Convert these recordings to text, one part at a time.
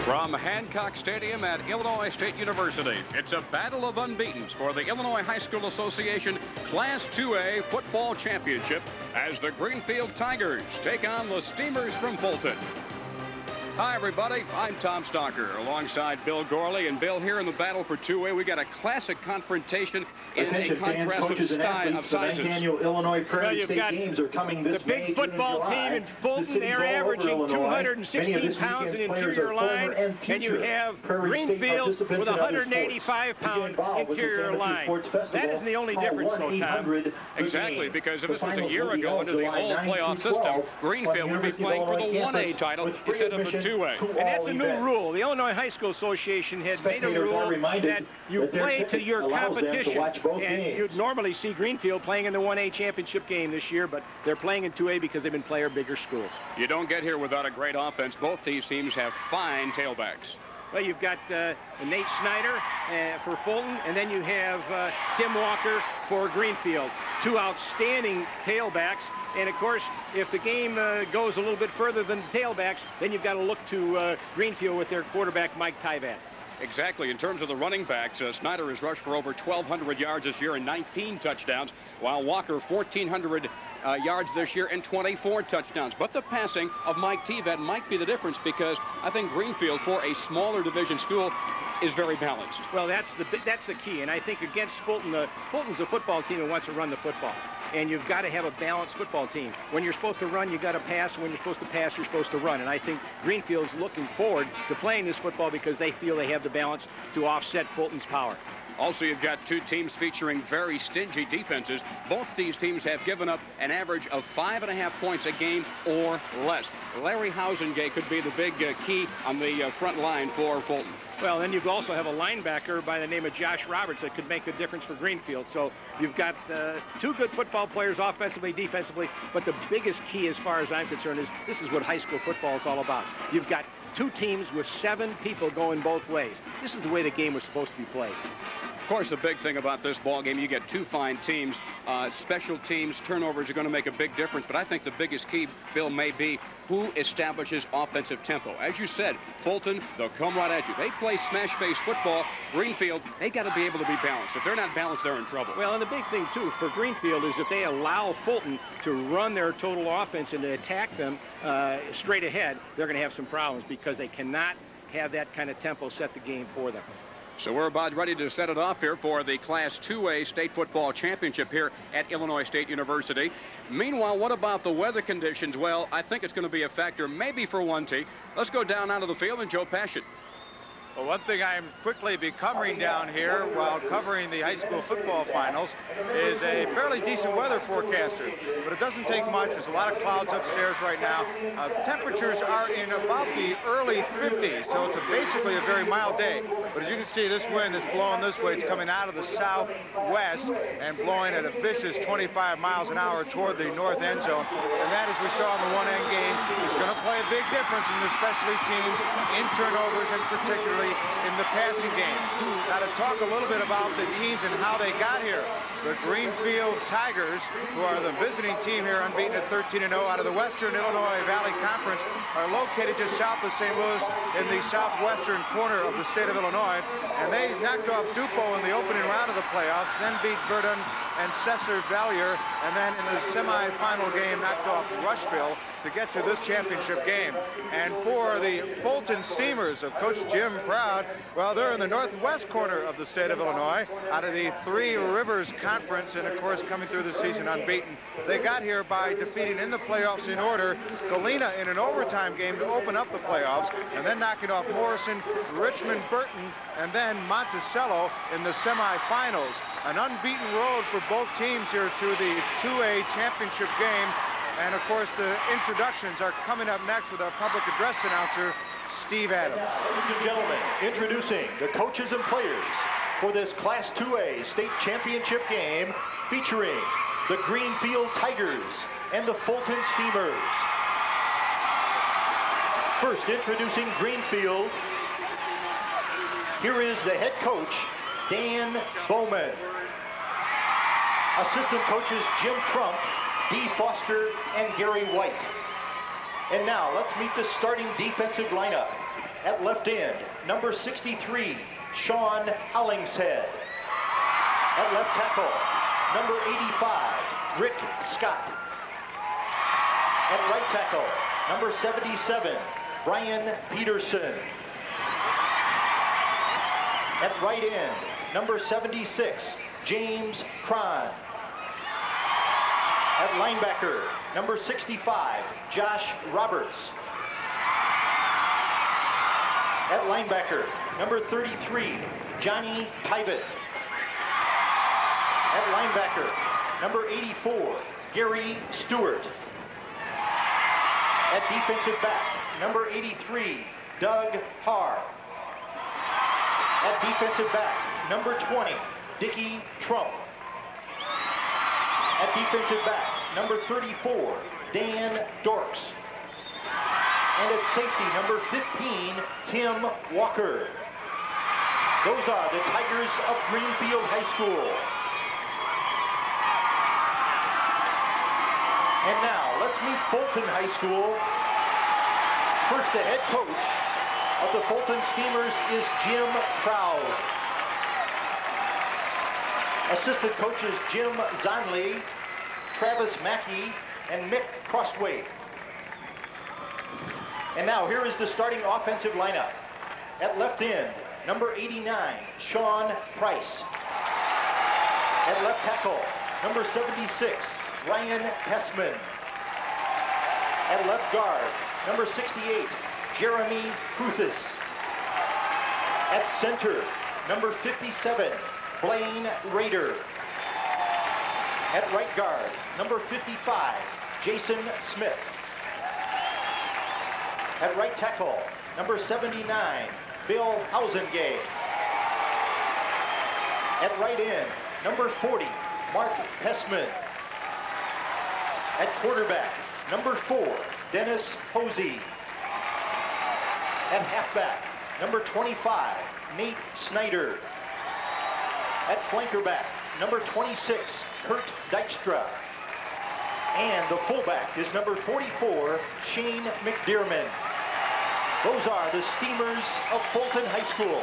From Hancock Stadium at Illinois State University, it's a battle of unbeatens for the Illinois High School Association Class 2A Football Championship as the Greenfield Tigers take on the Steamers from Fulton. Hi, everybody. I'm Tom Stalker alongside Bill Gorley. And Bill, here in the battle for 2A, we got a classic confrontation in a contrast of sizes. The 9th annual Illinois Prairie State Games are coming this May. The big football team in Fulton, they're averaging 216 pounds in interior line, and you have Greenfield with 185-pound interior line. That is the only difference, though, Tom. Exactly, because if this was a year ago under the old playoff system, Greenfield would be playing for the 1A title instead of the 2A. And that's a new rule. The Illinois High School Association has made a rule that you play to your competition. And you'd normally see Greenfield playing in the 1A championship game this year, but they're playing in 2A because they've been playing bigger schools. You don't get here without a great offense. Both these teams have fine tailbacks. Well, you've got Nate Snyder for Fulton, and then you have Tim Walker for Greenfield. Two outstanding tailbacks. And, of course, if the game goes a little bit further than the tailbacks, then you've got to look to Greenfield with their quarterback, Mike Tyvat. Exactly. In terms of the running backs, Snyder has rushed for over 1,200 yards this year and 19 touchdowns, while Walker 1,400 yards this year and 24 touchdowns. But the passing of Mike Tyvat might be the difference, because I think Greenfield, for a smaller division school, is very balanced. Well, that's the key. And I think against Fulton, Fulton's a football team that wants to run the football. And you've got to have a balanced football team. When you're supposed to run, you've got to pass. When you're supposed to pass, you're supposed to run. And I think Greenfield's looking forward to playing this football because they feel they have the balance to offset Fulton's power. Also, you've got two teams featuring very stingy defenses. Both these teams have given up an average of 5.5 points a game or less. Larry Housengate could be the big key on the front line for Fulton. Well, then you also have a linebacker by the name of Josh Roberts that could make a difference for Greenfield. So you've got two good football players offensively, defensively, but the biggest key as far as I'm concerned is this is what high school football is all about. You've got two teams with 7 people going both ways. This is the way the game was supposed to be played. Of course, the big thing about this ball game, you get two fine teams. Special teams, turnovers are going to make a big difference, but I think the biggest key, Bill, may be who establishes offensive tempo. As you said, Fulton, they'll come right at you. They play smash-face football. Greenfield, they got to be able to be balanced. If they're not balanced, they're in trouble. Well, and the big thing, too, for Greenfield is if they allow Fulton to run their total offense and to attack them straight ahead, they're going to have some problems because they cannot have that kind of tempo set the game for them. So we're about ready to set it off here for the Class 2A State Football Championship here at Illinois State University. Meanwhile, what about the weather conditions? Well, I think it's going to be a factor maybe for one team. Let's go down onto the field and Joe Passion. Well, one thing I'm quickly be covering down here while covering the high school football finals is a fairly decent weather forecaster. But it doesn't take much. There's a lot of clouds upstairs right now. Temperatures are in about the early 50s, so it's basically a very mild day. But as you can see, this wind is blowing this way. It's coming out of the southwest and blowing at a vicious 25 miles an hour toward the north end zone. And that, as we saw in the 1N game, is going to play a big difference in the specialty teams, in turnovers, and particularly in the passing game. Now, to talk a little bit about the teams and how they got here. The Greenfield Tigers, who are the visiting team here, unbeaten at 13-0 out of the Western Illinois Valley Conference, are located just south of St. Louis in the southwestern corner of the state of Illinois. And they knocked off Dupo in the opening round of the playoffs, then beat Verdun and Cesar Valier, and then in the semifinal game knocked off Rushville to get to this championship game. And for the Fulton Steamers of Coach Jim Proud, well, they're in the northwest corner of the state of Illinois out of the Three Rivers Conference, and of course coming through the season unbeaten. They got here by defeating in the playoffs in order Galena in an overtime game to open up the playoffs, and then knocking off Morrison, Richmond Burton, and then Monticello in the semifinals. An unbeaten road for both teams here to the 2A championship game. And of course, the introductions are coming up next with our public address announcer, Steve Adams. Ladies and gentlemen, introducing the coaches and players for this Class 2A state championship game featuring the Greenfield Tigers and the Fulton Steamers. First, introducing Greenfield, here is the head coach, Dan Bowman. Assistant coaches Jim Trump, Dee Foster, and Gary White. And now let's meet the starting defensive lineup. At left end, number 63, Sean Hollingshead. At left tackle, number 85, Rick Scott. At right tackle, number 77, Brian Peterson. At right end, number 76, James Cron. At linebacker, number 65, Josh Roberts. At linebacker, number 33, Johnny Pivot. At linebacker, number 84, Gary Stewart. At defensive back, number 83, Doug Harr. At defensive back, number 20, Dickie Trump. At defensive back, number 34, Dan Dorks. And at safety, number 15, Tim Walker. Those are the Tigers of Greenfield High School. And now, let's meet Fulton High School. First, the head coach of the Fulton Steamers is Jim Proud. Assistant coaches Jim Zonley, Travis Mackey, and Mick Crossway. And now here is the starting offensive lineup. At left end, number 89, Sean Price. At left tackle, number 76, Ryan Hessman. At left guard, number 68, Jeremy Kruthis. At center, number 57, Blaine Rader. At right guard, number 55, Jason Smith. At right tackle, number 79, Bill Hausengay. At right end, number 40, Mark Hessman. At quarterback, number 4, Dennis Hosey. At halfback, number 25, Nate Snyder. At flankerback, number 26, Kurt Dykstra. And the fullback is number 44, Shane McDearman. Those are the Steamers of Fulton High School.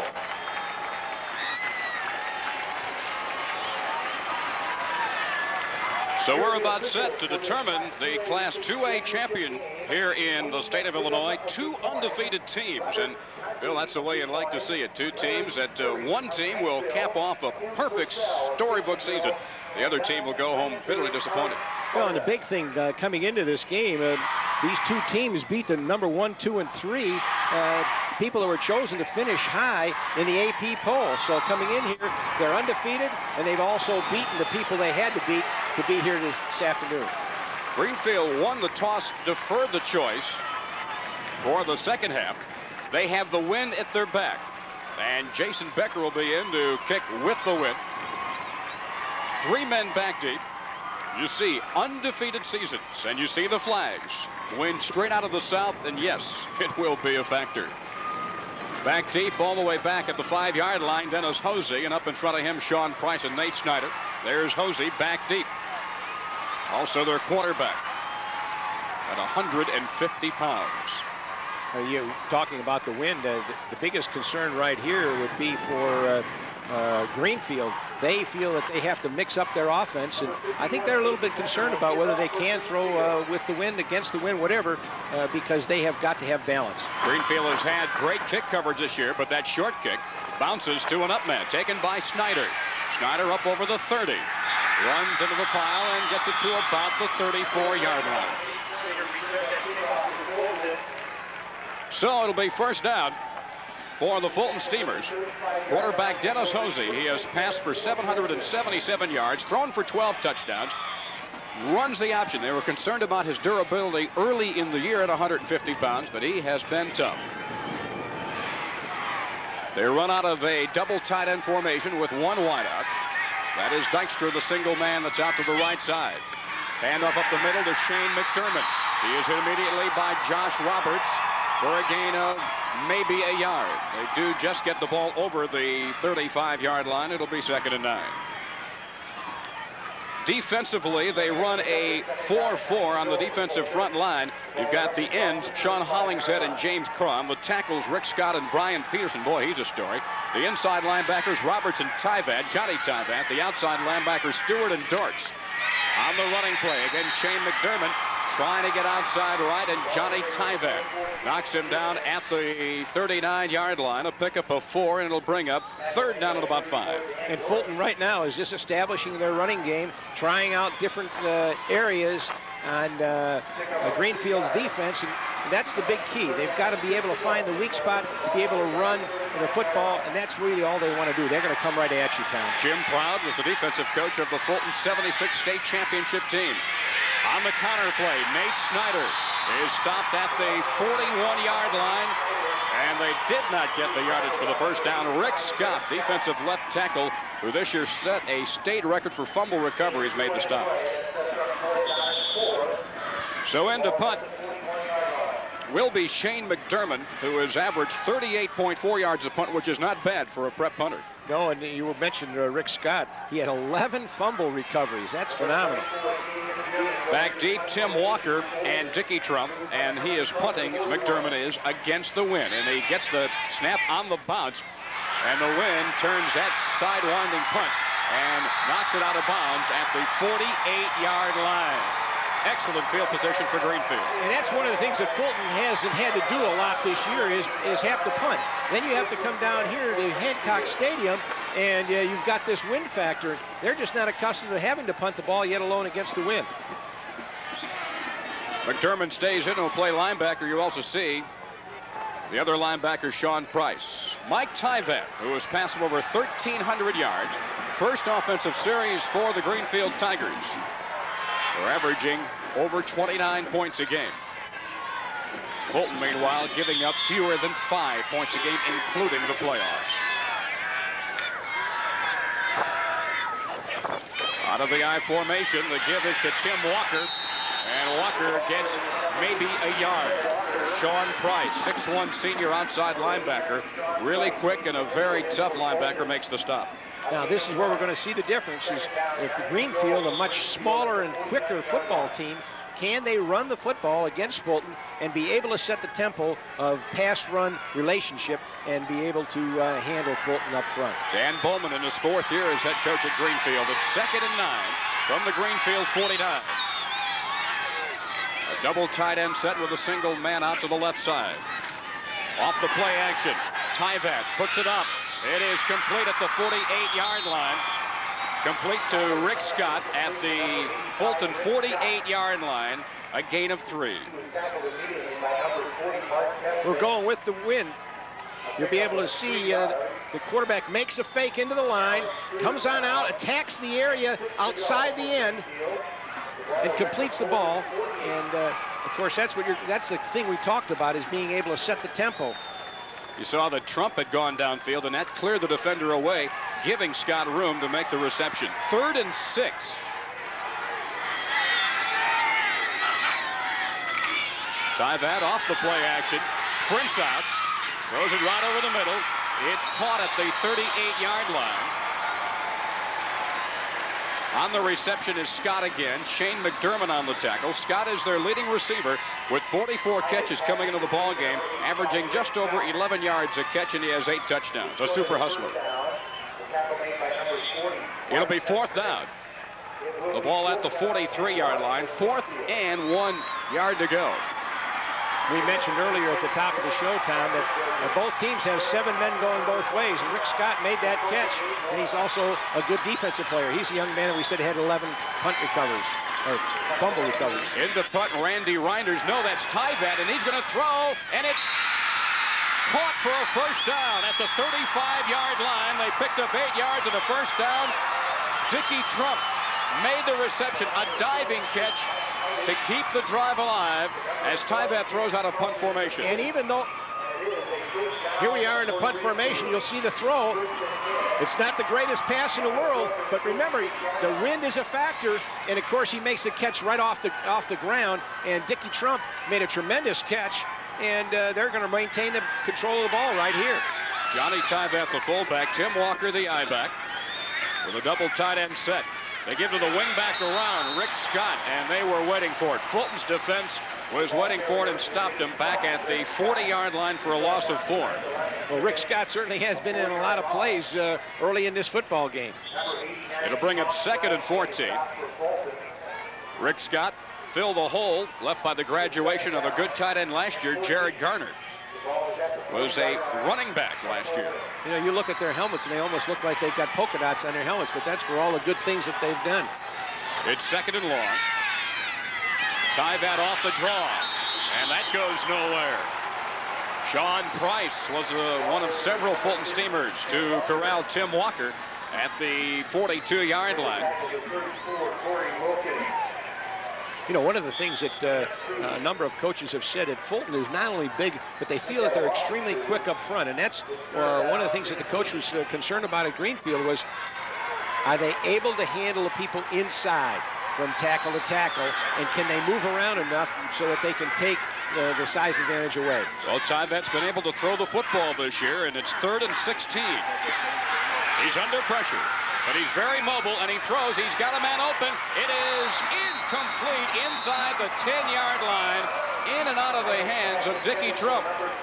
So we're about set to determine the Class 2A champion here in the state of Illinois. Two undefeated teams, and Bill, that's the way you'd like to see it. Two teams that one team will cap off a perfect storybook season. The other team will go home bitterly disappointed. Well, and the big thing coming into this game, these two teams beat the number 1, 2, and 3 people that were chosen to finish high in the AP poll. So coming in here, they're undefeated, and they've also beaten the people they had to beat to be here this afternoon. Greenfield won the toss, deferred the choice for the second half. They have the wind at their back, and Jason Becker will be in to kick with the wind. 3 men back deep. You see undefeated seasons, and you see the flags. Wind straight out of the south, and yes, it will be a factor. Back deep, all the way back at the 5-yard line, Dennis Hosey, and up in front of him, Sean Price and Nate Snyder. There's Hosey back deep. Also their quarterback at 150 pounds. You talking about the wind, the biggest concern right here would be for Greenfield. They feel that they have to mix up their offense, and I think they're a little bit concerned about whether they can throw with the wind, against the wind, whatever, because they have got to have balance. Greenfield has had great kick coverage this year, but that short kick bounces to an up man, taken by Snyder. Snyder up over the 30, runs into the pile and gets it to about the 34-yard line. So it'll be first down for the Fulton Steamers. Quarterback Dennis Hosey, he has passed for 777 yards, thrown for 12 touchdowns, runs the option. They were concerned about his durability early in the year at 150 pounds, but he has been tough. They run out of a double tight end formation with one wideout. That is Dykstra, the single man that's out to the right side. Handoff up the middle to Shane McDermott. He is hit immediately by Josh Roberts for a gain of maybe a yard. They do just get the ball over the 35-yard line. It'll be 2nd and 9. Defensively, they run a 4-4 on the defensive front line. You've got the ends, Sean Hollingshead and James Crum. The tackles, Rick Scott and Brian Peterson. Boy, he's a story. The inside linebackers, Roberts and Tyvat, Johnny Tyvat. The outside linebackers, Stewart and Dorks. On the running play, again, Shane McDermott trying to get outside right, and Johnny Tyvat knocks him down at the 39-yard line. A pickup of 4, and it'll bring up 3rd down at about 5. And Fulton right now is just establishing their running game, trying out different areas on Greenfield's defense, and that's the big key. They've got to be able to find the weak spot, to be able to run the football, and that's really all they want to do. They're going to come right at you, Tom. Jim Proud was the defensive coach of the Fulton 76 state championship team. On the counter play, Nate Snyder is stopped at the 41-yard line, and they did not get the yardage for the first down. Rick Scott, defensive left tackle, who this year set a state record for fumble recoveries, made the stop. So into punt will be Shane McDermott, who has averaged 38.4 yards a punt, which is not bad for a prep punter. No, and you mentioned Rick Scott. He had 11 fumble recoveries. That's phenomenal. Back deep, Tim Walker and Dickie Trump, and he is punting, McDermott is, against the wind. And he gets the snap on the bounce, and the wind turns that sidewinding punt and knocks it out of bounds at the 48-yard line. Excellent field position for Greenfield. And that's one of the things that Fulton hasn't had to do a lot this year is have to punt. Then you have to come down here to Hancock Stadium, and you've got this wind factor. They're just not accustomed to having to punt the ball, yet alone against the wind. McDermott stays in and will play linebacker. You also see the other linebacker, Sean Price. Mike Tyvat, who has passed over 1,300 yards. First offensive series for the Greenfield Tigers. They're averaging over 29 points a game. Fulton, meanwhile, giving up fewer than 5 points a game, including the playoffs. Out of the I formation, the give is to Tim Walker, and Walker gets maybe a yard. Sean Price, 6'1" senior outside linebacker, really quick and a very tough linebacker, makes the stop. Now, this is where we're going to see the difference is if Greenfield, a much smaller and quicker football team, can they run the football against Fulton and be able to set the tempo of pass-run relationship and be able to handle Fulton up front? Dan Bowman in his 4th year as head coach at Greenfield. It's 2nd and 9 from the Greenfield 49. A double tight end set with a single man out to the left side. Off the play action, Tyvat puts it up. It is complete at the 48-yard line. Complete to Rick Scott at the Fulton 48-yard line. A gain of 3. We're going with the wind. You'll be able to see the quarterback makes a fake into the line, comes on out, attacks the area outside the end, and completes the ball. And of course, that's the thing we talked about, is being able to set the tempo. You saw that Trump had gone downfield, and that cleared the defender away, giving Scott room to make the reception. 3rd and 6. Tyvat off the play action, sprints out, throws it right over the middle. It's caught at the 38-yard line. On the reception is Scott again. Shane McDermott on the tackle. Scott is their leading receiver with 44 catches coming into the ball game, averaging just over 11 yards a catch, and he has 8 touchdowns. A super hustler. It'll be 4th down. The ball at the 43-yard line. 4th and 1 yard to go. We mentioned earlier at the top of the show, Tom, that both teams have 7 men going both ways, and Rick Scott made that catch, and he's also a good defensive player. He's a young man that we said had 11 punt recoveries, or fumble recoveries. Into punt, Randy Reinders. No, that's Tyvat, and he's going to throw, and it's caught for a first down at the 35-yard line. They picked up 8 yards and a first down. Dickie Trump made the reception, a diving catch to keep the drive alive as Tyvat throws out of punt formation. And even though here we are in the punt formation, you'll see the throw. It's not the greatest pass in the world, but remember, the wind is a factor, and of course he makes the catch right off the ground, and Dickie Trump made a tremendous catch, and they're going to maintain the control of the ball right here. Johnny Tyvat, the fullback, Tim Walker, the I-back, with a double tight end set. They give to the wingback around, Rick Scott, and they were waiting for it. Fulton's defense was waiting for it and stopped him back at the 40-yard line for a loss of 4. Well, Rick Scott certainly has been in a lot of plays early in this football game. It'll bring up 2nd and 14. Rick Scott filled the hole left by the graduation of a good tight end last year, Jared Garner. Was a running back last year. You know, you look at their helmets and they almost look like they've got polka dots on their helmets, but that's for all the good things that they've done. It's 2nd and long. Tyvat off the draw, and that goes nowhere. Sean Price was one of several Fulton Steamers to corral Tim Walker at the 42-yard line. You know, one of the things that a number of coaches have said that Fulton is not only big, but they feel that they're extremely quick up front. And that's one of the things that the coach was concerned about at Greenfield was, are they able to handle the people inside from tackle to tackle, and can they move around enough so that they can take the size advantage away? Well, Tyvet's been able to throw the football this year, and it's 3rd and 16. He's under pressure, but he's very mobile, and he throws. He's got a man open. It is incomplete inside the 10-yard line, in and out of the hands of Dickie Trump.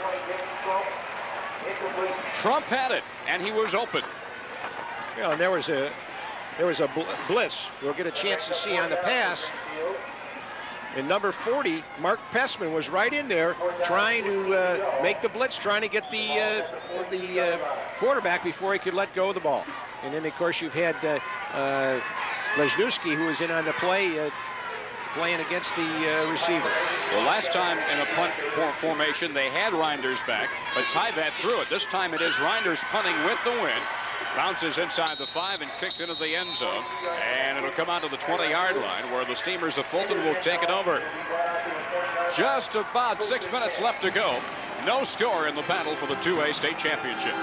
Trump had it, and he was open. Yeah, and there was a blitz. We'll get a chance to see on the pass. And number 40, Mark Pessman, was right in there trying to make the blitz, trying to get the quarterback before he could let go of the ball. And then, of course, you've had Lesniewski, who was in on the play, playing against the receiver. Well, last time in a punt formation, they had Reinders back, but Tyvat threw it. This time it is Reinders punting with the win. Bounces inside the 5 and kicks into the end zone. And it'll come out to the 20-yard line where the Steamers of Fulton will take it over. Just about 6 minutes left to go. No score in the battle for the 2A state championship.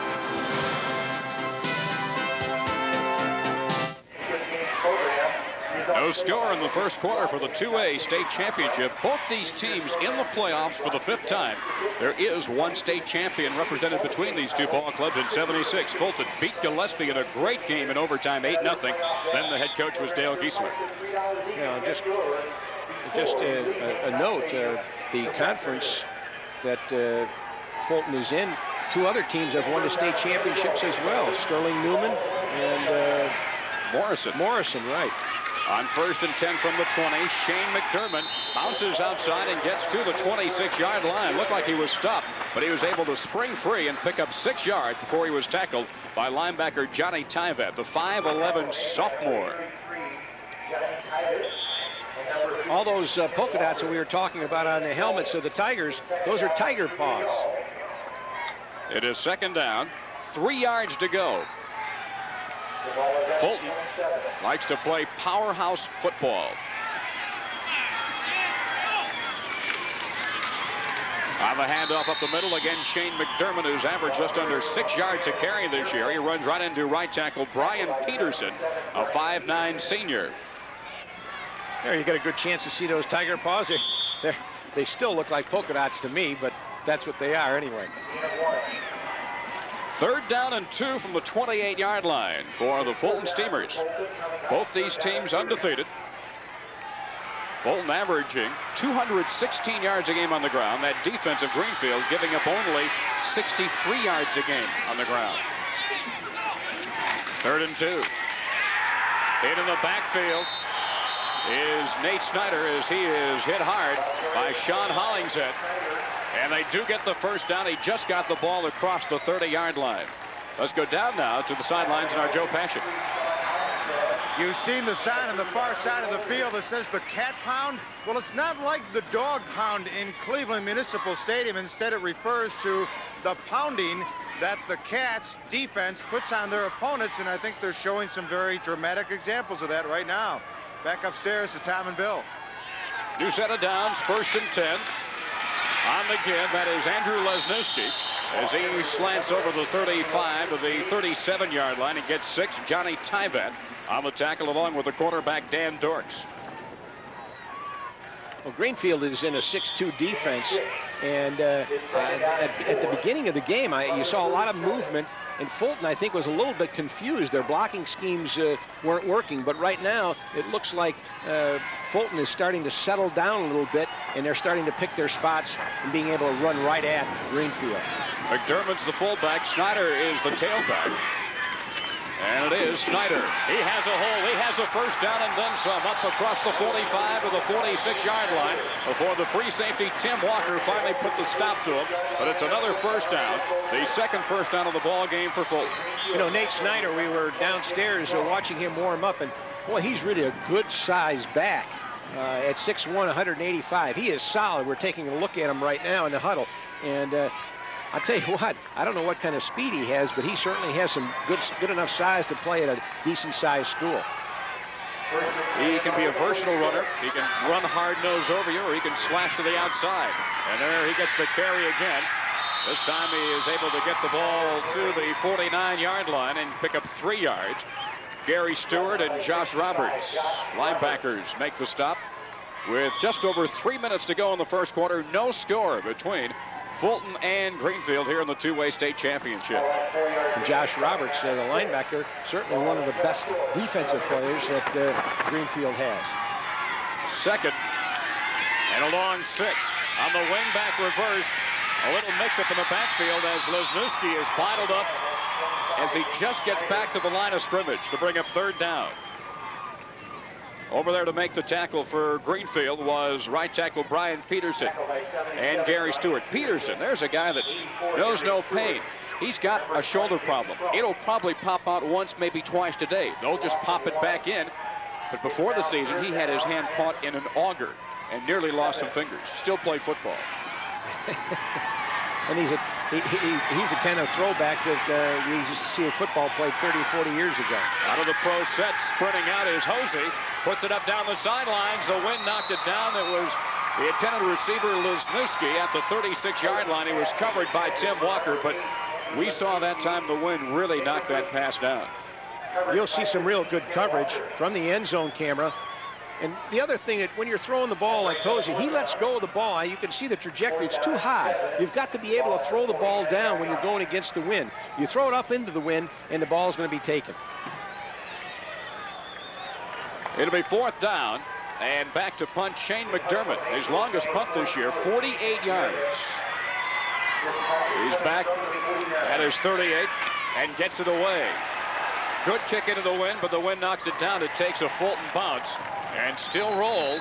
No score in the first quarter for the 2A state championship. Both these teams in the playoffs for the 5th time. There is one state champion represented between these two ball clubs in '76. Fulton beat Gillespie in a great game in overtime, 8-0. Then the head coach was Dale Giesler. Yeah, just a note, the conference that Fulton is in, 2 other teams have won the state championships as well. Sterling Newman and Morrison, right. On 1st and 10 from the 20, Shane McDermott bounces outside and gets to the 26-yard line. Looked like he was stopped, but he was able to spring free and pick up 6 yards before he was tackled by linebacker Johnny Tyvet, the 5'11 sophomore. All those polka dots that we were talking about on the helmets of the Tigers, those are tiger paws. It is 2nd down, 3 yards to go. Fulton likes to play powerhouse football. On the handoff up the middle, again, Shane McDermott, who's averaged just under 6 yards a carry this year. He runs right into right tackle Brian Peterson, a 5'9 senior. There, you get a good chance to see those tiger paws. They still look like polka dots to me, but that's what they are anyway. 3rd down and 2 from the 28-yard line for the Fulton Steamers. Both these teams undefeated. Fulton averaging 216 yards a game on the ground. That defense of Greenfield giving up only 63 yards a game on the ground. 3rd and 2. In the backfield is Nate Snyder as he is hit hard by Sean Hollingshead. And they do get the 1st down. He just got the ball across the 30-yard line. Let's go down now to the sidelines in our Joe Passion. You've seen the sign on the far side of the field that says the cat pound. Well, it's not like the dog pound in Cleveland Municipal Stadium. Instead, it refers to the pounding that the Cats defense puts on their opponents, and I think they're showing some very dramatic examples of that right now. Back upstairs to Tom and Bill. New set of downs, 1st and 10. On the give, that is Andrew Lesniewski as he slants over the 35 to the 37-yard line and gets 6. Johnny Tyvet on the tackle along with the quarterback Dan Dorks. Well, Greenfield is in a 6-2 defense, and at the beginning of the game, you saw a lot of movement, and Fulton, I think, was a little bit confused. Their blocking schemes weren't working, but right now, it looks like Fulton is starting to settle down a little bit, and they're starting to pick their spots and being able to run right at Greenfield. McDermott's the fullback. Snyder is the tailback. And it is Snyder. He has a hole. He has a first down and then some. Up across the 45 to the 46-yard line before the free safety, Tim Walker, finally put the stop to him. But it's another first down. The second first down of the ball game for Fulton. You know, Nate Snyder, we were downstairs watching him warm up, and boy, he's really a good-sized back at 6'1", 185. He is solid. We're taking a look at him right now in the huddle. And I'll tell you what, I don't know what kind of speed he has, but he certainly has some good enough size to play at a decent-sized school. He can be a versatile runner. He can run hard nose over you, or he can slash to the outside. And there he gets the carry again. This time he is able to get the ball to the 49-yard line and pick up 3 yards. Gary Stewart and Josh Roberts, linebackers, make the stop. With just over 3 minutes to go in the first quarter, no score between Fulton and Greenfield here in the two-way state championship. And Josh Roberts, the linebacker, certainly one of the best defensive players that Greenfield has. Second and a long 6 on the wingback reverse. A little mix-up in the backfield as Lesniewski is bottled up as he just gets back to the line of scrimmage to bring up third down. Over there to make the tackle for Greenfield was right tackle Brian Peterson and Gary Stewart. Peterson, there's a guy that knows no pain. He's got a shoulder problem. It'll probably pop out once, maybe twice today. They'll just pop it back in. But before the season, he had his hand caught in an auger and nearly lost some fingers. Still play football. And he's a kind of throwback that you used to see a football played 30, 40 years ago. Out of the pro set, sprinting out is Hosey. Puts it up down the sidelines. The wind knocked it down. It was the intended receiver, Lesniewski, at the 36-yard line. He was covered by Tim Walker, but we saw that time the wind really knocked that pass down. You'll see some real good coverage from the end zone camera. And the other thing, that when you're throwing the ball like Hosey, he lets go of the ball. You can see the trajectory. It's too high. You've got to be able to throw the ball down when you're going against the wind. You throw it up into the wind, and the ball's going to be taken. It'll be fourth down, and back to punt Shane McDermott. His longest punt this year, 48 yards. He's back at his 38 and gets it away. Good kick into the wind, but the wind knocks it down. It takes a Fulton bounce and still rolls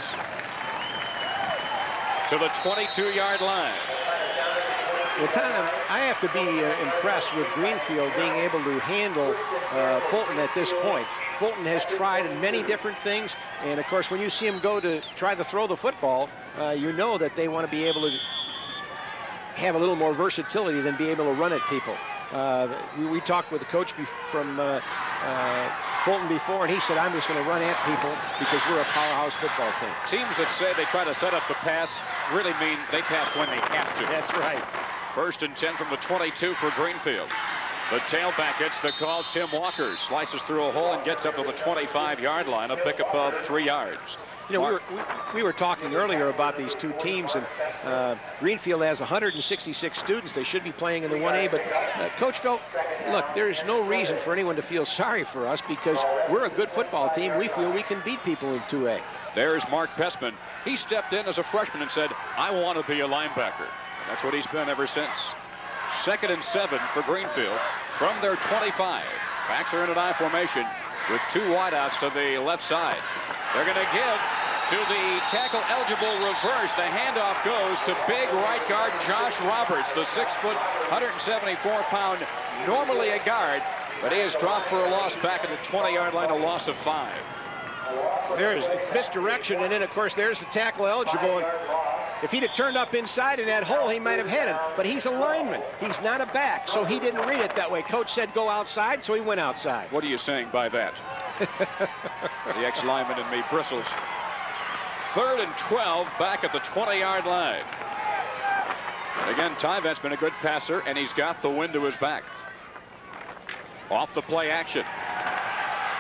to the 22-yard line. Well, Tom, I have to be impressed with Greenfield being able to handle Fulton at this point. Fulton has tried many different things, and of course, when you see him go to try to throw the football, you know that they want to be able to have a little more versatility than be able to run at people. We talked with the coach from Fulton before, and he said, I'm just going to run at people because we're a powerhouse football team. Teams that say they try to set up the pass really mean they pass when they have to. That's right. First and 10 from the 22 for Greenfield. The tailback gets the call. Tim Walker slices through a hole and gets up to the 25-yard line, a pickup of 3 yards. You know, we were talking earlier about these two teams, and Greenfield has 166 students. They should be playing in the 1A, but Coach felt, look, there's no reason for anyone to feel sorry for us because we're a good football team. We feel we can beat people in 2A. There's Mark Pessman. He stepped in as a freshman and said, I want to be a linebacker. And that's what he's been ever since. Second and 7 for Greenfield from their 25. Backs are in an I formation with 2 wideouts to the left side. They're going to give to the tackle-eligible reverse. The handoff goes to big right guard Josh Roberts, the 6-foot, 174-pound, normally a guard, but he is dropped for a loss back at the 20-yard line, a loss of 5. There's misdirection, and then, of course, there's the tackle-eligible. And if he'd have turned up inside in that hole, he might have had it, but he's a lineman. He's not a back, so he didn't read it that way. Coach said go outside, so he went outside. What are you saying by that? The ex-lineman in me bristles. Third and 12 back at the 20-yard line. And again, Tyvett's been a good passer, and he's got the wind to his back. Off the play action.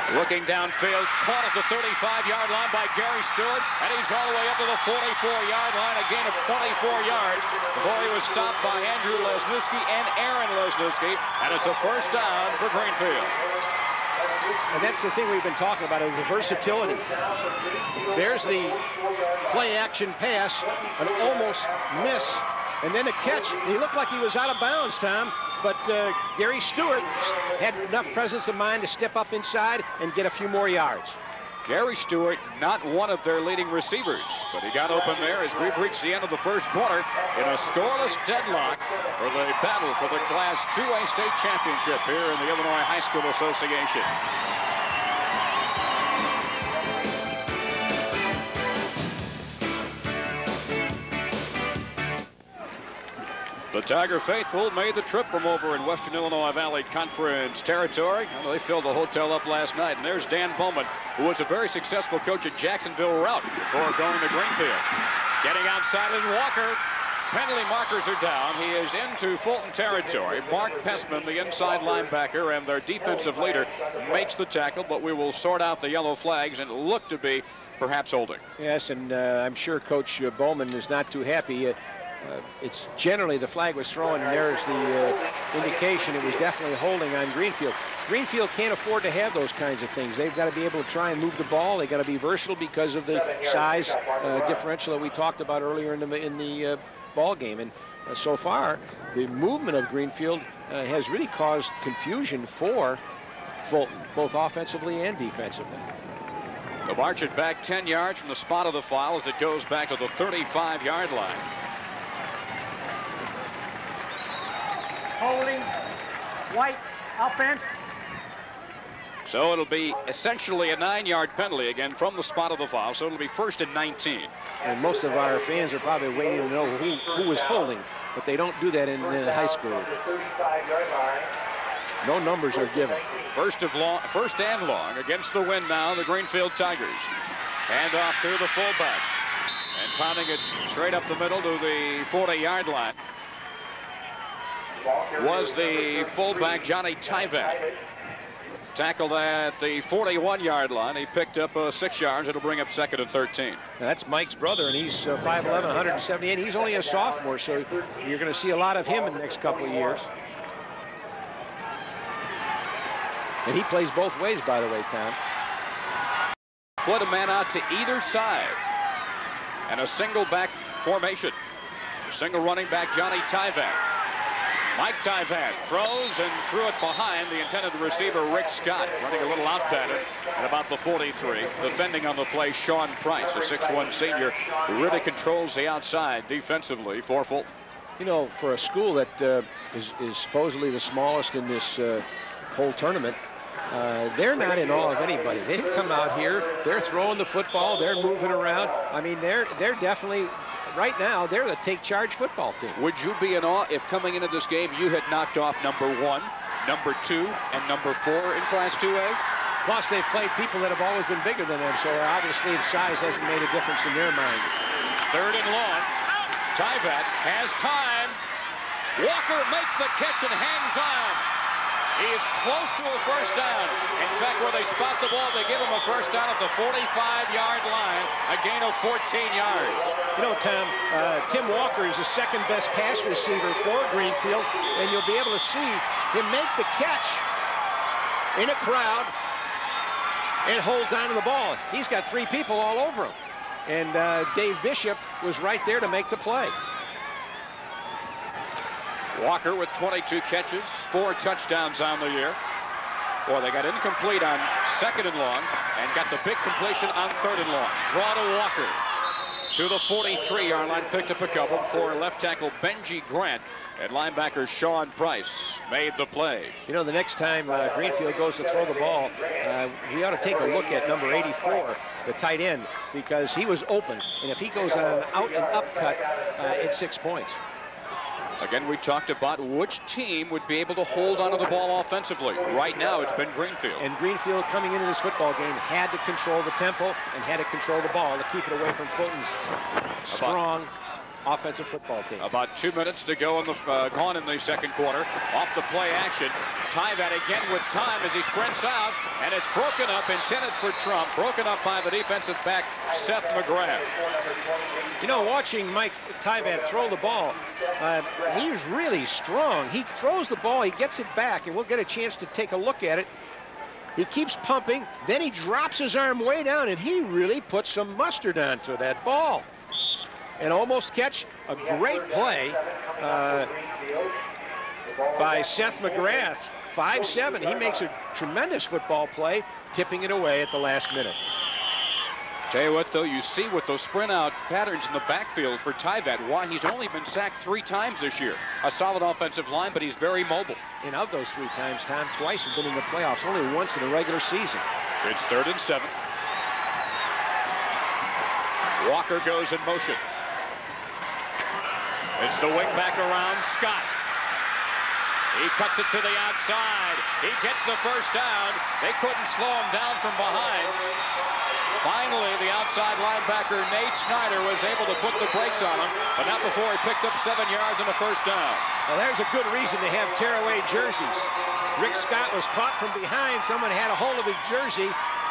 Looking downfield, caught at the 35-yard line by Gary Stewart, and he's all the way up to the 44-yard line, a gain of 24 yards before he was stopped by Andrew Lesniewski and Aaron Lesniewski, and it's a first down for Greenfield. And that's the thing we've been talking about, is the versatility. There's the play-action pass, an almost miss, and then a catch. He looked like he was out of bounds, Tom, but Gary Stewart had enough presence of mind to step up inside and get a few more yards. Gary Stewart, not one of their leading receivers, but he got open there as we've reached the end of the first quarter in a scoreless deadlock for the battle for the Class 2A state championship here in the Illinois High School Association. The Tiger faithful made the trip from over in Western Illinois Valley Conference territory. Well, they filled the hotel up last night, and there's Dan Bowman, who was a very successful coach at Jacksonville Route before going to Greenfield. Getting outside is Walker. Penalty markers are down. He is into Fulton territory. Mark Pessman, the inside linebacker, and their defensive leader, makes the tackle, but we will sort out the yellow flags, and it looked to be perhaps holding. Yes, and I'm sure Coach Bowman is not too happy. It's generally the flag was thrown, and there's the indication it was definitely holding on Greenfield. Greenfield can't afford to have those kinds of things. They've got to be able to try and move the ball. They've got to be versatile because of the size differential that we talked about earlier in the ball game. And so far, the movement of Greenfield has really caused confusion for Fulton, both offensively and defensively. They'll march it back 10 yards from the spot of the foul as it goes back to the 35-yard line. Holding, white, offense. So it'll be essentially a 9-yard penalty again from the spot of the foul. So it'll be 1st and 19. And most of our fans are probably waiting to know who was holding, but they don't do that in high school. No numbers are given. First and long against the wind now, the Greenfield Tigers. Hand off to the fullback. And pounding it straight up the middle to the 40-yard line was the fullback, Johnny Tyvek. Tackled at the 41-yard line. He picked up 6 yards. It'll bring up 2nd and 13. Now that's Mike's brother, and he's 5'11", 178. He's only a sophomore, so you're going to see a lot of him in the next couple of years. And he plays both ways, by the way, Tom. Put a man out to either side. And a single back formation. Single running back, Johnny Tyvek. Mike Tyvek throws and threw it behind the intended receiver, Rick Scott, running a little out pattern at about the 43. Defending on the play, Sean Price, a 6'1 senior, who really controls the outside defensively for Fulton. You know, for a school that is supposedly the smallest in this whole tournament, they're not in awe of anybody. They've come out here, they're throwing the football, they're moving around. I mean, they're definitely, right now, they're the take-charge football team. Would you be in awe if coming into this game you had knocked off number 1, number 2, and number 4 in Class 2A? Plus, they've played people that have always been bigger than them, so obviously the size hasn't made a difference in their mind. 3rd and long. Tyvek has time. Walker makes the catch and hangs on. He is close to a first down. In fact, where they spot the ball, they give him a first down at the 45-yard line, a gain of 14 yards. You know, Tom, Tim Walker is the 2nd best pass receiver for Greenfield, and you'll be able to see him make the catch in a crowd and holds onto the ball. He's got 3 people all over him. And Dave Bishop was right there to make the play. Walker with 22 catches, 4 touchdowns on the year. Boy, they got incomplete on 2nd and long and got the big completion on 3rd and long. Draw to Walker to the 43-yard line, picked up a couple for left tackle Benji Grant, and linebacker Sean Price made the play. You know, the next time Greenfield goes to throw the ball, we ought to take a look at number 84, the tight end, because he was open, and if he goes on an out and up cut, it's 6 points. Again, we talked about which team would be able to hold onto the ball offensively. Right now, it's been Greenfield. And Greenfield, coming into this football game, had to control the tempo and had to control the ball to keep it away from Fulton's strong offensive football team. About 2 minutes to go in the gone in the second quarter. Off the play action. Tyvat again with time as he sprints out, and it's broken up, intended for Trump, broken up by the defensive back, Seth McGrath. You know, watching Mike Tyvat throw the ball, he's really strong. He throws the ball, he gets it back, and we'll get a chance to take a look at it. He keeps pumping, then he drops his arm way down, and he really puts some mustard onto that ball. And almost catch, a great play by Seth McGrath, 5'7". He makes a tremendous football play, tipping it away at the last minute. Tell you what, though, you see with those sprint out patterns in the backfield for Tyvat, why he's only been sacked 3 times this year. A solid offensive line, but he's very mobile. And of those 3 times, Tom, twice have been in the playoffs, only once in the regular season. It's 3rd and 7. Walker goes in motion. It's the wing back around, Scott. He cuts it to the outside. He gets the first down. They couldn't slow him down from behind. Finally, the outside linebacker, Nate Snyder, was able to put the brakes on him, but not before he picked up 7 yards and a first down. Well, there's a good reason to have tearaway jerseys. Rick Scott was caught from behind. Someone had a hold of his jersey.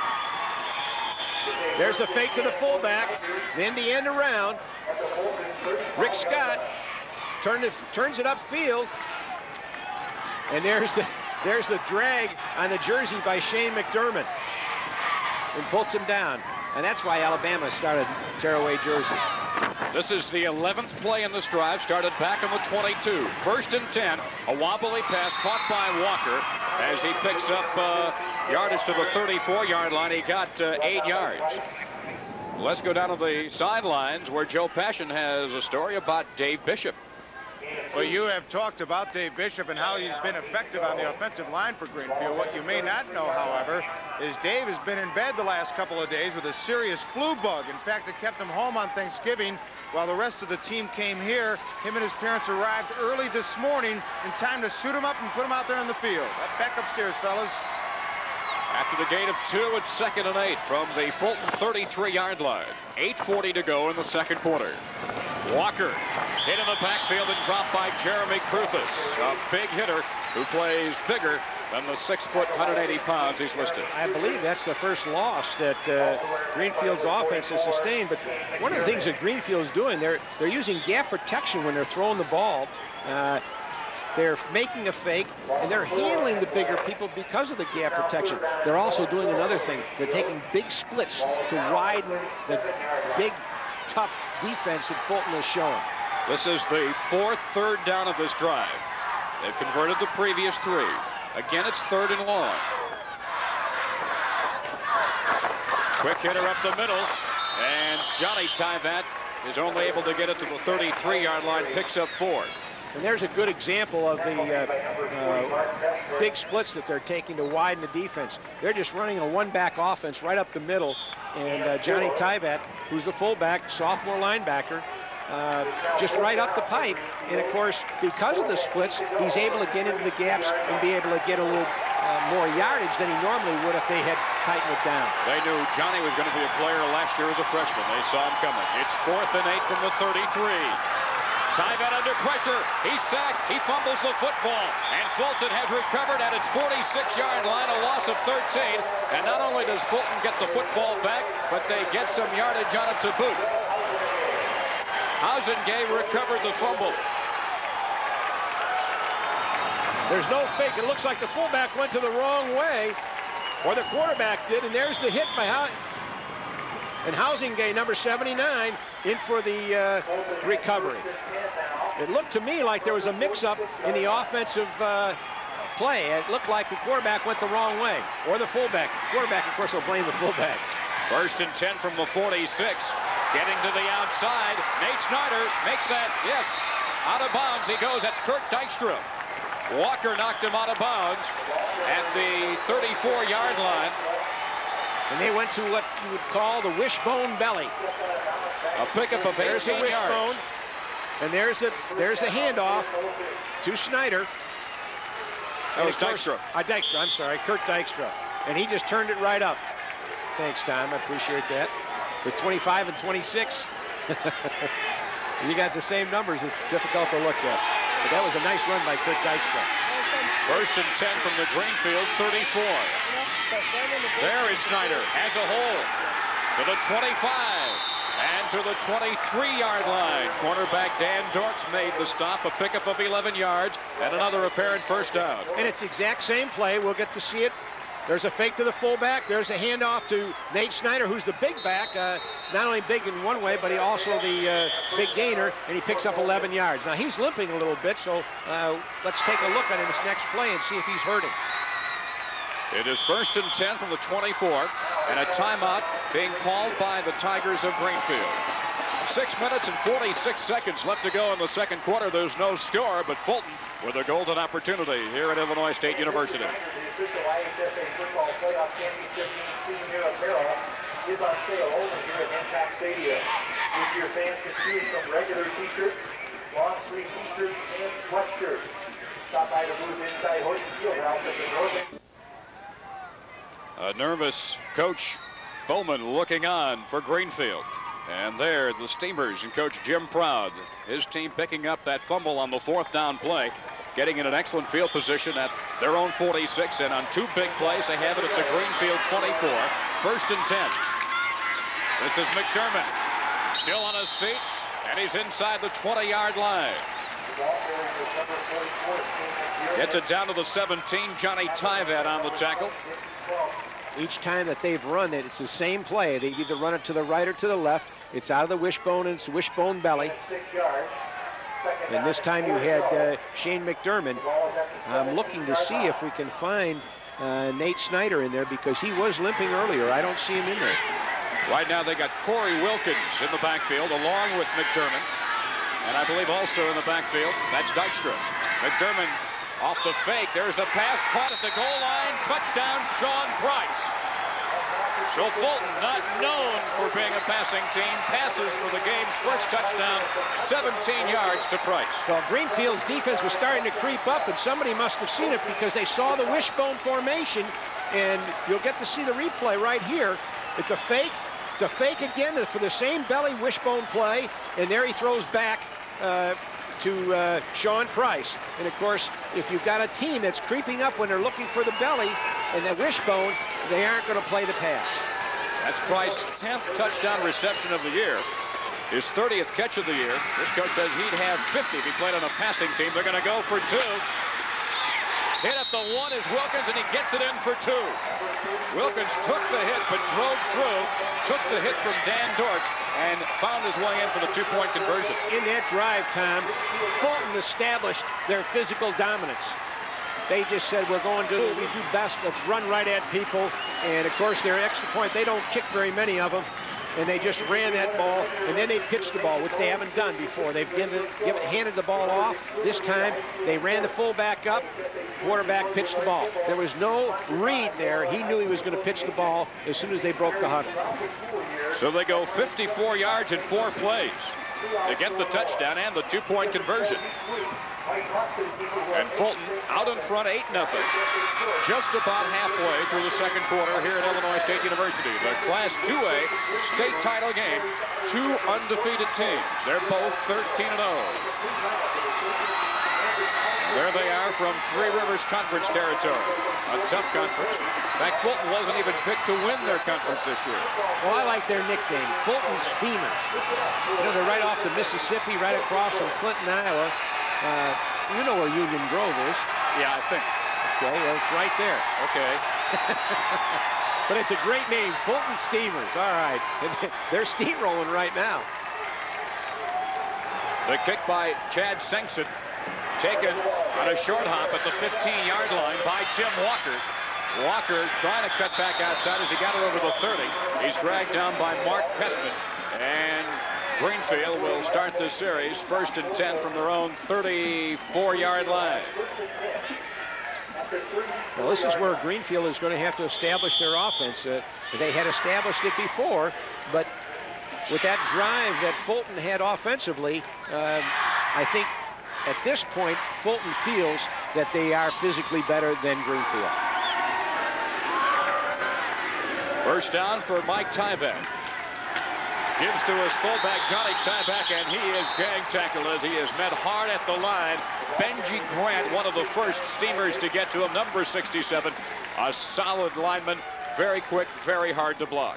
There's the fake to the fullback, then the end around. Rick Scott turns it upfield, and there's the drag on the jersey by Shane McDermott, and puts him down. And that's why Alabama started tearaway jerseys. This is the 11th play in this drive, started back on the 22. 1st and 10, a wobbly pass caught by Walker as he picks up yardage to the 34-yard line. He got 8 yards. Let's go down to the sidelines where Joe Passion has a story about Dave Bishop. Well, you have talked about Dave Bishop and how he's been effective on the offensive line for Greenfield. What you may not know, however, is Dave has been in bed the last couple of days with a serious flu bug. In fact, it kept him home on Thanksgiving while the rest of the team came here. Him and his parents arrived early this morning in time to suit him up and put him out there in the field. Back upstairs, fellas. After the gain of 2, it's 2nd and 8 from the Fulton 33-yard line. 8:40 to go in the second quarter. Walker hit in the backfield and dropped by Jeremy Kruthis, a big hitter who plays bigger than the 6 foot, 180 pounds he's listed. I believe that's the first loss that Greenfield's offense has sustained. But one of the things that Greenfield's doing, they're using gap protection when they're throwing the ball. They're making a fake, and they're handling the bigger people because of the gap protection. They're also doing another thing. They're taking big splits to widen the big, tough defense that Fulton is showing. This is the 4th third down of this drive. They've converted the previous 3. Again, it's 3rd and long. Quick hitter up the middle, and Johnny Tyvat is only able to get it to the 33-yard line, picks up 4. And there's a good example of the big splits that they're taking to widen the defense. They're just running a one-back offense right up the middle, and Johnny Tyvat, who's the fullback, sophomore linebacker, just right up the pipe. And of course, because of the splits, he's able to get into the gaps and be able to get a little more yardage than he normally would if they had tightened it down. They knew Johnny was going to be a player last year as a freshman. They saw him coming. It's 4th and 8 from the 33. Tyvat under pressure. He's sacked. He fumbles the football. And Fulton has recovered at its 46-yard line, a loss of 13. And not only does Fulton get the football back, but they get some yardage on it to boot. Hausengay recovered the fumble. There's no fake. It looks like the fullback went to the wrong way, or the quarterback did, and there's the hit by and Hausengay, number 79, in for the recovery. It looked to me like there was a mix-up in the offensive play. It looked like the quarterback went the wrong way, or the fullback. The quarterback, of course, will blame the fullback. 1st and 10 from the 46. Getting to the outside. Nate Snyder makes that, yes, out of bounds he goes. That's Kurt Dykstra. Walker knocked him out of bounds at the 34-yard line. And they went to what you would call the wishbone belly. A pickup of 18 yards. And there's the handoff to Snyder. That was Dykstra. Dykstra, I'm sorry, Kurt Dykstra. And he just turned it right up. Thanks, Tom, I appreciate that. With 25 and 26. You got the same numbers. It's difficult to look at. But that was a nice run by Kurt Dykstra. 1st and 10 from the Greenfield 34. There is Snyder as a hole to the 25 and to the 23-yard line. Cornerback Dan Dortz made the stop, a pickup of 11 yards and another apparent first down. And it's the exact same play. We'll get to see it. There's a fake to the fullback. There's a handoff to Nate Snyder, who's the big back. Not only big in one way, but he also the big gainer, and he picks up 11 yards. Now, he's limping a little bit, so let's take a look at this next play and see if he's hurting. It is 1st and 10 from the 24, and a timeout being called by the Tigers of Greenfield. 6 minutes and 46 seconds left to go in the second quarter. There's no score, but Fulton with a golden opportunity here at Illinois State University. The official IHSA football playoff championship senior apparel is on sale only here at Hancock Stadium. This year fans can choose from regular t-shirts, long sleeve t-shirts, and sweatshirts. Stop by the booth inside Hoyt Fieldhouse at the northern. A nervous Coach Bowman looking on for Greenfield. And there, the Steamers and Coach Jim Proud. His team picking up that fumble on the 4th down play, getting in an excellent field position at their own 46, and on 2 big plays, they have it at the Greenfield 24. 1st and 10. This is McDermott, still on his feet, and he's inside the 20-yard line. Gets it down to the 17. Johnny Tyvat on the tackle. Each time that they've run it, it's the same play. They either run it to the right or to the left. It's out of the wishbone, and it's wishbone belly. And this time you had Shane McDermott. I'm looking to see if we can find Nate Snyder in there because he was limping earlier. I don't see him in there. Right now they got Corey Wilkins in the backfield along with McDermott. And I believe also in the backfield, that's Dykstra. McDermott off the fake. There's the pass caught at the goal line. Touchdown, Sean Price. So Fulton, not known for being a passing team, passes for the game's first touchdown, 17 yards to Price. Well, Greenfield's defense was starting to creep up, and somebody must have seen it because they saw the wishbone formation, and you'll get to see the replay right here. It's a fake. It's a fake again for the same belly wishbone play, and there he throws back to Sean Price. And of course, if you've got a team that's creeping up when they're looking for the belly and the wishbone, they aren't going to play the pass. That's Price's 10th touchdown reception of the year. His 30th catch of the year. This coach says he'd have 50 if he played on a passing team. They're going to go for 2. Hit at the 1 is Wilkins, and he gets it in for 2. Wilkins took the hit, but drove through, took the hit from Dan Dortz, and found his way in for the 2-point conversion. In that drive, Tom, Fulton established their physical dominance. They just said, we're going to do what we do best. Let's run right at people. And, of course, their extra point, they don't kick very many of them. And they just ran that ball, and then they pitched the ball, which they haven't done before. They've handed the ball off. This time, they ran the fullback up. Quarterback pitched the ball. There was no read there. He knew he was going to pitch the ball as soon as they broke the huddle. So they go 54 yards in 4 plays to get the touchdown and the 2-point conversion. And Fulton out in front 8-0. Just about halfway through the second quarter here at Illinois State University. The Class 2A state title game. 2 undefeated teams. They're both 13-0. There they are from Three Rivers Conference territory. A tough conference. In fact, Fulton wasn't even picked to win their conference this year. Well, I like their nickname, Fulton Steamers. You know, they're right off the Mississippi, right across from Clinton, Iowa. You know where Union Grove is. Yeah, I think. Okay, well, it's right there. Okay. But it's a great name, Fulton Steamers. All right. They're steamrolling right now. The kick by Chad Sengson, taken on a short hop at the 15-yard line by Tim Walker. Walker trying to cut back outside as he got it over the 30. He's dragged down by Mark Pessman. And Greenfield will start this series 1st and 10 from their own 34-yard line. Well, this is where Greenfield is going to have to establish their offense. They had established it before, but with that drive that Fulton had offensively, I think at this point, Fulton feels that they are physically better than Greenfield. First down for Mike Tyvan. Gives to his fullback, Johnny Tyvek, and he is gang tackled as he is met hard at the line. Benji Grant, one of the first steamers to get to him, number 67. A solid lineman, very quick, very hard to block.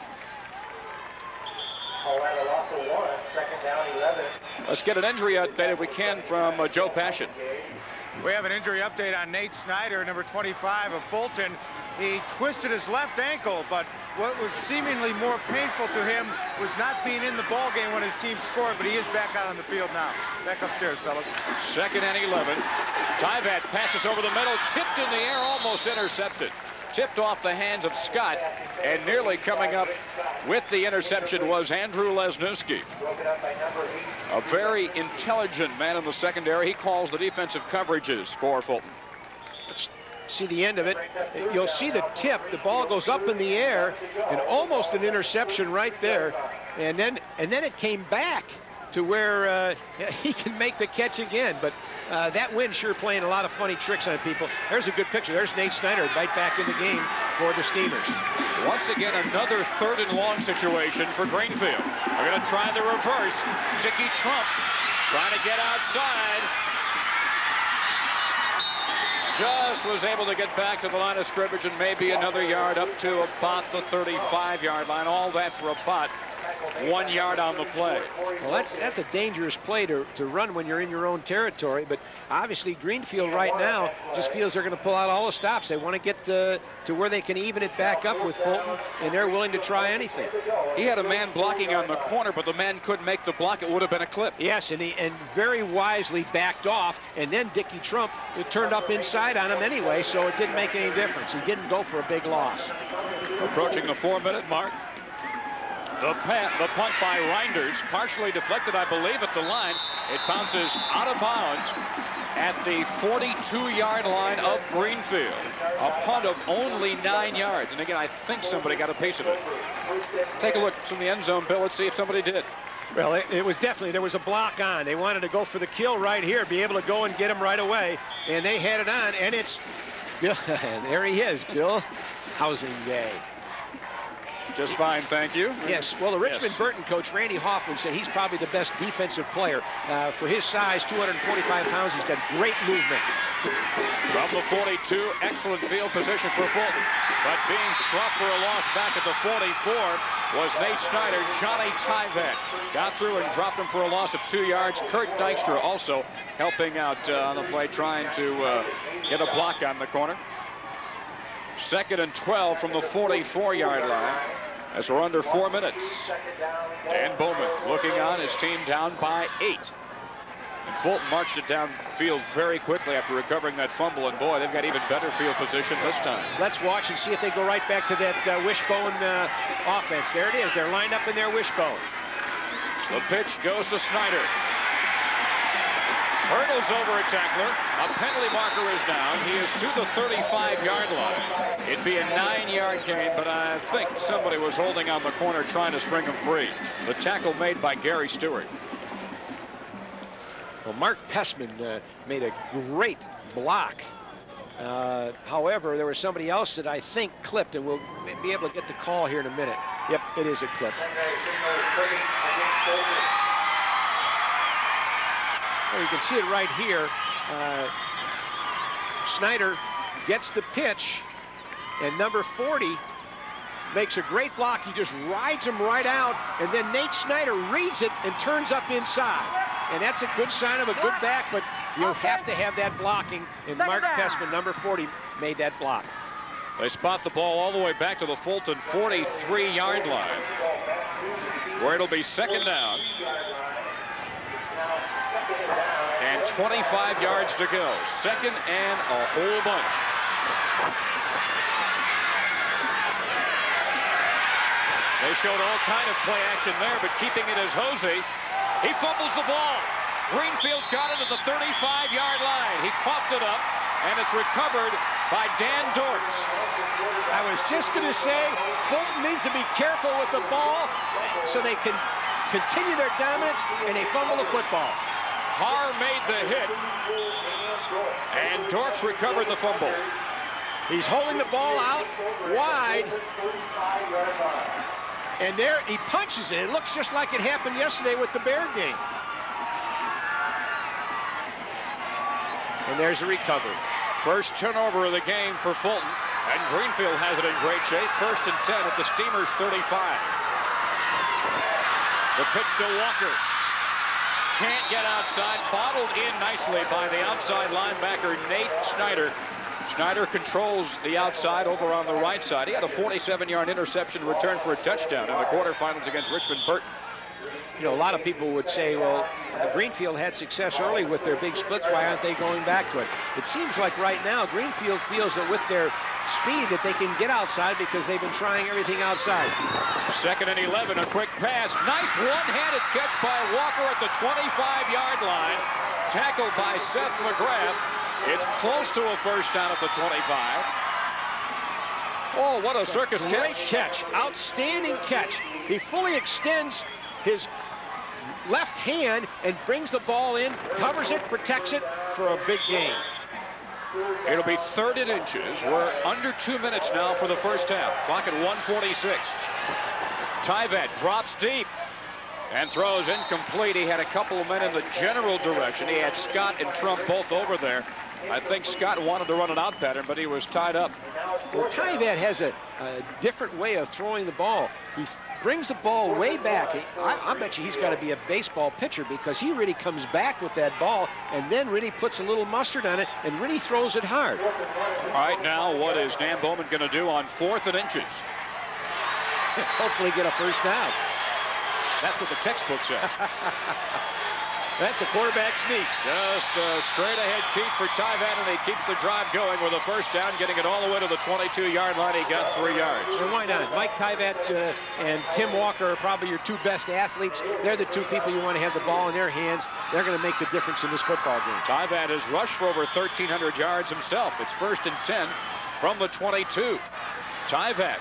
Let's get an injury update if we can from Joe Passion. We have an injury update on Nate Snyder, number 25 of Fulton. He twisted his left ankle, but what was seemingly more painful to him was not being in the ball game when his team scored, but he is back out on the field now. Back upstairs, fellas. 2nd and 11. Tyvek passes over the middle, tipped in the air, almost intercepted. Tipped off the hands of Scott, and nearly coming up with the interception was Andrew Lesniewski. A very intelligent man in the secondary. He calls the defensive coverages for Fulton. Let's see the end of it. You'll see the tip. The ball goes up in the air, and almost an interception right there. And then it came back to where he can make the catch again. But that wind sure playing a lot of funny tricks on people. There's a good picture. There's Nate Snyder right back in the game for the Steamers. Once again, another 3rd and long situation for Greenfield. They're going to try the reverse. Dickie Trump trying to get outside. Just was able to get back to the line of scrimmage and maybe another yard up to about the 35-yard line. All that for about 1 yard on the play. Well, that's a dangerous play to run when you're in your own territory, but obviously Greenfield right now just feels they're going to pull out all the stops. They want to get to where they can even it back up with Fulton, and they're willing to try anything. He had a man blocking on the corner, but the man couldn't make the block. It would have been a clip. Yes, and very wisely backed off, and then Dickie Trump turned up inside on him anyway, so it didn't make any difference. He didn't go for a big loss. Approaching the 4-minute mark. The punt by Reinders, partially deflected, I believe, at the line. It bounces out of bounds at the 42-yard line of Greenfield. A punt of only 9 yards. And again, I think somebody got a piece of it. Take a look from the end zone, Bill. Let's see if somebody did. Well, it was definitely, there was a block on. They wanted to go for the kill right here, be able to go and get him right away. And they had it on, and it's Bill. There he is, Bill Housingay. Just fine, thank you. Yes, well, the Richmond Burton coach, Randy Hoffman, said he's probably the best defensive player. For his size, 245 pounds, he's got great movement. From the 42, excellent field position for Fulton. But being dropped for a loss back at the 44 was Nate Snyder. Johnny Tyvek got through and dropped him for a loss of 2 yards. Kurt Dykstra also helping out on the play, trying to get a block on the corner. 2nd and 12 from the 44-yard line as we're under 4 minutes. Dan Bowman looking on, his team down by 8. And Fulton marched it downfield very quickly after recovering that fumble, and boy, they've got even better field position this time. Let's watch and see if they go right back to that wishbone offense. There it is. They're lined up in their wishbone. The pitch goes to Snyder. Hurdles over a tackler. A penalty marker is down. He is to the 35-yard line. It'd be a 9-yard gain, but I think somebody was holding on the corner trying to spring him free. The tackle made by Gary Stewart. Well, Mark Pessman made a great block. However, there was somebody else that I think clipped, and we'll be able to get the call here in a minute. Yep, it is a clip. Well, you can see it right here. Snyder gets the pitch, and number 40 makes a great block. He just rides him right out, and then Nate Snyder reads it and turns up inside. And that's a good sign of a good back, but you'll have to have that blocking, and Mark Pessman, number 40, made that block. They spot the ball all the way back to the Fulton 43-yard line, where it'll be 2nd down. And 25 yards to go. 2nd and a whole bunch. They showed all kind of play action there, but keeping it as Hosey. He fumbles the ball. Greenfield's got it at the 35-yard line. He coughed it up, and it's recovered by Dan Dortz. I was just going to say, Fulton needs to be careful with the ball so they can continue their dominance, and they fumble the football. Haar made the hit, and Dortz recovered the fumble. He's holding the ball out wide. And there he punches it. It looks just like it happened yesterday with the Bear game. And there's a recovery. First turnover of the game for Fulton. And Greenfield has it in great shape. 1st and 10 at the Steamers' 35. The pitch to Walker. Can't get outside. Bottled in nicely by the outside linebacker, Nate Schneider. Schneider controls the outside over on the right side. He had a 47-yard interception return for a touchdown in the quarterfinals against Richmond Burton. You know, a lot of people would say, well, Greenfield had success early with their big splits. Why aren't they going back to it? It seems like right now Greenfield feels that with their speed that they can get outside because they've been trying everything outside. 2nd and 11, a quick pass. Nice one-handed catch by Walker at the 25-yard line. Tackled by Seth McGrath. It's close to a first down at the 25. Oh, what a circus catch. Great catch. Outstanding catch. He fully extends his left hand and brings the ball in, covers it, protects it for a big gain. It'll be 3rd and inches. We're under 2 minutes now for the first half. Clock at 1:46. Tyvet drops deep and throws incomplete. He had a couple of men in the general direction. He had Scott and Trump both over there. I think Scott wanted to run an out pattern, but he was tied up. Well, Tyvet has a different way of throwing the ball. He brings the ball way back. I bet you he's got to be a baseball pitcher because he really comes back with that ball and then really puts a little mustard on it and really throws it hard. All right, now what is Dan Bowman going to do on 4th and inches? Hopefully get a first down. That's what the textbook says. That's a quarterback sneak. Just a straight-ahead keep for Tyvet, and he keeps the drive going with a first down, getting it all the way to the 22-yard line. He got 3 yards. And why not? Mike Tyvet and Tim Walker are probably your 2 best athletes. They're the 2 people you want to have the ball in their hands. They're going to make the difference in this football game. Tyvet has rushed for over 1,300 yards himself. It's 1st and 10 from the 22. Tyvet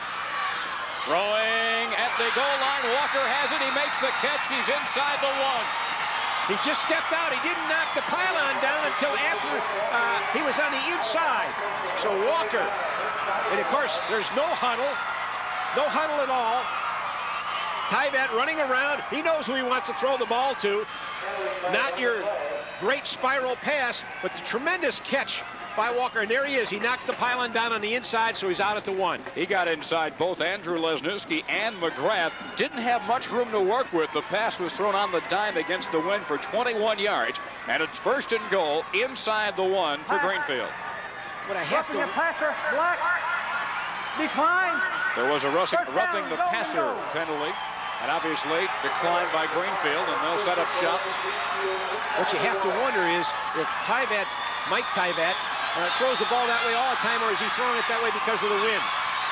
throwing at the goal line. Walker has it. He makes the catch. He's inside the 1. He just stepped out. He didn't knock the pylon down until after he was on the inside. So Walker, and of course, there's no huddle at all. Tyvet running around. He knows who he wants to throw the ball to. Not your great spiral pass, but the tremendous catch by Walker. And there he is. He knocks the pylon down on the inside, so he's out at the 1. He got inside both Andrew Lesniewski and McGrath. Didn't have much room to work with. The pass was thrown on the dime against the wind for 21 yards. And it's 1st and goal inside the 1 for Greenfield. But I have to... passer, black, decline. There was a roughing the passer penalty. And obviously declined by Greenfield, and they'll set up shop. What you have to wonder is if Mike Tyvet, throws the ball that way all the time, or is he throwing it that way because of the wind?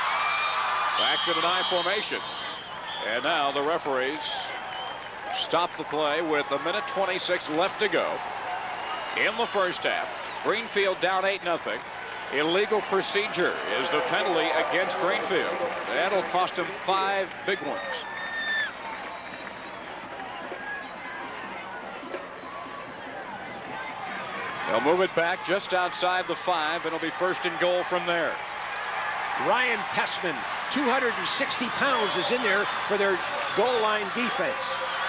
Backs in an I formation. And now the referees stop the play with 1:26 left to go in the first half. Greenfield down 8-0. Illegal procedure is the penalty against Greenfield. That'll cost him 5 big ones. They'll move it back just outside the 5, and it'll be 1st and goal from there. Ryan Pessman, 260 pounds, is in there for their goal line defense.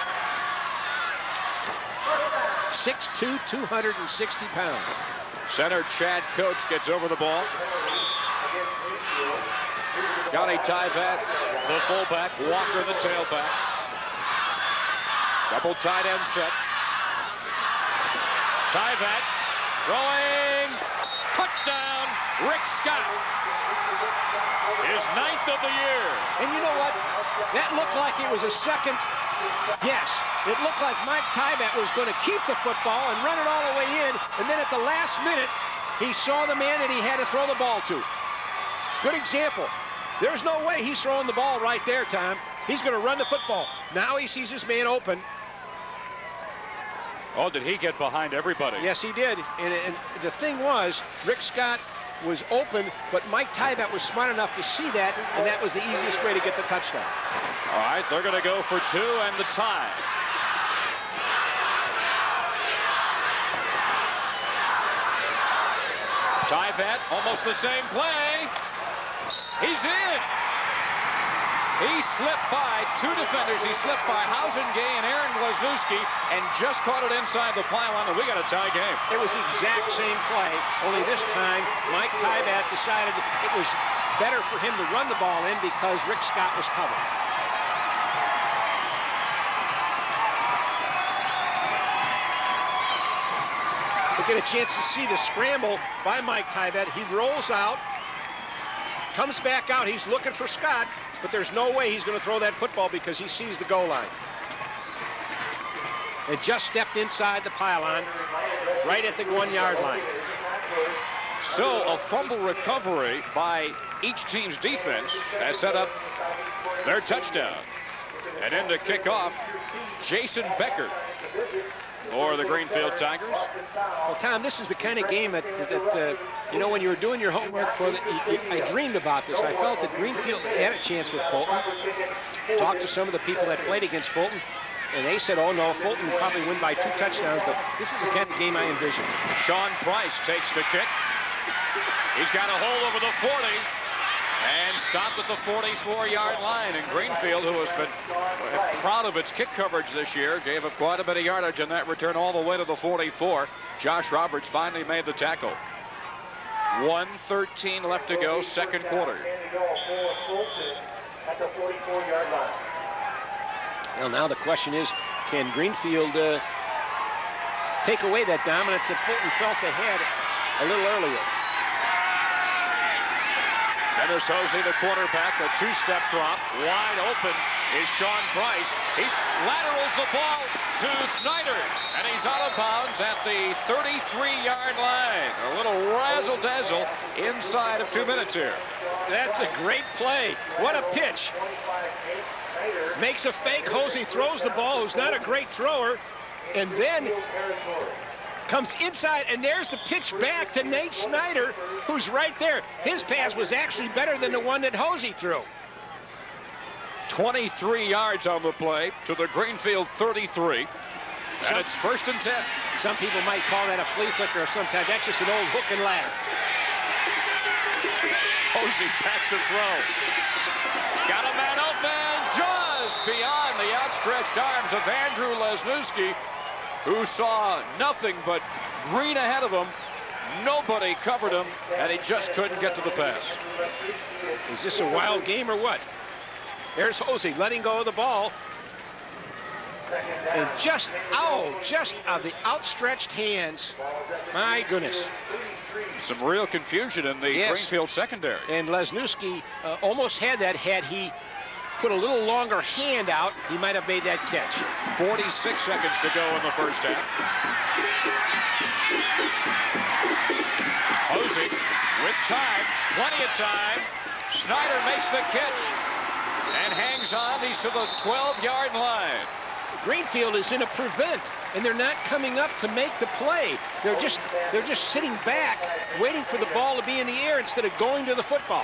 6'2", 260 pounds. Center Chad Coates gets over the ball. Johnny Tyvet, the fullback. Walker, the tailback. Double tight end set. Tyvet throwing. Touchdown, Rick Scott. His 9th of the year. And you know what? That looked like it was a second guess. It looked like Mike Tyvet was going to keep the football and run it all the way in, and then at the last minute, he saw the man that he had to throw the ball to. Good example. There's no way he's throwing the ball right there, Tom. He's going to run the football. Now he sees his man open. Oh, did he get behind everybody? Yes, he did. And the thing was, Rick Scott was open, but Mike Tyvet was smart enough to see that, and that was the easiest way to get the touchdown. All right, they're going to go for 2 and the tie. Tyvet, almost the same play. He's in. He slipped by two defenders. He slipped by Hausengay and Aaron Lesniewski and just caught it inside the pylon, and we got a tie game. It was the exact same play, only this time Mike Tybat decided it was better for him to run the ball in because Rick Scott was covered. We get a chance to see the scramble by Mike Tybat. He rolls out, comes back out. He's looking for Scott, but there's no way he's going to throw that football because he sees the goal line. It just stepped inside the pylon, right at the 1-yard line. So a fumble recovery by each team's defense has set up their touchdown. And in to kick off, Jason Becker for the Greenfield Tigers. Well, Tom, this is the kind of game that you know, when you were doing your homework for I dreamed about this. I felt that Greenfield had a chance with Fulton. Talked to some of the people that played against Fulton, and they said, oh no, Fulton will probably win by 2 touchdowns, but this is the kind of game I envisioned. Sean Price takes the kick. He's got a hole over the 40 and stopped at the 44-yard line. And Greenfield, who has been proud of its kick coverage this year, gave up quite a bit of yardage in that return all the way to the 44. Josh Roberts finally made the tackle. 1:13 left to go, second quarter. Well, now the question is, can Greenfield take away that dominance that Fulton felt they had a little earlier? Dennis Hosey, the quarterback, a 2-step drop. Wide open is Sean Price. He laterals the ball to Snyder, and he's out of bounds at the 33-yard line. A little razzle-dazzle inside of 2 minutes here. That's a great play. What a pitch. Makes a fake. Hosey throws the ball, who's not a great thrower, and then comes inside, and there's the pitch back to Nate Snyder, who's right there. His pass was actually better than the one that Hosey threw. 23 yards on the play to the Greenfield 33. And it's 1st and 10. Some people might call that a flea flicker of some kind. That's just an old hook and ladder. Hosey back to throw. He's got a man open just beyond the outstretched arms of Andrew Lesniewski, who saw nothing but green ahead of him. Nobody covered him, and he just couldn't get to the pass. Is this a wild game or what? There's Hosey letting go of the ball. And just of the outstretched hands. My goodness. Some real confusion in the Greenfield secondary. And Lesniewski almost had that. Had he put a little longer hand out, he might have made that catch. 46 seconds to go in the first half. Hosey with time, plenty of time. Snyder makes the catch and hangs on. He's to the 12-yard line. Greenfield is in a prevent, and they're not coming up to make the play. They're just sitting back, waiting for the ball to be in the air instead of going to the football.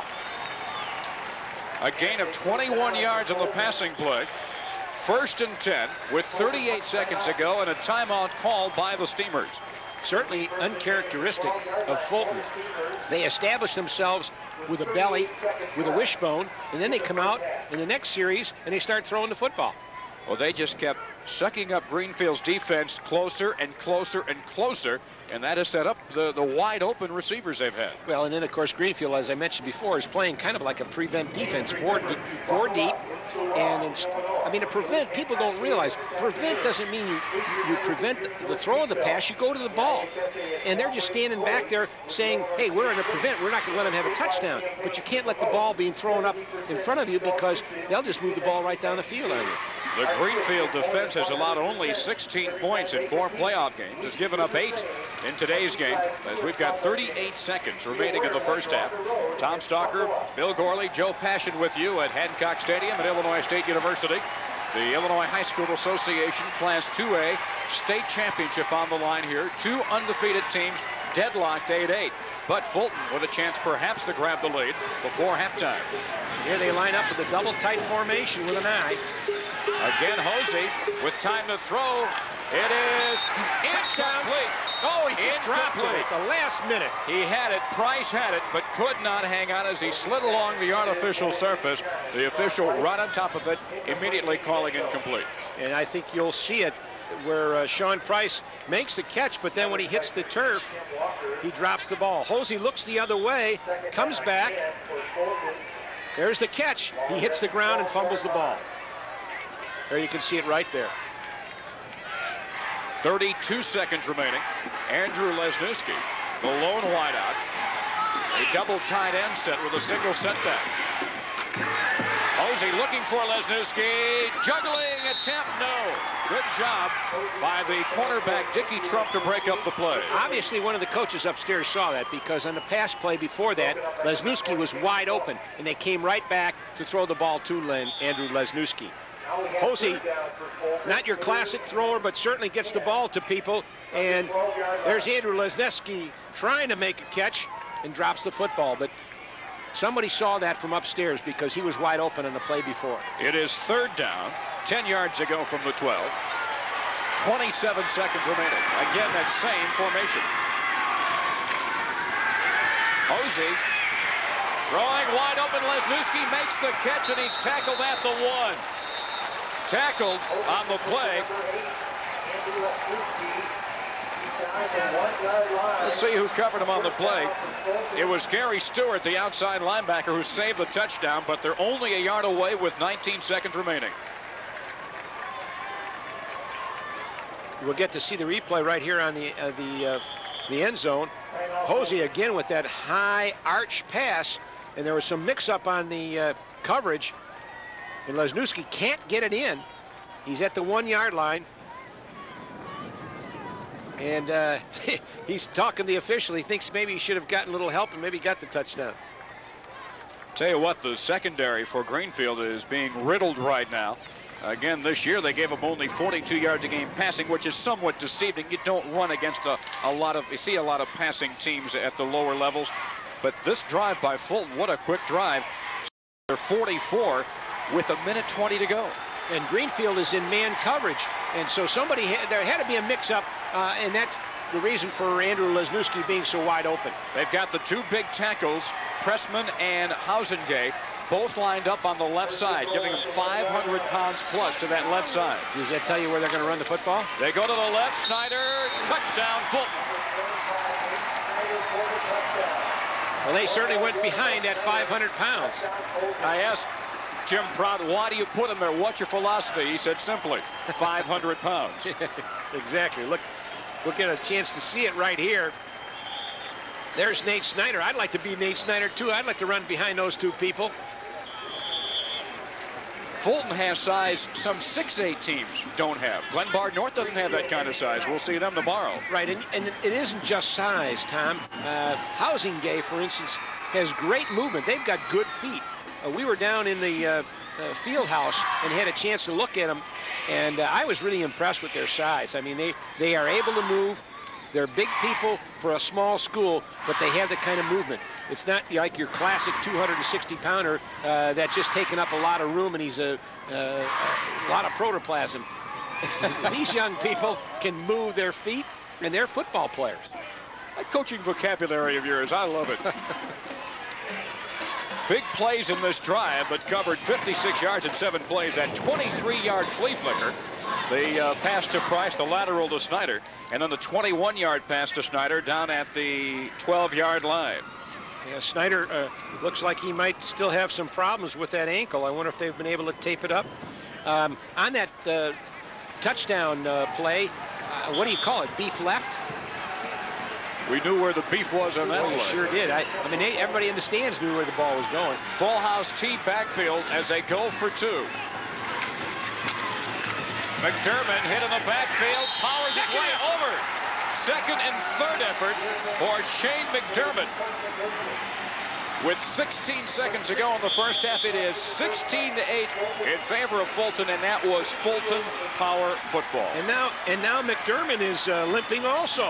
A gain of 21 yards on the passing play. 1st and 10 with 38 seconds to go and a timeout called by the Steamers. Certainly uncharacteristic of Fulton. They establish themselves with a belly, with a wishbone, and then they come out in the next series and they start throwing the football. Well, they just kept sucking up Greenfield's defense closer and closer and closer, and that has set up the wide open receivers they've had. Well, and then of course Greenfield, as I mentioned before, is playing kind of like a prevent defense, four deep. And I mean, a prevent, people don't realize, prevent doesn't mean you prevent the throw of the pass, you go to the ball. And they're just standing back there saying, hey, we're in a prevent, we're not going to let them have a touchdown. But you can't let the ball being thrown up in front of you because they'll just move the ball right down the field on you. The Greenfield defense has allowed only 16 points in 4 playoff games. Has given up 8 in today's game, as we've got 38 seconds remaining in the first half. Tom Stalker, Bill Gorley, Joe Passion with you at Hancock Stadium at Illinois State University. The Illinois High School Association Class 2A state championship on the line here. 2 undefeated teams deadlocked 8-8. But Fulton with a chance perhaps to grab the lead before halftime. Here they line up with a double tight formation with an eye. Again, Hosey with time to throw. It is incomplete. Oh, he just dropped it at the last minute. He had it, Price had it, but could not hang on as he slid along the artificial surface. The official right on top of it, immediately calling incomplete. And I think you'll see it where Sean Price makes the catch, but then when he hits the turf, he drops the ball. Hosey looks the other way, comes back. There's the catch. He hits the ground and fumbles the ball. There you can see it right there. 32 seconds remaining. Andrew Lesniewski, the lone wideout. A double tight end set with a single setback. Hosey looking for Lesniewski. Juggling attempt, no. Good job by the cornerback, Dickie Trump, to break up the play. Obviously, one of the coaches upstairs saw that, because on the pass play before that, Lesniewski was wide open, and they came right back to throw the ball to Andrew Lesniewski. Hosey, not your classic thrower, but certainly gets the ball to people, and there's Andrew Lesniewski trying to make a catch and drops the football, but somebody saw that from upstairs because he was wide open on the play before. It is third down, 10 yards ago from the 12. 27 seconds remaining. Again, that same formation. Hosey throwing wide open. Lesniewski makes the catch, and he's tackled at the 1. Tackled on the play. Let's see who covered him on the play. It was Gary Stewart, the outside linebacker, who saved the touchdown, but they're only a yard away with 19 seconds remaining. We'll get to see the replay right here on the end zone. Hosey again with that high arch pass, and there was some mix-up on the coverage, and Lesniewski can't get it in. He's at the 1 yard line. And he's talking to the official. He thinks maybe he should have gotten a little help and maybe got the touchdown. Tell you what, the secondary for Greenfield is being riddled right now. Again, this year they gave up only 42 yards a game passing, which is somewhat deceiving. You don't run against you see a lot of passing teams at the lower levels. But this drive by Fulton, what a quick drive. They're 44 with 1:20 to go. And Greenfield is in man coverage. And so there had to be a mix-up, and that's the reason for Andrew Lesniewski being so wide open. They've got the two big tackles, Pressman and Hausengay, both lined up on the left side, giving them 500 pounds plus to that left side. Does that tell you where they're going to run the football? They go to the left. Snyder, touchdown, Fulton. Well, they certainly went behind at 500 pounds. I asked Jim Prout, why do you put him there? What's your philosophy? He said simply, 500 pounds. Exactly. Look, we'll get a chance to see it right here. There's Nate Snyder. I'd like to be Nate Snyder, too. I'd like to run behind those two people. Fulton has size some 6'8" teams don't have. Glenbard North doesn't have that kind of size. We'll see them tomorrow. Right, and it isn't just size, Tom. Hausengay, for instance, has great movement. They've got good feet. We were down in the field house and had a chance to look at them, and I was really impressed with their size. I mean, they are able to move. They're big people for a small school, but they have the kind of movement. It's not like your classic 260-pounder that's just taking up a lot of room and he's a lot of protoplasm. These young people can move their feet, and they're football players. That coaching vocabulary of yours, I love it. Big plays in this drive, but covered 56 yards in 7 plays. That 23-yard flea flicker. The pass to Price, the lateral to Snyder, and then the 21-yard pass to Snyder down at the 12-yard line. Yeah, Snyder looks like he might still have some problems with that ankle. I wonder if they've been able to tape it up. On that touchdown play, what do you call it, beef left? We knew where the beef was on that play. We sure did. I mean, everybody in the stands knew where the ball was going. Full house T backfield as they go for 2. McDermott hit in the backfield, powers his way over. Second and third effort for Shane McDermott. With 16 seconds to go in the first half, it is 16-8 in favor of Fulton, and that was Fulton power football. And now McDermott is limping also.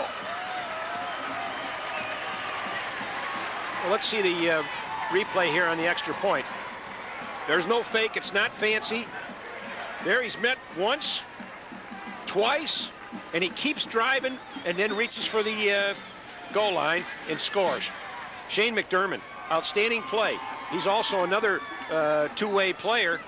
Well, let's see the replay here on the extra point. There's no fake. It's not fancy. There he's met once, twice, and he keeps driving and then reaches for the goal line and scores. Shane McDermott, outstanding play. He's also another two-way player.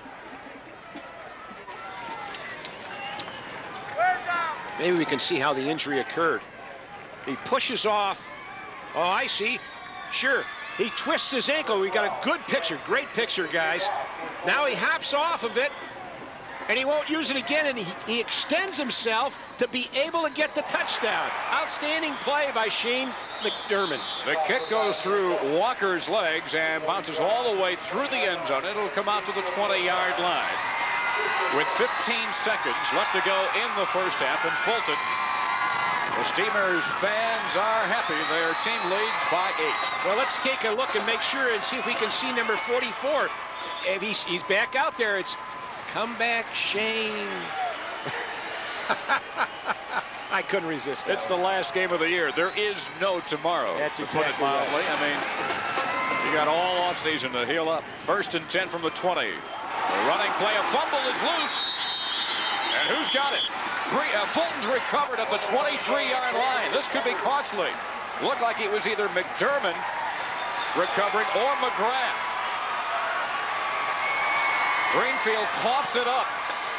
Maybe we can see how the injury occurred. He pushes off. Oh, I see. Sure. He twists his ankle. We got a good picture. Great picture, guys. Now he hops off of it, and he won't use it again, and he extends himself to be able to get the touchdown. Outstanding play by Shane McDermott. The kick goes through Walker's legs and bounces all the way through the end zone. It'll come out to the 20-yard line. With 15 seconds left to go in the first half in Fulton, the Steamers fans are happy. Their team leads by 8. Well, let's take a look and make sure and see if we can see number 44. If he's back out there, it's come back, Shane. I couldn't resist that. It's the last game of the year. There is no tomorrow. That's exactly to put it mildly. right. I mean, you got all offseason to heal up. 1st and 10 from the 20. The running play, a fumble is loose. And who's got it? Fulton's recovered at the 23-yard line. This could be costly. Looked like it was either McDermott recovering or McGrath. Greenfield coughs it up.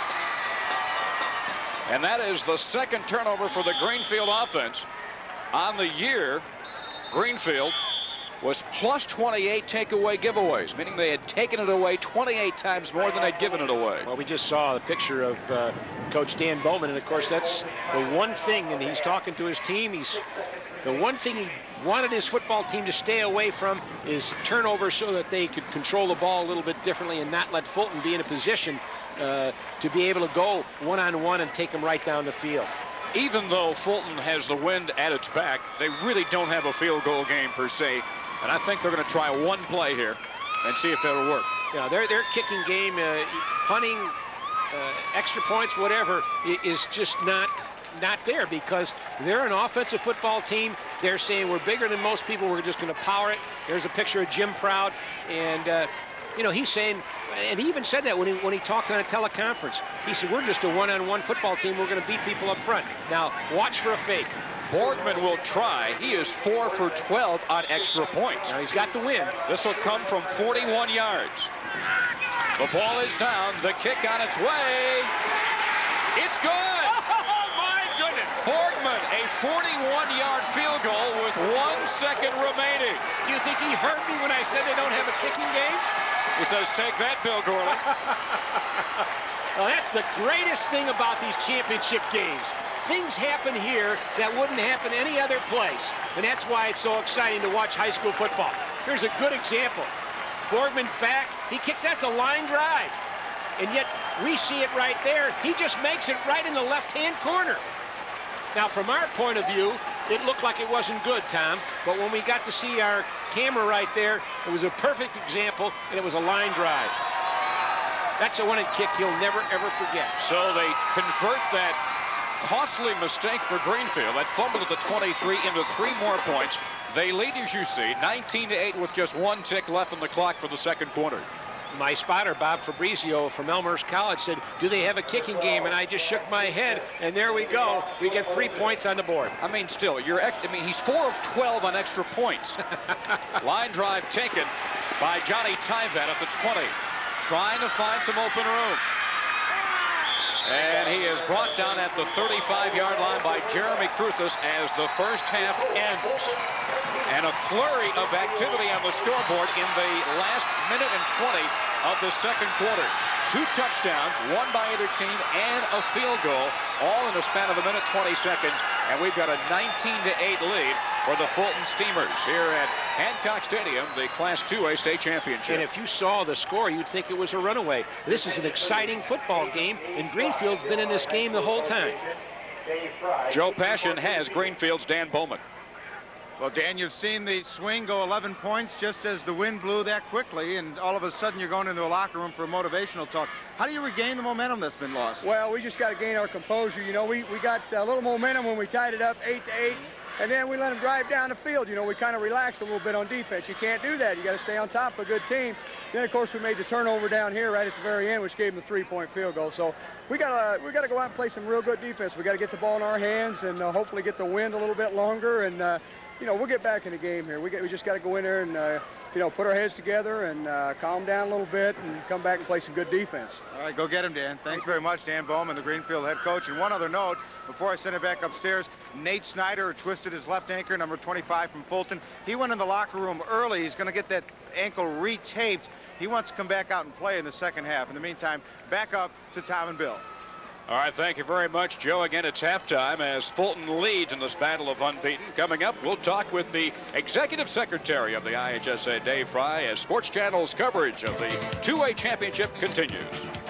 And that is the second turnover for the Greenfield offense. On the year, Greenfield was plus 28 takeaway giveaways, meaning they had taken it away 28 times more than they'd given it away. Well, we just saw the picture of Coach Dan Bowman, and of course that's the one thing, and he's talking to his team, the one thing he wanted his football team to stay away from is turnovers so that they could control the ball a little bit differently and not let Fulton be in a position to be able to go one-on-one and take them right down the field. Even though Fulton has the wind at its back, they really don't have a field goal game per se. And I think they're going to try one play here and see if it'll work. Yeah, their kicking game, punting, extra points, whatever, is just not there because they're an offensive football team. They're saying we're bigger than most people. We're just going to power it. There's a picture of Jim Proud, and you know, he's saying, and he even said that when he talked on a teleconference. He said we're just a one-on-one football team. We're going to beat people up front. Now watch for a fake. Borgman will try. He is 4 for 12 on extra points. Now he's got the win. This will come from 41 yards. The ball is down. The kick on its way. It's good. Oh, my goodness. Borgman, a 41-yard field goal with 1 second remaining. Do you think he heard me when I said they don't have a kicking game? He says, take that, Bill Gorley. Well, that's the greatest thing about these championship games. Things happen here that wouldn't happen any other place. And that's why it's so exciting to watch high school football. Here's a good example. Borgman back, he kicks, that's a line drive. And yet we see it right there. He just makes it right in the left-hand corner. Now, from our point of view, it looked like it wasn't good, Tom. But when we got to see our camera right there, it was a perfect example, and it was a line drive. That's a winning kick he'll never, ever forget. So they convert that costly mistake for Greenfield, that fumble at the 23, into 3 more points. They lead, as you see, 19-8 with just 1 tick left on the clock for the second quarter. My spotter, Bob Fabrizio from Elmhurst College, said, do they have a kicking game? And I just shook my head, and there we go. We get 3 points on the board. I mean, still, he's 4 of 12 on extra points. Line drive taken by Johnny Tyvat at the 20, trying to find some open room. And he is brought down at the 35-yard line by Jeremy Kruthis as the first half ends. And a flurry of activity on the scoreboard in the last minute and 20 of the second quarter. 2 touchdowns, 1 by either team, and a field goal, all in the span of a minute 20 seconds. And we've got a 19-8 lead for the Fulton Steamers here at Hancock Stadium, the Class 2A state championship. And if you saw the score, you'd think it was a runaway. This is an exciting football game, and Greenfield's been in this game the whole time. Joe Passion has Greenfield's Dan Bowman. Well, Dan, you've seen the swing go 11 points just as the wind blew that quickly, and all of a sudden you're going into a locker room for a motivational talk. How do you regain the momentum that's been lost? Well, we just got to gain our composure. You know, we got a little momentum when we tied it up 8-8, and then we let them drive down the field. You know, we kind of relaxed a little bit on defense. You can't do that. You got to stay on top of a good team. Then, of course, we made the turnover down here right at the very end, which gave them the 3-point field goal. So we got to go out and play some real good defense. We got to get the ball in our hands and hopefully get the wind a little bit longer. And you know, we'll get back in the game here. We just got to go in there and you know, put our heads together and calm down a little bit and come back and play some good defense. All right, go get him, Dan. Thanks very much, Dan Bowman, the Greenfield head coach. And one other note, before I send it back upstairs, Nate Snyder twisted his left ankle, number 25 from Fulton. He went in the locker room early. He's going to get that ankle retaped. He wants to come back out and play in the second half. In the meantime, back up to Tom and Bill. All right, thank you very much, Joe. Again, it's halftime as Fulton leads in this battle of unbeaten. Coming up, we'll talk with the Executive Secretary of the IHSA, Dave Fry, as Sports Channel's coverage of the 2A championship continues.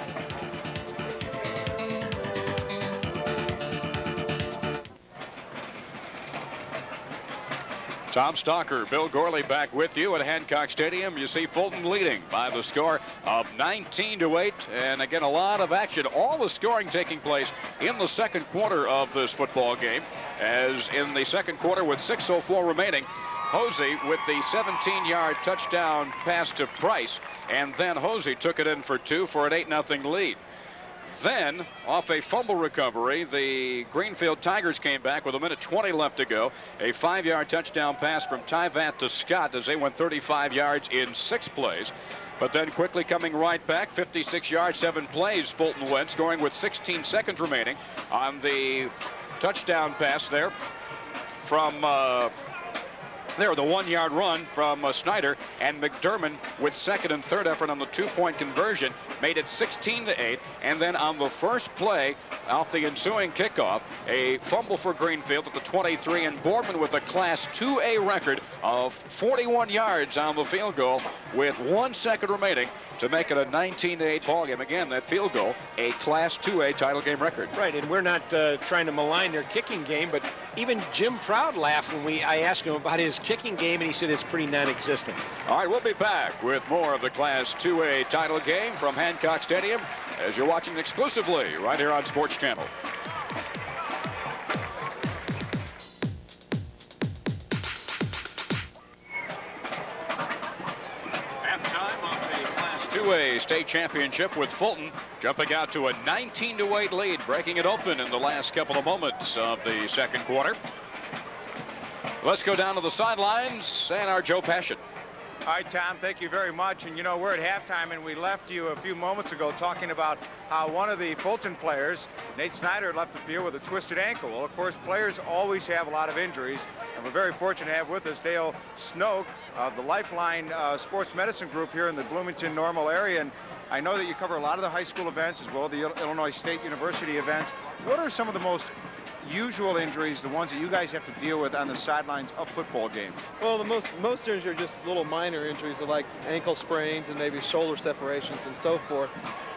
Tom Stalker, Bill Gorley back with you at Hancock Stadium. You see Fulton leading by the score of 19-8. And again, a lot of action. All the scoring taking place in the second quarter of this football game. As in the second quarter with 6:04 remaining, Hosey with the 17-yard touchdown pass to Price. And then Hosey took it in for 2 for an 8-0 lead. Then, off a fumble recovery, the Greenfield Tigers came back with 1:20 left to go. A 5-yard touchdown pass from Tyvat to Scott as they went 35 yards in 6 plays. But then quickly coming right back, 56 yards, 7 plays, Fulton went, scoring with 16 seconds remaining on the touchdown pass there from the 1-yard run from Snyder, and McDermott with second and third effort on the 2-point conversion made it 16-8. And then on the first play off the ensuing kickoff, a fumble for Greenfield at the 23, and Boardman with a Class 2A record of 41 yards on the field goal with 1 second remaining to make it a 19-8 ball game. Again, that field goal, a Class 2A title game record. Right, and we're not trying to malign their kicking game, but even Jim Proud laughed when I asked him about his kicking game, and he said it's pretty non-existent. All right, we'll be back with more of the Class 2A title game from Hancock Stadium as you're watching exclusively right here on Sports Channel. Halftime of the Class 2A state championship with Fulton jumping out to a 19-8 lead, breaking it open in the last couple of moments of the second quarter. Let's go down to the sidelines and our Joe Passion. All right, Tom, thank you very much. And, you know, we're at halftime, and we left you a few moments ago talking about how one of the Fulton players, Nate Snyder, left the field with a twisted ankle. Well, of course, players always have a lot of injuries, and we're very fortunate to have with us Dale Snoke of the Lifeline Sports Medicine Group here in the Bloomington Normal area. And I know that you cover a lot of the high school events as well as the Illinois State University events. What are some of the most usual injuries, the ones that you guys have to deal with on the sidelines of football games? Well, the most injuries are just little minor injuries like ankle sprains and maybe shoulder separations and so forth.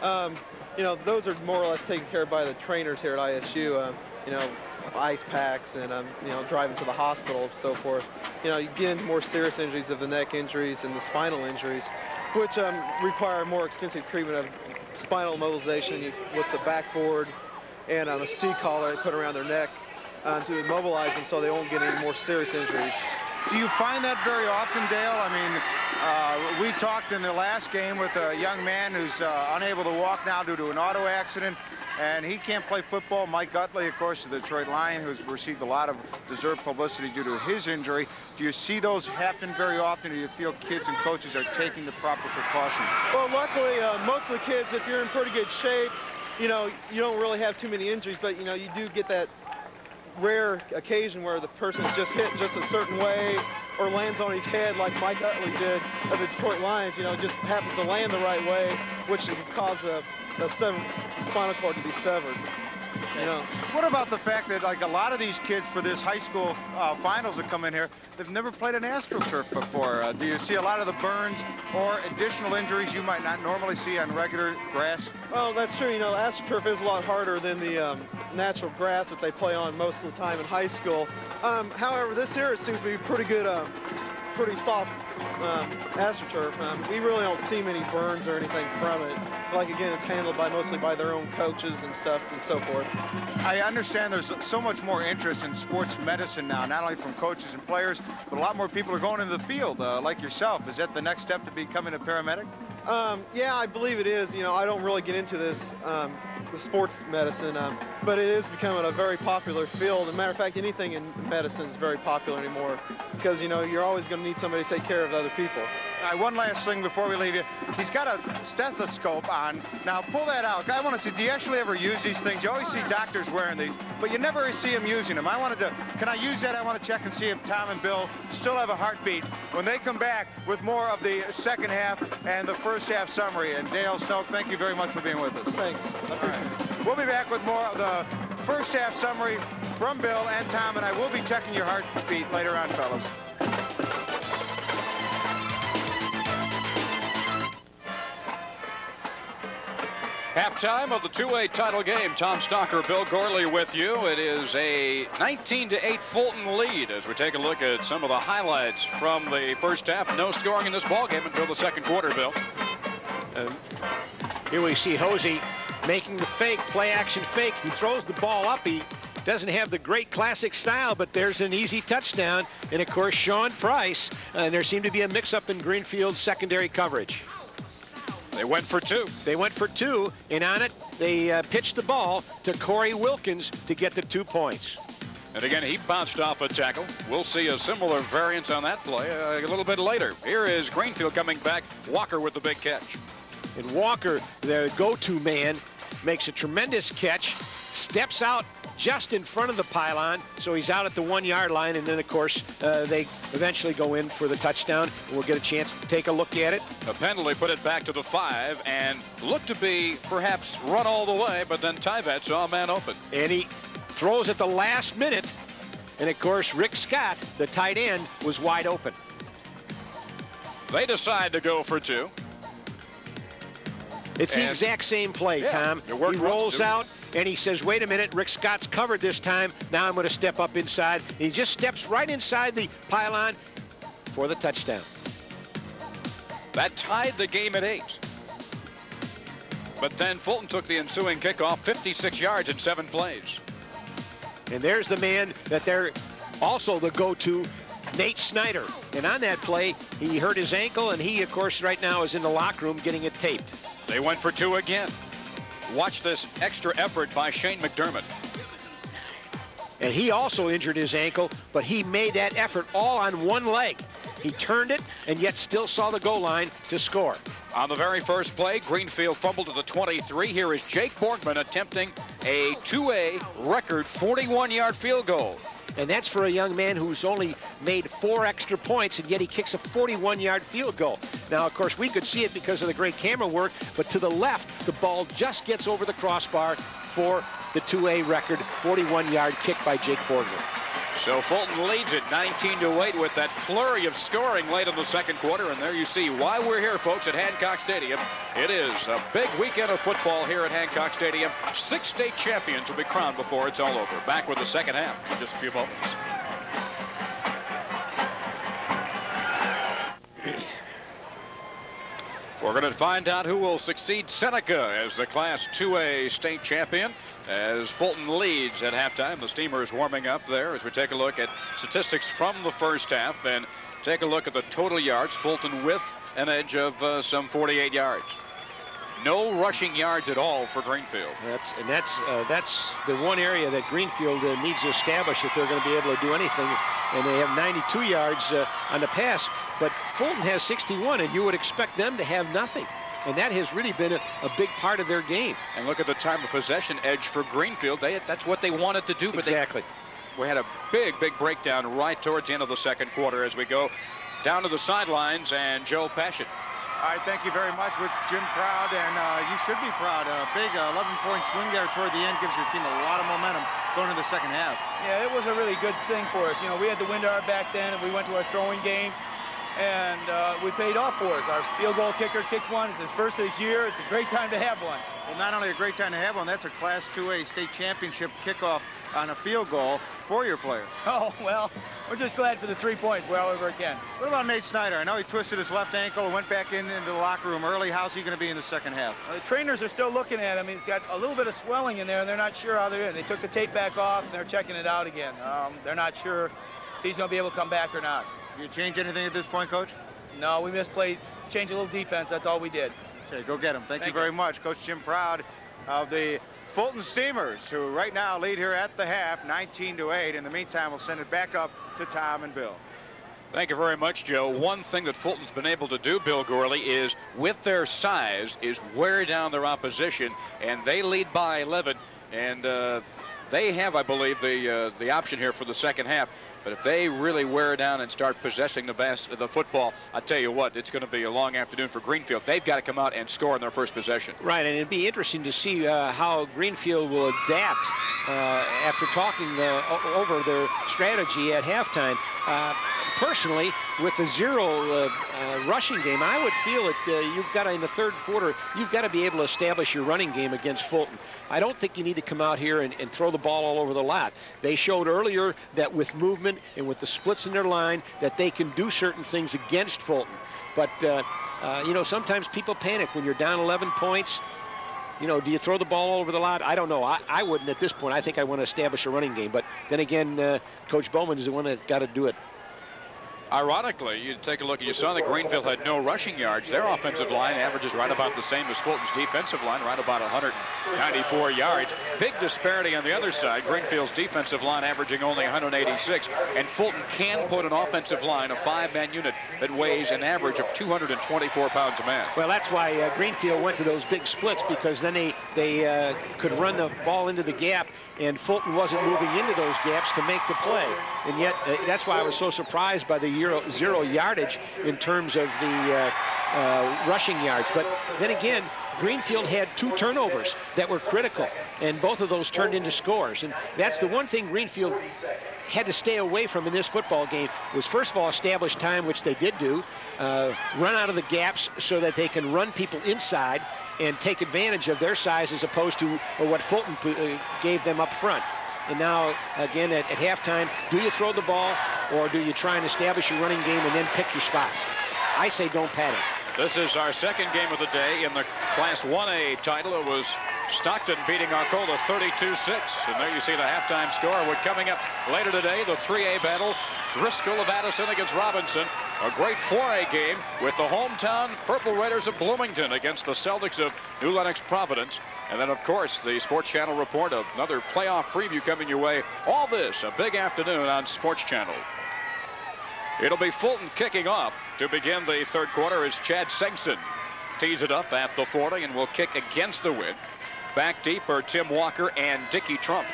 You know, those are more or less taken care of by the trainers here at ISU. You know, ice packs and you know, driving to the hospital and so forth. You know, you get into more serious injuries of the neck injuries and the spinal injuries, which require more extensive treatment of spinal mobilization with the backboard and on a C-collar they put around their neck to immobilize them so they won't get any more serious injuries. Do you find that very often, Dale? I mean, we talked in the last game with a young man who's unable to walk now due to an auto accident, and he can't play football. Mike Utley, of course, the Detroit Lion, who's received a lot of deserved publicity due to his injury. Do you see those happen very often? Do you feel kids and coaches are taking the proper precautions? Well, luckily, most of the kids, if you're in pretty good shape, you know, you don't really have too many injuries, but, you know, you do get that rare occasion where the person is just hit just a certain way or lands on his head like Mike Utley did of the Detroit Lions, you know, just happens to land the right way, which can cause the spinal cord to be severed. You know. What about the fact that, like, a lot of these kids for this high school finals that come in here, they've never played an AstroTurf before. Do you see a lot of the burns or additional injuries you might not normally see on regular grass? Well, that's true. You know, AstroTurf is a lot harder than the natural grass that they play on most of the time in high school. However, this here seems to be pretty good pretty soft AstroTurf. We really don't see many burns or anything from it. Like, again, it's handled mostly by their own coaches and stuff and so forth. I understand there's so much more interest in sports medicine now, not only from coaches and players, but a lot more people are going into the field, like yourself. Is that the next step to becoming a paramedic? Yeah, I believe it is. You know, I don't really get into this, the sports medicine, but it is becoming a very popular field. As a matter of fact, anything in medicine is very popular anymore because, you know, you're always going to need somebody to take care of other people. All right, one last thing before we leave you. He's got a stethoscope on. Now, pull that out. I want to see, do you actually ever use these things? You always see doctors wearing these, but you never see them using them. I wanted to, can I use that? I want to check and see if Tom and Bill still have a heartbeat when they come back with more of the second half and the first half summary. And Dale Snoke, thank you very much for being with us. Thanks. All right. We'll be back with more of the first half summary from Bill and Tom, and I will be checking your heartbeat later on, fellas. Halftime of the 2A title game. Tom Stalker, Bill Gorley with you. It is a 19-8 Fulton lead as we take a look at some of the highlights from the first half. No scoring in this ball game until the second quarter, Bill. Here we see Hosey making the fake, play action fake. He throws the ball up. He doesn't have the great classic style, but there's an easy touchdown. And of course, Sean Price. And there seemed to be a mix-up in Greenfield's secondary coverage. They went for two. They went for two, and on it, they pitched the ball to Corey Wilkins to get the 2 points. And again, he bounced off a tackle. We'll see a similar variance on that play a little bit later. Here is Greenfield coming back. Walker with the big catch. And Walker, the go-to man, makes a tremendous catch, steps out just in front of the pylon, so he's out at the 1 yard line, and then of course they eventually go in for the touchdown. We'll get a chance to take a look at it. A penalty put it back to the 5 and looked to be perhaps run all the way, but then Tyvet saw a man open. And he throws at the last minute, and of course Rick Scott, the tight end, was wide open. They decide to go for two. It's the exact same play, Tom. He rolls out, and he says, wait a minute, Rick Scott's covered this time. Now I'm going to step up inside. And he just steps right inside the pylon for the touchdown. That tied the game at 8. But then Fulton took the ensuing kickoff, 56 yards in 7 plays. And there's the man that they're also the go-to, Nate Snyder. And on that play, he hurt his ankle, and he, of course, right now is in the locker room getting it taped. They went for two again. Watch this extra effort by Shane McDermott. And he also injured his ankle, but he made that effort all on one leg. He turned it and yet still saw the goal line to score. On the very first play, Greenfield fumbled to the 23. Here is Jake Borgman attempting a 2A record 41-yard field goal. And that's for a young man who's only made 4 extra points, and yet he kicks a 41-yard field goal. Now, of course, we could see it because of the great camera work, but to the left, the ball just gets over the crossbar for the 2A record 41-yard kick by Jake Borgman. So Fulton leads it 19-8 with that flurry of scoring late in the second quarter. And there you see why we're here, folks, at Hancock Stadium. It is a big weekend of football here at Hancock Stadium. 6 state champions will be crowned before it's all over. Back with the second half in just a few moments. We're going to find out who will succeed Seneca as the Class 2A state champion as Fulton leads at halftime. The Steamers warming up there as we take a look at statistics from the first half and take a look at the total yards. Fulton with an edge of some 48 yards. No rushing yards at all for Greenfield. That's the one area that Greenfield needs to establish if they're going to be able to do anything. And they have 92 yards on the pass, but Fulton has 61, and you would expect them to have nothing. And that has really been a big part of their game. And look at the time of possession edge for Greenfield. That's what they wanted to do. But exactly. We had a big breakdown right towards the end of the second quarter as we go down to the sidelines and Joe Paschett. All right, thank you very much with Jim Proud, and you should be proud. A big 11-point swing there toward the end gives your team a lot of momentum going into the second half. Yeah, it was a really good thing for us. You know, we had the wind at our back then, and we went to our throwing game, and we paid off for us. Our field goal kicker kicked one. It's his first this year. It's a great time to have one. Well, not only a great time to have one, that's a Class 2A state championship kickoff on a field goal for your player. Oh, well, we're just glad for the 3 points well over again. What about Nate Snyder? I know he twisted his left ankle and went back into the locker room early. How's he going to be in the second half? The trainers are still looking at him. He's got a little bit of swelling in there, and they're not sure how they're in. They took the tape back off, and they're checking it out again. They're not sure if he's going to be able to come back or not. Do you change anything at this point, Coach? No, we misplayed, changed a little defense. That's all we did. Okay, go get him. Thank you very much. Coach Jim Proud of the Fulton Steamers, who right now lead here at the half, 19-8. In the meantime, we'll send it back up to Tom and Bill. Thank you very much, Joe. One thing that Fulton's been able to do, Bill Gorley, is with their size is wear down their opposition, and they lead by 11, and they have, I believe, the option here for the second half. But if they really wear down and start possessing the football, I tell you what, it's going to be a long afternoon for Greenfield. They've got to come out and score in their first possession. Right, and it'd be interesting to see how Greenfield will adapt after talking over their strategy at halftime. Personally, with a zero rushing game, I would feel that you've got to, in the third quarter, you've got to be able to establish your running game against Fulton. I don't think you need to come out here and throw the ball all over the lot. They showed earlier that with movement and with the splits in their line that they can do certain things against Fulton. But, you know, sometimes people panic when you're down 11 points. You know, do you throw the ball all over the lot? I don't know. I wouldn't at this point. I think I want to establish a running game. But then again, Coach Bowman is the one that's got to do it. Ironically, you take a look and you saw that Greenfield had no rushing yards. Their offensive line averages right about the same as Fulton's defensive line, right about 194 yards. Big disparity on the other side. Greenfield's defensive line averaging only 186, and Fulton can put an offensive line, a 5-man unit that weighs an average of 224 pounds a man. Well, that's why Greenfield went to those big splits, because then they could run the ball into the gap, and Fulton wasn't moving into those gaps to make the play. And yet, that's why I was so surprised by the zero yardage in terms of the rushing yards. But then again, Greenfield had 2 turnovers that were critical, and both of those turned into scores. And that's the one thing Greenfield had to stay away from in this football game, was first of all establish time, which they did do, run out of the gaps so that they can run people inside and take advantage of their size as opposed to what Fulton gave them up front. And now, again, at halftime, do you throw the ball or do you try and establish your running game and then pick your spots? I say don't panic. This is our second game of the day in the Class 1A title. It was Stockton beating Arcola 32-6. And there you see the halftime score. We're coming up later today, the 3A battle. Driscoll of Addison against Robinson. A great 4A game with the hometown Purple Raiders of Bloomington against the Celtics of New Lenox Providence. And then, of course, the Sports Channel report, another playoff preview coming your way. All this, a big afternoon on Sports Channel. It'll be Fulton kicking off to begin the third quarter as Chad Sengson tees it up at the 40 and will kick against the wind. Back deep are Tim Walker and Dickie Trump.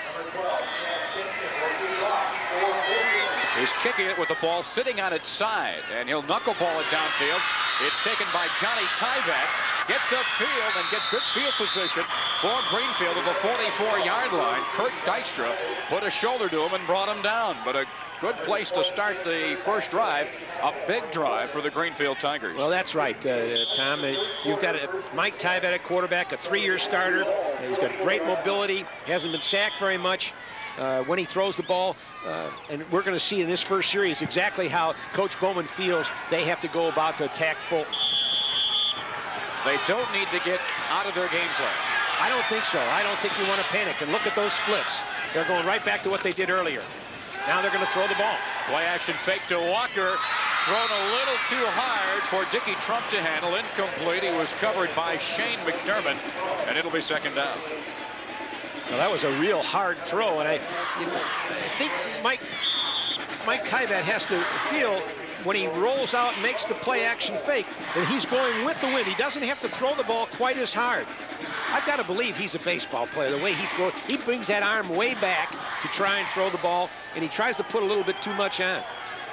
He's kicking it with the ball sitting on its side, and he'll knuckleball it downfield. It's taken by Johnny Tyvek. Gets upfield and gets good field position for Greenfield at the 44-yard line. Kurt Dykstra put a shoulder to him and brought him down. But a good place to start the first drive. A big drive for the Greenfield Tigers. Well, that's right, Tom. You've got Mike Tyvek at quarterback, a 3-year starter. He's got great mobility, hasn't been sacked very much. When he throws the ball, and we're going to see in this first series exactly how Coach Bowman feels they have to go about to attack Fulton. They don't need to get out of their game plan. I don't think so. I don't think you want to panic. And look at those splits. They're going right back to what they did earlier. Now they're going to throw the ball. Play action fake to Walker. Thrown a little too hard for Dickie Trump to handle. Incomplete. He was covered by Shane McDermott, and it'll be second down. Well, that was a real hard throw, and I think Mike Tyvek has to feel when he rolls out and makes the play action fake that he's going with the wind. He doesn't have to throw the ball quite as hard. I've got to believe he's a baseball player. The way he throws, he brings that arm way back to try and throw the ball, and he tries to put a little bit too much on.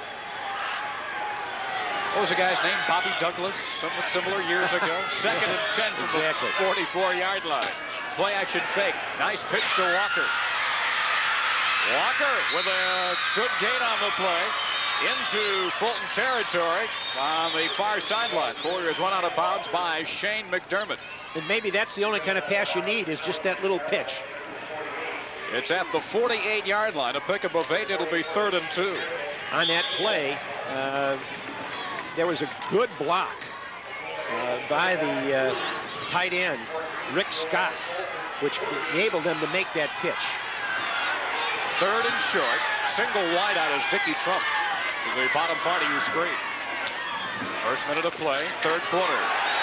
What was the guy's name? Bobby Douglas, somewhat similar years ago. Second and 10 from the 44-yard line. Play action fake. Nice pitch to Walker. Walker with a good gain on the play into Fulton territory on the far sideline. Fuller is run out of bounds by Shane McDermott. And maybe that's the only kind of pass you need, is just that little pitch. It's at the 48-yard line. A pickup of 8. It'll be 3rd and 2. On that play, there was a good block by the tight end, Rick Scott, which enabled them to make that pitch. 3rd and short. Single wide out is Dickie Trump to the bottom part of your screen. First minute of play, 3rd quarter.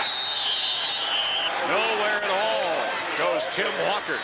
Nowhere at all goes Tim Walker.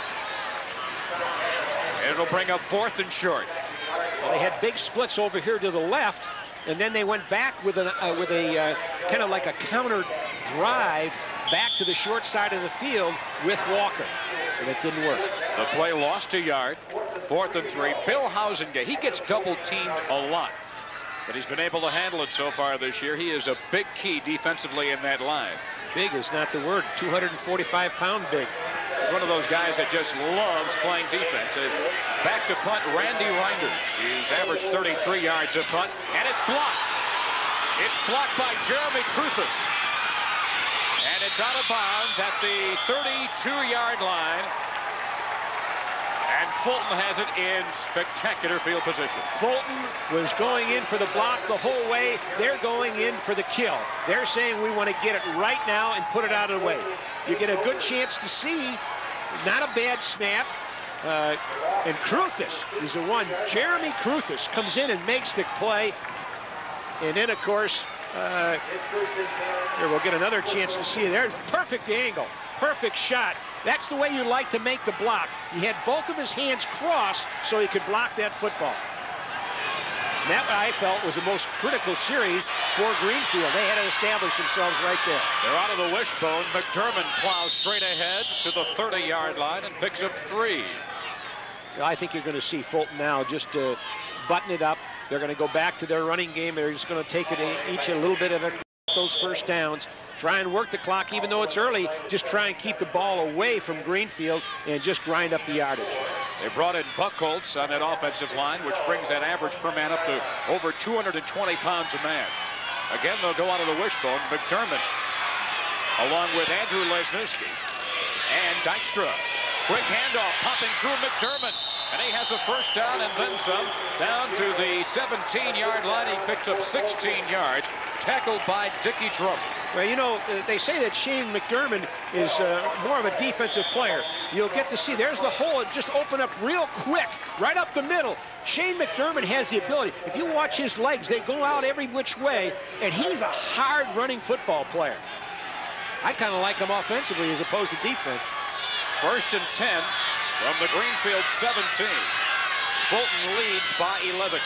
It'll bring up 4th and short. Well, they had big splits over here to the left, and then they went back with a kind of like a counter drive back to the short side of the field with Walker, and it didn't work. The play lost a yard. 4th and 3. Bill Hausengate, he gets double teamed a lot, but he's been able to handle it so far this year. He is a big key defensively in that line. Big is not the word. 245-pound big. He's one of those guys that just loves playing defense. Back to punt, Randy Reinders. He's averaged 33 yards a punt, and it's blocked. It's blocked by Jeremy Kruthis. And it's out of bounds at the 32-yard line. And Fulton has it in spectacular field position. Fulton was going in for the block the whole way. They're going in for the kill. They're saying we want to get it right now and put it out of the way. You get a good chance to see, not a bad snap. And Kruthis is the one. Jeremy Kruthis comes in and makes the play. And then, of course, here we'll get another chance to see it. There's perfect angle, perfect shot. That's the way you like to make the block. He had both of his hands crossed so he could block that football. And that, I felt, was the most critical series for Greenfield. They had to establish themselves right there. They're out of the wishbone. McDermott plows straight ahead to the 30-yard line and picks up 3. I think you're going to see Fulton now just button it up. They're going to go back to their running game. They're just going to take it each a little bit of it, those first downs. Try and work the clock, even though it's early. Just try and keep the ball away from Greenfield and just grind up the yardage. They brought in Buchholz on that offensive line, which brings that average per man up to over 220 pounds a man. Again, they'll go out of the wishbone. McDermott, along with Andrew Lesniewski and Dykstra. Quick handoff, popping through McDermott. And he has a first down and then some. Down to the 17-yard line. He picks up 16 yards. Tackled by Dickie Trump. Well, you know, they say that Shane McDermott is more of a defensive player. You'll get to see, there's the hole. It just opened up real quick, right up the middle. Shane McDermott has the ability. If you watch his legs, they go out every which way, and he's a hard-running football player. I kind of like him offensively as opposed to defense. 1st and 10 from the Greenfield 17. Fulton leads by 11.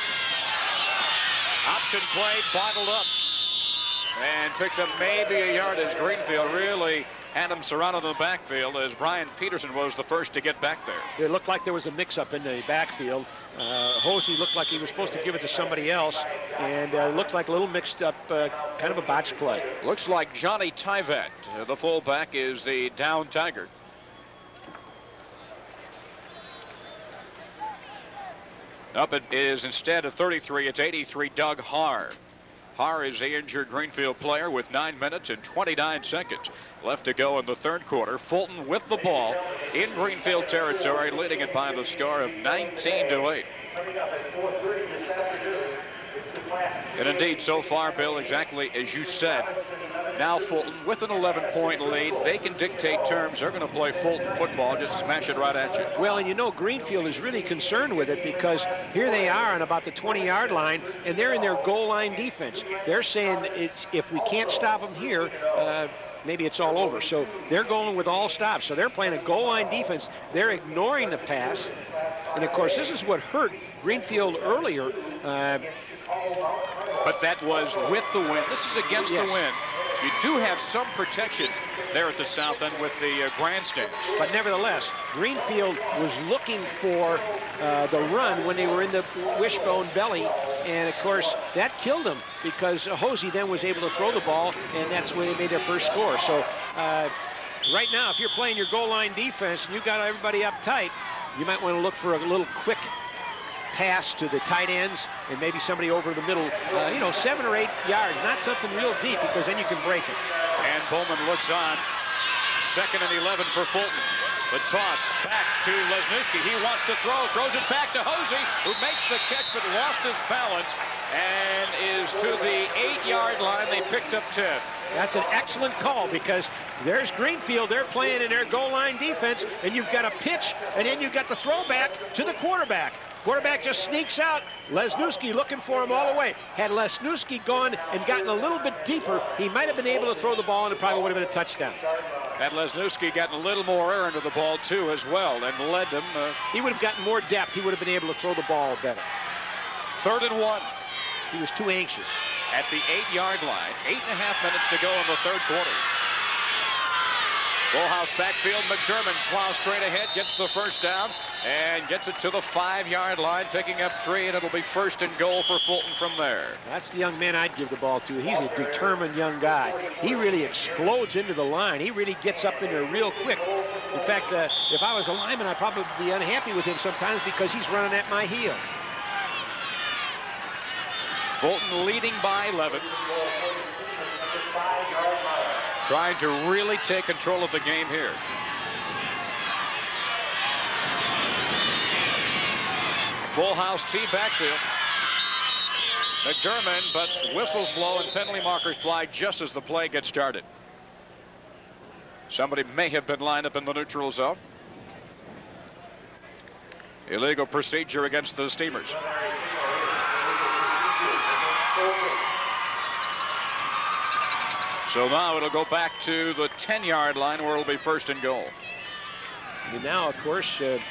Option play, bottled up. And picks up maybe a yard as Greenfield really had him surrounded in the backfield, as Brian Peterson was the first to get back there. It looked like there was a mix-up in the backfield. Hosey looked like he was supposed to give it to somebody else, and looked like a little mixed up, kind of a botched play. Looks like Johnny Tyvet, the fullback, is the down Tiger. Up it is instead of 33, it's 83, Doug Haar. Haar is the injured Greenfield player with 9 minutes and 29 seconds left to go in the 3rd quarter. Fulton with the ball in Greenfield territory, leading it by the score of 19-8. And indeed, so far, Bill, exactly as you said, now Fulton with an 11-point lead. They can dictate terms. They're going to play Fulton football, just smash it right at you. Well, and you know, Greenfield is really concerned with it because here they are on about the 20-yard line, and they're in their goal line defense. They're saying it's, if we can't stop them here, maybe it's all over. So they're going with all stops. So they're playing a goal line defense. They're ignoring the pass. And, of course, this is what hurt Greenfield earlier. But that was with the wind. This is against the wind. You do have some protection there at the south end with the grandstands. But nevertheless, Greenfield was looking for the run when they were in the wishbone belly. And, of course, that killed them because Hosey then was able to throw the ball, and that's where they made their first score. So right now, if you're playing your goal line defense and you've got everybody up tight, you might want to look for a little quick pass to the tight ends and maybe somebody over the middle, 7 or 8 yards, not something real deep, because then you can break it. And Bowman looks on. 2nd and 11 for Fulton. The toss back to Lesniewski. He wants to throw, throws it back to Hosey, who makes the catch but lost his balance and is to the 8-yard line. They picked up 10. That's an excellent call, because there's Greenfield. They're playing in their goal line defense, and you've got a pitch, and then you've got the throwback to the quarterback. Quarterback just sneaks out. Lesniewski looking for him all the way. Had Lesniewski gone and gotten a little bit deeper, he might have been able to throw the ball, and it probably would have been a touchdown. Had Lesniewski gotten a little more air into the ball, too, as well, and led them. He would have gotten more depth. He would have been able to throw the ball better. 3rd and 1. He was too anxious. At the 8-yard line, 8.5 minutes to go in the 3rd quarter. Full house backfield. McDermott plows straight ahead, gets the first down, and gets it to the 5-yard line, picking up 3, and it'll be 1st and goal for Fulton from there. That's the young man I'd give the ball to. He's a determined young guy. He really explodes into the line. He really gets up in there real quick. In fact, if I was a lineman, I'd probably be unhappy with him sometimes because he's running at my heels. Fulton leading by 11. Trying to really take control of the game here. Full house T backfield. McDermott, but whistles blow and penalty markers fly just as the play gets started. Somebody may have been lined up in the neutral zone. Illegal procedure against the Steamers. So now it'll go back to the 10-yard line where it'll be 1st and goal. And now, of course,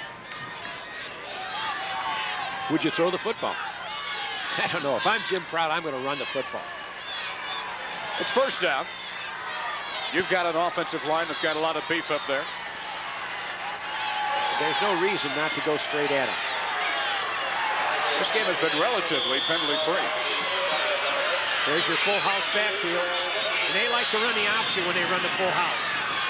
would you throw the football? I don't know. If I'm Jim Proud, I'm going to run the football. It's 1st down. You've got an offensive line that's got a lot of beef up there. There's no reason not to go straight at him. This game has been relatively penalty-free. There's your full house backfield. And they like to run the option when they run the full house.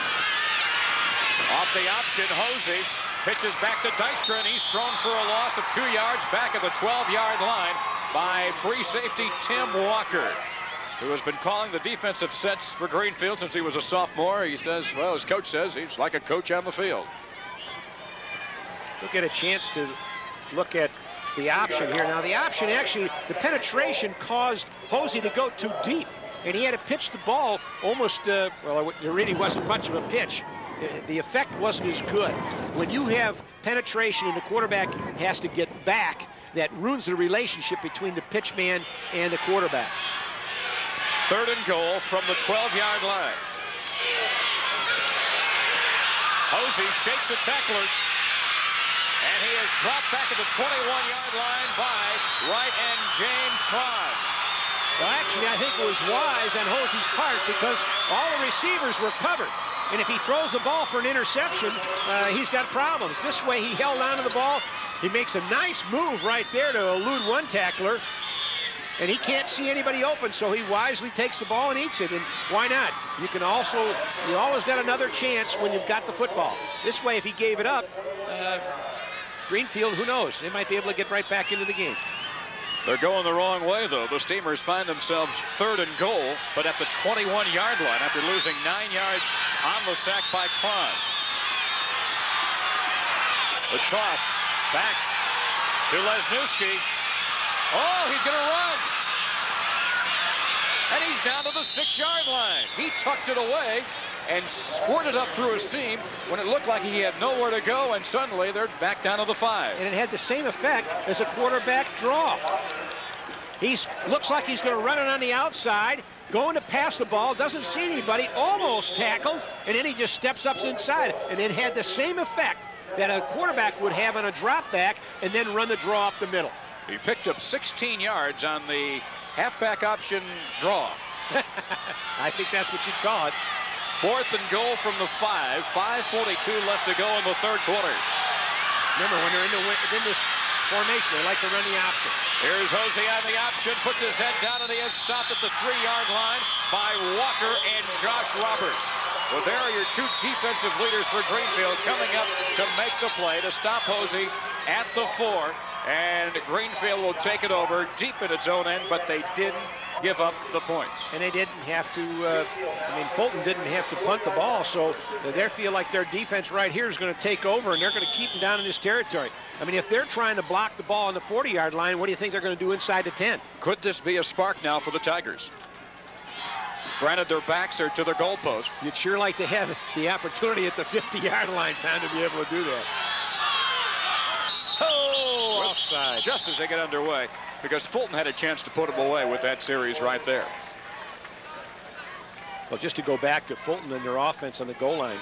Off the option, Hosey pitches back to Dykstra, and he's thrown for a loss of 2 yards back at the 12-yard line by free safety Tim Walker, who has been calling the defensive sets for Greenfield since he was a sophomore. He says, well, his coach says he's like a coach on the field. We'll get a chance to look at the option here. Now, the option actually, the penetration caused Hosey to go too deep. And he had to pitch the ball almost, well, it really wasn't much of a pitch. The effect wasn't as good. When you have penetration and the quarterback has to get back, that ruins the relationship between the pitch man and the quarterback. 3rd and goal from the 12-yard line. Hosey shakes a tackler, and he is dropped back at the 21-yard line by right end James Klein. Well, actually, I think it was wise on Hosey's part because all the receivers were covered. And if he throws the ball for an interception, he's got problems. This way, he held on to the ball. He makes a nice move right there to elude one tackler. And he can't see anybody open, so he wisely takes the ball and eats it. And why not? You always got another chance when you've got the football. This way, if he gave it up, Greenfield, who knows? They might be able to get right back into the game. They're going the wrong way, though. The Steamers find themselves 3rd and goal, but at the 21-yard line after losing 9 yards on the sack by Klein. The toss back to Lesniewski. Oh, he's going to run. And he's down to the 6-yard line. He tucked it away and squirted up through a seam when it looked like he had nowhere to go, and suddenly they're back down to the 5. And it had the same effect as a quarterback draw. He looks like he's going to run it on the outside, going to pass the ball, doesn't see anybody, almost tackled, and then he just steps up inside. And it had the same effect that a quarterback would have on a drop back and then run the draw up the middle. He picked up 16 yards on the halfback option draw. I think that's what you'd call it. 4th and goal from the 5. 5:42 left to go in the 3rd quarter. Remember, when they're in this formation, they like to run the option. Here's Hosey on the option, puts his head down, and he is stopped at the 3-yard line by Walker and Josh Roberts. Well, there are your 2 defensive leaders for Greenfield coming up to make the play to stop Hosey at the 4. And Greenfield will take it over deep in its own end, but they didn't give up the points. And they didn't have to, I mean, Fulton didn't have to punt the ball, so they feel like their defense right here is going to take over, and they're going to keep them down in this territory. I mean, if they're trying to block the ball on the 40-yard line, what do you think they're going to do inside the 10? Could this be a spark now for the Tigers? Granted, their backs are to the goalpost. You'd sure like to have the opportunity at the 50-yard line time to be able to do that. Oh, offside. Just as they get underway, because Fulton had a chance to put them away with that series right there. Well, just to go back to Fulton and their offense on the goal line,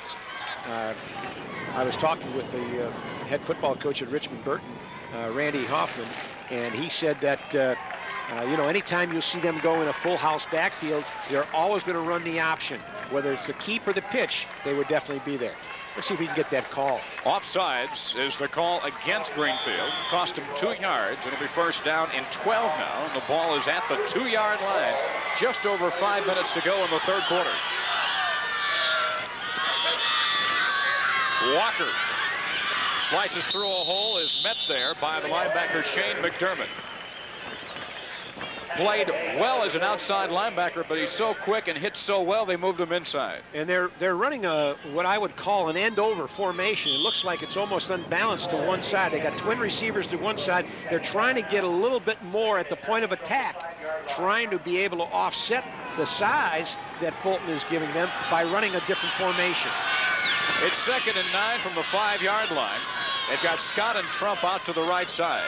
I was talking with the head football coach at Richmond Burton, Randy Hoffman, and he said that you know, anytime you see them go in a full house backfield, they're always going to run the option. Whether it's the keep or the pitch, they would definitely be there. Let's see if we can get that call. Offsides is the call against Greenfield. Cost him 2 yards. It'll be first down and 12 now, and the ball is at the 2-yard line. Just over 5 minutes to go in the third quarter. Walker slices through a hole, is met there by the linebacker Shane McDermott. Played well as an outside linebacker, but he's so quick and hits so well they moved him inside. And they're running a what I would call an end-over formation. It looks like it's almost unbalanced to one side. They got twin receivers to one side. They're trying to get a little bit more at the point of attack, trying to be able to offset the size that Fulton is giving them by running a different formation. It's 2nd and 9 from the 5-yard line. They've got Scott and Trump out to the right side.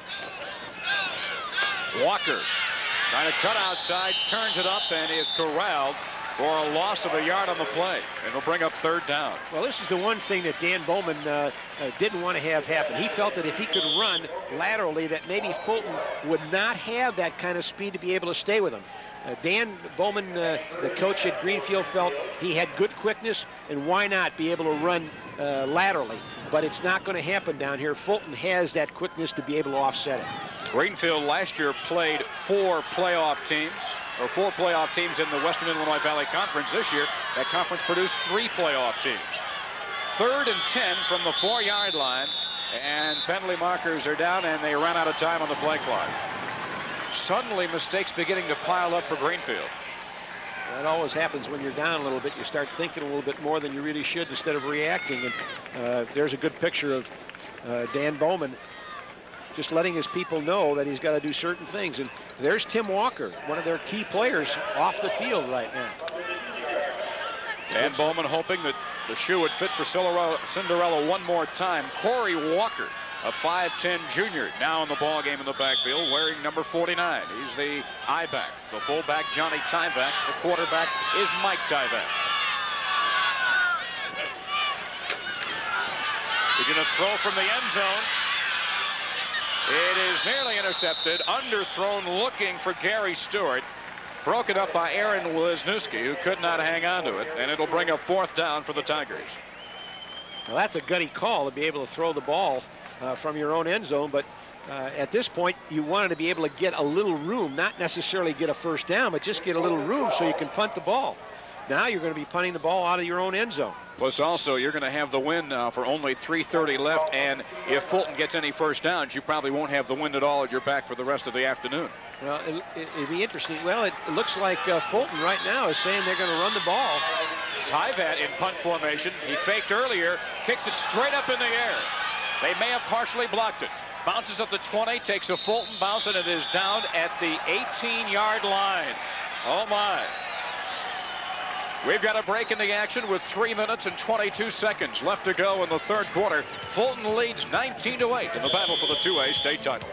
Walker trying to cut outside, turns it up, and is corralled for a loss of a yard on the play. And will bring up 3rd down. Well, this is the one thing that Dan Bowman didn't want to have happen. He felt that if he could run laterally, that maybe Fulton would not have that kind of speed to be able to stay with him. Dan Bowman, the coach at Greenfield, felt he had good quickness, and why not be able to run laterally? But it's not going to happen down here. Fulton has that quickness to be able to offset it. Greenfield last year played 4 playoff teams in the Western Illinois Valley Conference. This year, that conference produced 3 playoff teams. 3rd and 10 from the 4-yard line, and penalty markers are down, and they ran out of time on the play clock. Suddenly, mistakes beginning to pile up for Greenfield. That always happens when you're down a little bit. You start thinking a little bit more than you really should instead of reacting. And there's a good picture of Dan Bowman just letting his people know that he's got to do certain things. And there's Tim Walker, one of their key players, off the field right now. Dan Bowman hoping that the shoe would fit for Cinderella one more time. Corey Walker, a 5'10 junior, now in the ball game in the backfield, wearing number 49. He's the I-back. The fullback, Johnny Tyvak. The quarterback is Mike Tyvak. He's going to throw from the end zone. It is nearly intercepted. Underthrown, looking for Gary Stewart. Broken up by Aaron Wisniewski, who could not hang on to it, and it'll bring up 4th down for the Tigers. Well, that's a gutty call to be able to throw the ball from your own end zone, but at this point you wanted to be able to get a little room, not necessarily get a first down, but just get a little room so you can punt the ball. Now you're going to be punting the ball out of your own end zone. Plus also you're going to have the wind now for only 3:30 left, and if Fulton gets any first downs, you probably won't have the wind at all at your back for the rest of the afternoon. Well, it'd be interesting. Well, it looks like Fulton right now is saying they're going to run the ball. Tyvat in punt formation. He faked earlier, kicks it straight up in the air. They may have partially blocked it. Bounces up the 20, takes a Fulton bounce, and it is down at the 18-yard line. Oh, my. We've got a break in the action with 3 minutes and 22 seconds left to go in the third quarter. Fulton leads 19-8 in the battle for the 2A state title.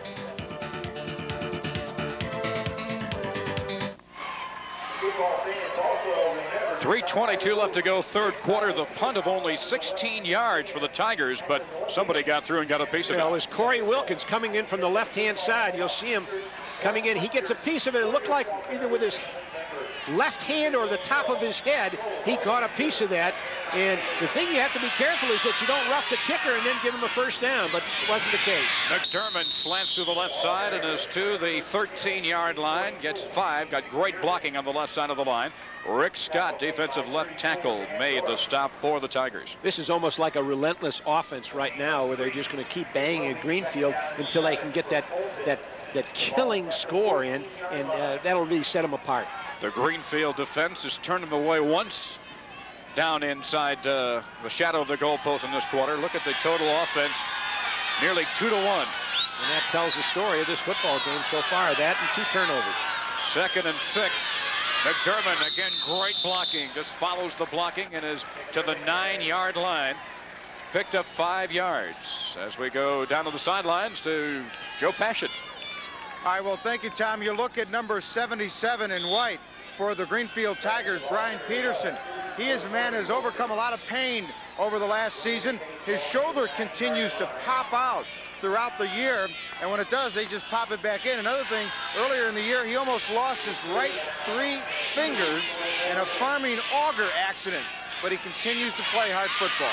.322 left to go, third quarter. The punt of only 16 yards for the Tigers, but somebody got through and got a piece of it. It was Corey Wilkins coming in from the left-hand side. You'll see him coming in. He gets a piece of it. It looked like either with his left hand or the top of his head, he caught a piece of that. And the thing you have to be careful is that you don't rough the kicker and then give him a first down, but it wasn't the case. McDermott slants to the left side and is to the 13-yard line, gets 5, got great blocking on the left side of the line. Rick Scott, defensive left tackle, made the stop for the Tigers. This is almost like a relentless offense right now, where they're just going to keep banging at Greenfield until they can get that that killing score in, and that'll really set them apart. The Greenfield defense has turned them away once down inside the shadow of the goalpost in this quarter. Look at the total offense, nearly 2-1. And that tells the story of this football game so far, that and 2 turnovers. 2nd and 6. McDermott, again, great blocking. Just follows the blocking and is to the 9-yard line. Picked up 5 yards as we go down to the sidelines to Joe Passion. All right, well, thank you, Tom. You look at number 77 in white for the Greenfield Tigers, Brian Peterson. He is a man who has overcome a lot of pain over the last season. His shoulder continues to pop out throughout the year, and when it does, they just pop it back in. Another thing, earlier in the year, he almost lost his right 3 fingers in a farming auger accident, but he continues to play hard football.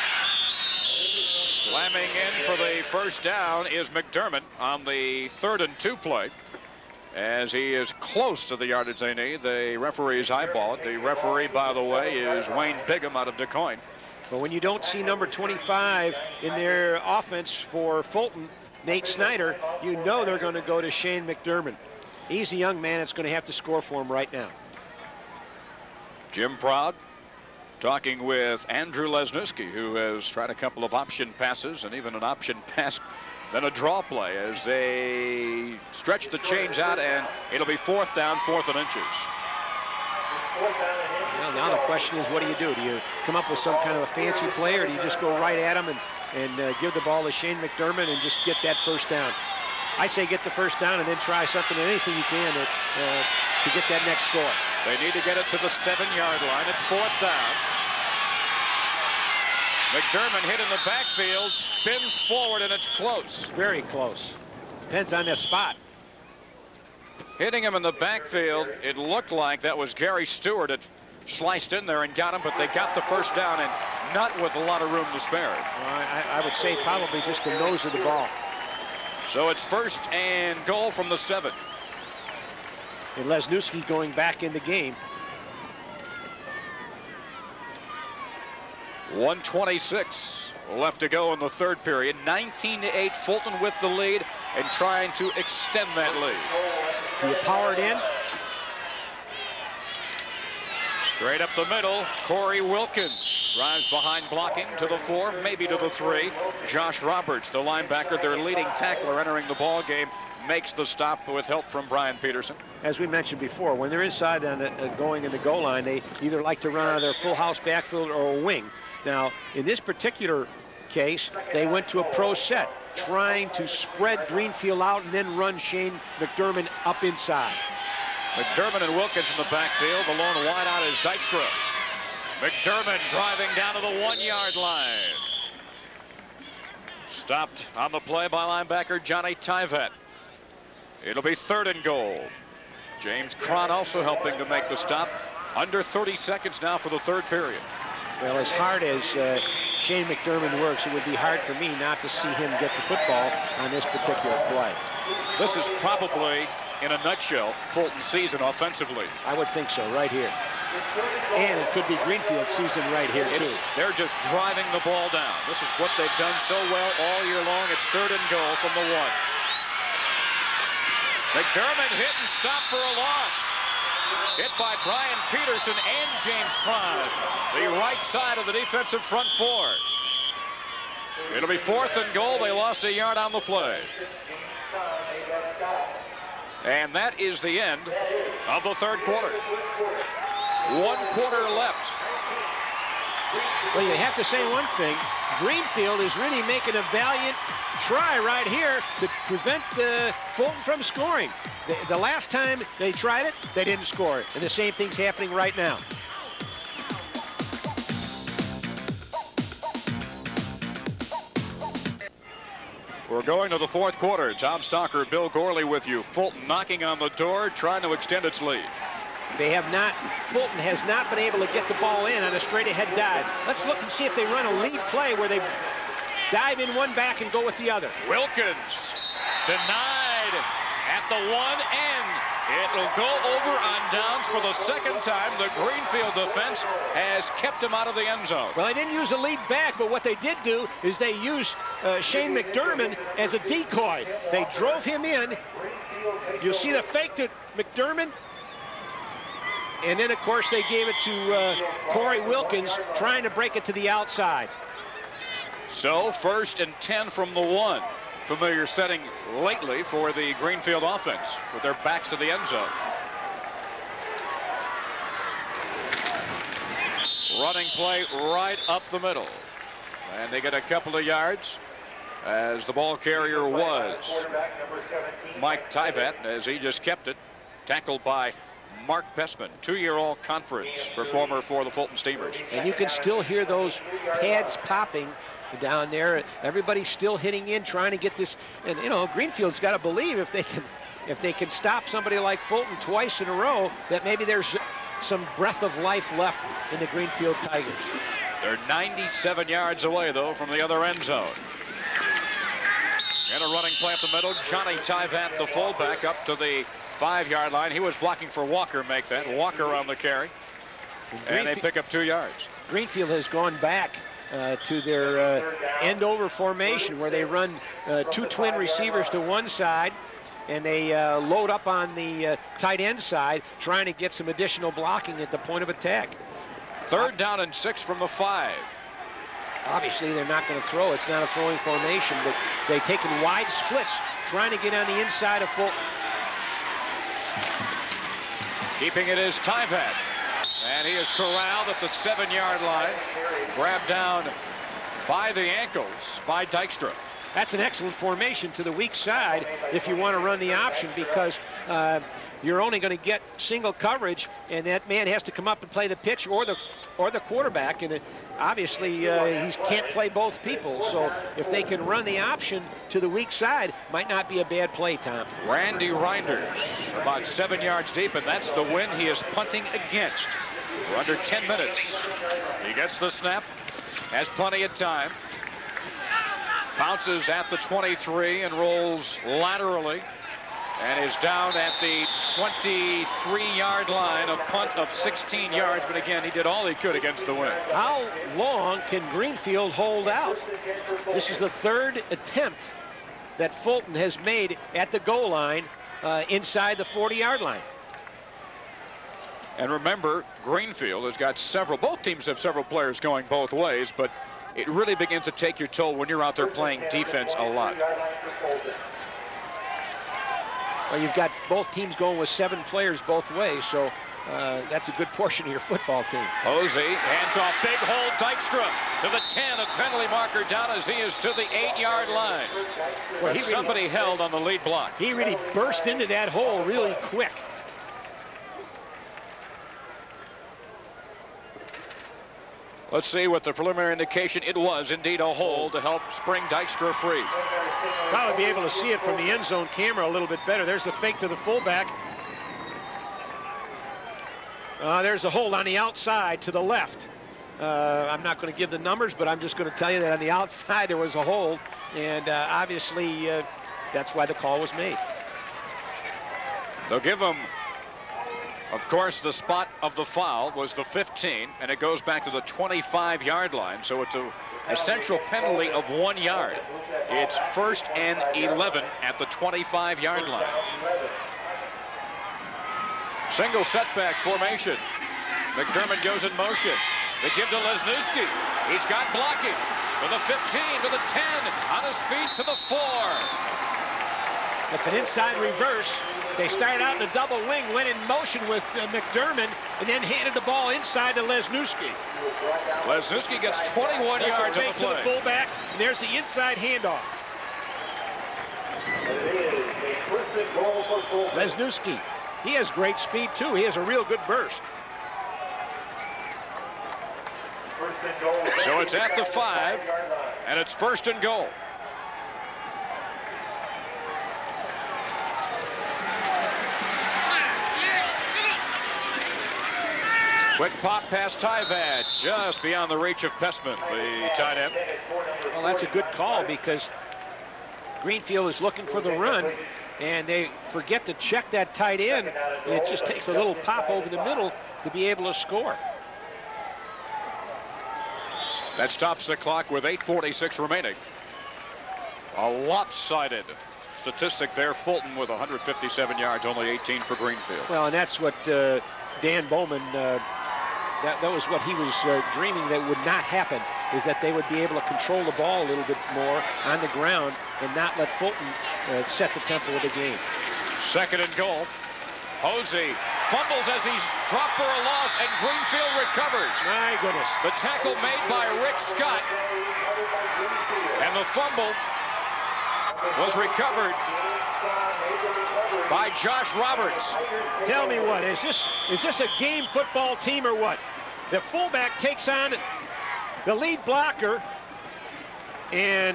Slamming in for the first down is McDermott on the 3rd and 2 play. As he is close to the yardage they need, the referee's eyeball it. The referee, by the way, is Wayne Bigham out of DeCoin. But when you don't see number 25 in their offense for Fulton, Nate Snyder, you know they're going to go to Shane McDermott. He's a young man that's going to have to score for him right now. Jim Proud talking with Andrew Lesniewski, who has tried a couple of option passes and even an option pass, then a draw play as they stretch the chains out, and it'll be 4th down, 4th and inches. Well, now the question is, what do? Do you come up with some kind of a fancy play, or do you just go right at him and give the ball to Shane McDermott and just get that first down? I say get the first down and then try something, anything you can to get that next score. They need to get it to the 7-yard line. It's 4th down. McDermott hit in the backfield, spins forward, and it's close. Very close. Depends on the spot. Hitting him in the backfield, it looked like that was Gary Stewart that sliced in there and got him, but they got the first down, and not with a lot of room to spare. I would say probably just the nose of the ball. So it's 1st and goal from the 7. And Lesniewski going back in the game. 1:26 left to go in the 3rd period. 19-8, Fulton with the lead and trying to extend that lead. You power it in. Straight up the middle, Corey Wilkins drives behind blocking to the 4, maybe to the 3. Josh Roberts, the linebacker, their leading tackler entering the ball game, makes the stop with help from Brian Peterson. As we mentioned before, when they're inside on going in the goal line, they either like to run out of their full house backfield or a wing. Now, in this particular case, they went to a pro set, trying to spread Greenfield out and then run Shane McDermott up inside. McDermott and Wilkins in the backfield. The lone wide out is Dykstra. McDermott driving down to the 1-yard line. Stopped on the play by linebacker Johnny Tyvet. It'll be 3rd and goal. James Cron also helping to make the stop. Under 30 seconds now for the 3rd period. Well, as hard as Shane McDermott works, it would be hard for me not to see him get the football on this particular play. This is probably, in a nutshell, Fulton's season offensively. I would think so, right here. And it could be Greenfield's season right here, too. They're just driving the ball down. This is what they've done so well all year long. It's 3rd and goal from the 1. McDermott hit and stopped for a loss. Hit by Brian Peterson and James Cron, the right side of the defensive front 4. It'll be 4th and goal. They lost a yard on the play. And that is the end of the 3rd quarter. 1 quarter left. Well, you have to say one thing. Greenfield is really making a valiant try right here to prevent Fulton from scoring. The last time they tried it, they didn't score. And the same thing's happening right now. We're going to the 4th quarter. Tom Stalker, Bill Gorley with you. Fulton knocking on the door, trying to extend its lead. They have not, Fulton has not been able to get the ball in on a straight ahead dive. Let's look and see if they run a lead play where they dive in one back and go with the other. Wilkins denied at the 1 end. It It'll go over on downs for the second time. The Greenfield defense has kept him out of the end zone. Well, they didn't use a lead back, but what they did do is they used Shane McDermott as a decoy. They drove him in. You see the fake to McDermott. And then, of course, they gave it to Corey Wilkins, trying to break it to the outside. So, 1st and 10 from the 1. Familiar setting lately for the Greenfield offense with their backs to the end zone. Running play right up the middle. And they get a couple of yards as the ball carrier was Mike Tyvat, as he just kept it. Tackled by Mark Pessman, 2-year All-Conference performer for the Fulton Steamers. And you can still hear those pads popping down there. Everybody's still hitting in, trying to get this. And you know, Greenfield's got to believe if they can stop somebody like Fulton twice in a row, that maybe there's some breath of life left in the Greenfield Tigers. They're 97 yards away, though, from the other end zone. And a running play up the middle. Johnny Tyvat, the fullback, up to the 5-yard line. He was blocking for Walker, make that. Walker on the carry. And they pick up 2 yards. Greenfield has gone back to their end-over formation, where they run 2 twin receivers to one side, and they load up on the tight end side, trying to get some additional blocking at the point of attack. 3rd down and 6 from the 5. Obviously, they're not going to throw. It's not a throwing formation, but they've taken wide splits, trying to get on the inside of Fulton. Keeping it is Tyvat. And he is corralled at the 7-yard line. Grabbed down by the ankles by Dykstra. That's an excellent formation to the weak side if you want to run the option, because you're only going to get single coverage, and that man has to come up and play the pitch or the quarterback, and obviously he can't play both people. So if they can run the option to the weak side, might not be a bad play, Tom. Randy Reinders about 7 yards deep, and that's the win he is punting against. We're under 10 minutes. He gets the snap, has plenty of time, bounces at the 23 and rolls laterally, and is down at the 23-yard line, a punt of 16 yards. But again, he did all he could against the wind. How long can Greenfield hold out? This is the 3rd attempt that Fulton has made at the goal line inside the 40-yard line. And remember, Greenfield has got both teams have several players going both ways, but it really begins to take your toll when you're out there playing defense a lot. Well, you've got both teams going with 7 players both ways, so that's a good portion of your football team. Posey hands off, big hole, Dykstra to the 10, a penalty marker down as he is to the 8-yard line. Well, somebody held on the lead block. He really burst into that hole really quick. Let's see what the preliminary indication. It was indeed a hole to help spring Dykstra free. Probably be able to see it from the end zone camera a little bit better. There's the fake to the fullback. There's a hold on the outside to the left. I'm not going to give the numbers, but I'm just going to tell you that on the outside there was a hold, and obviously that's why the call was made. They'll give him, of course, the spot of the foul was the 15, and it goes back to the 25-yard line, so it's a central penalty of 1 yard. It's 1st and 11 at the 25-yard line. Single setback formation. McDermott goes in motion. They give to Lesniewski. He's got blocking. To the 15, to the 10, on his feet to the 4. That's an inside reverse. They started out in a double wing, went in motion with McDermott, and then handed the ball inside to Lesniewski. Lesniewski gets 21 yards on the play. To the fullback, and there's the inside handoff. Lesniewski, he has great speed too. He has a real good burst. So it's at the 5, and it's 1st and goal. Quick pop past Tyvad, just beyond the reach of Pessman, the tight end. Well, that's a good call, because Greenfield is looking for the run, and they forget to check that tight end, and it just takes a little pop over the middle to be able to score. That stops the clock with 8:46 remaining. A lopsided statistic there. Fulton with 157 yards, only 18 for Greenfield. Well, and that's what Dan Bowman, that was what he was dreaming that would not happen, is that they would be able to control the ball a little bit more on the ground and not let Fulton set the tempo of the game. Second and goal. Hosey fumbles as he's dropped for a loss, and Greenfield recovers. My goodness. The tackle made by Rick Scott, and the fumble was recovered by Josh Roberts. Tell me what, is this a game football team or what? The fullback takes on the lead blocker, and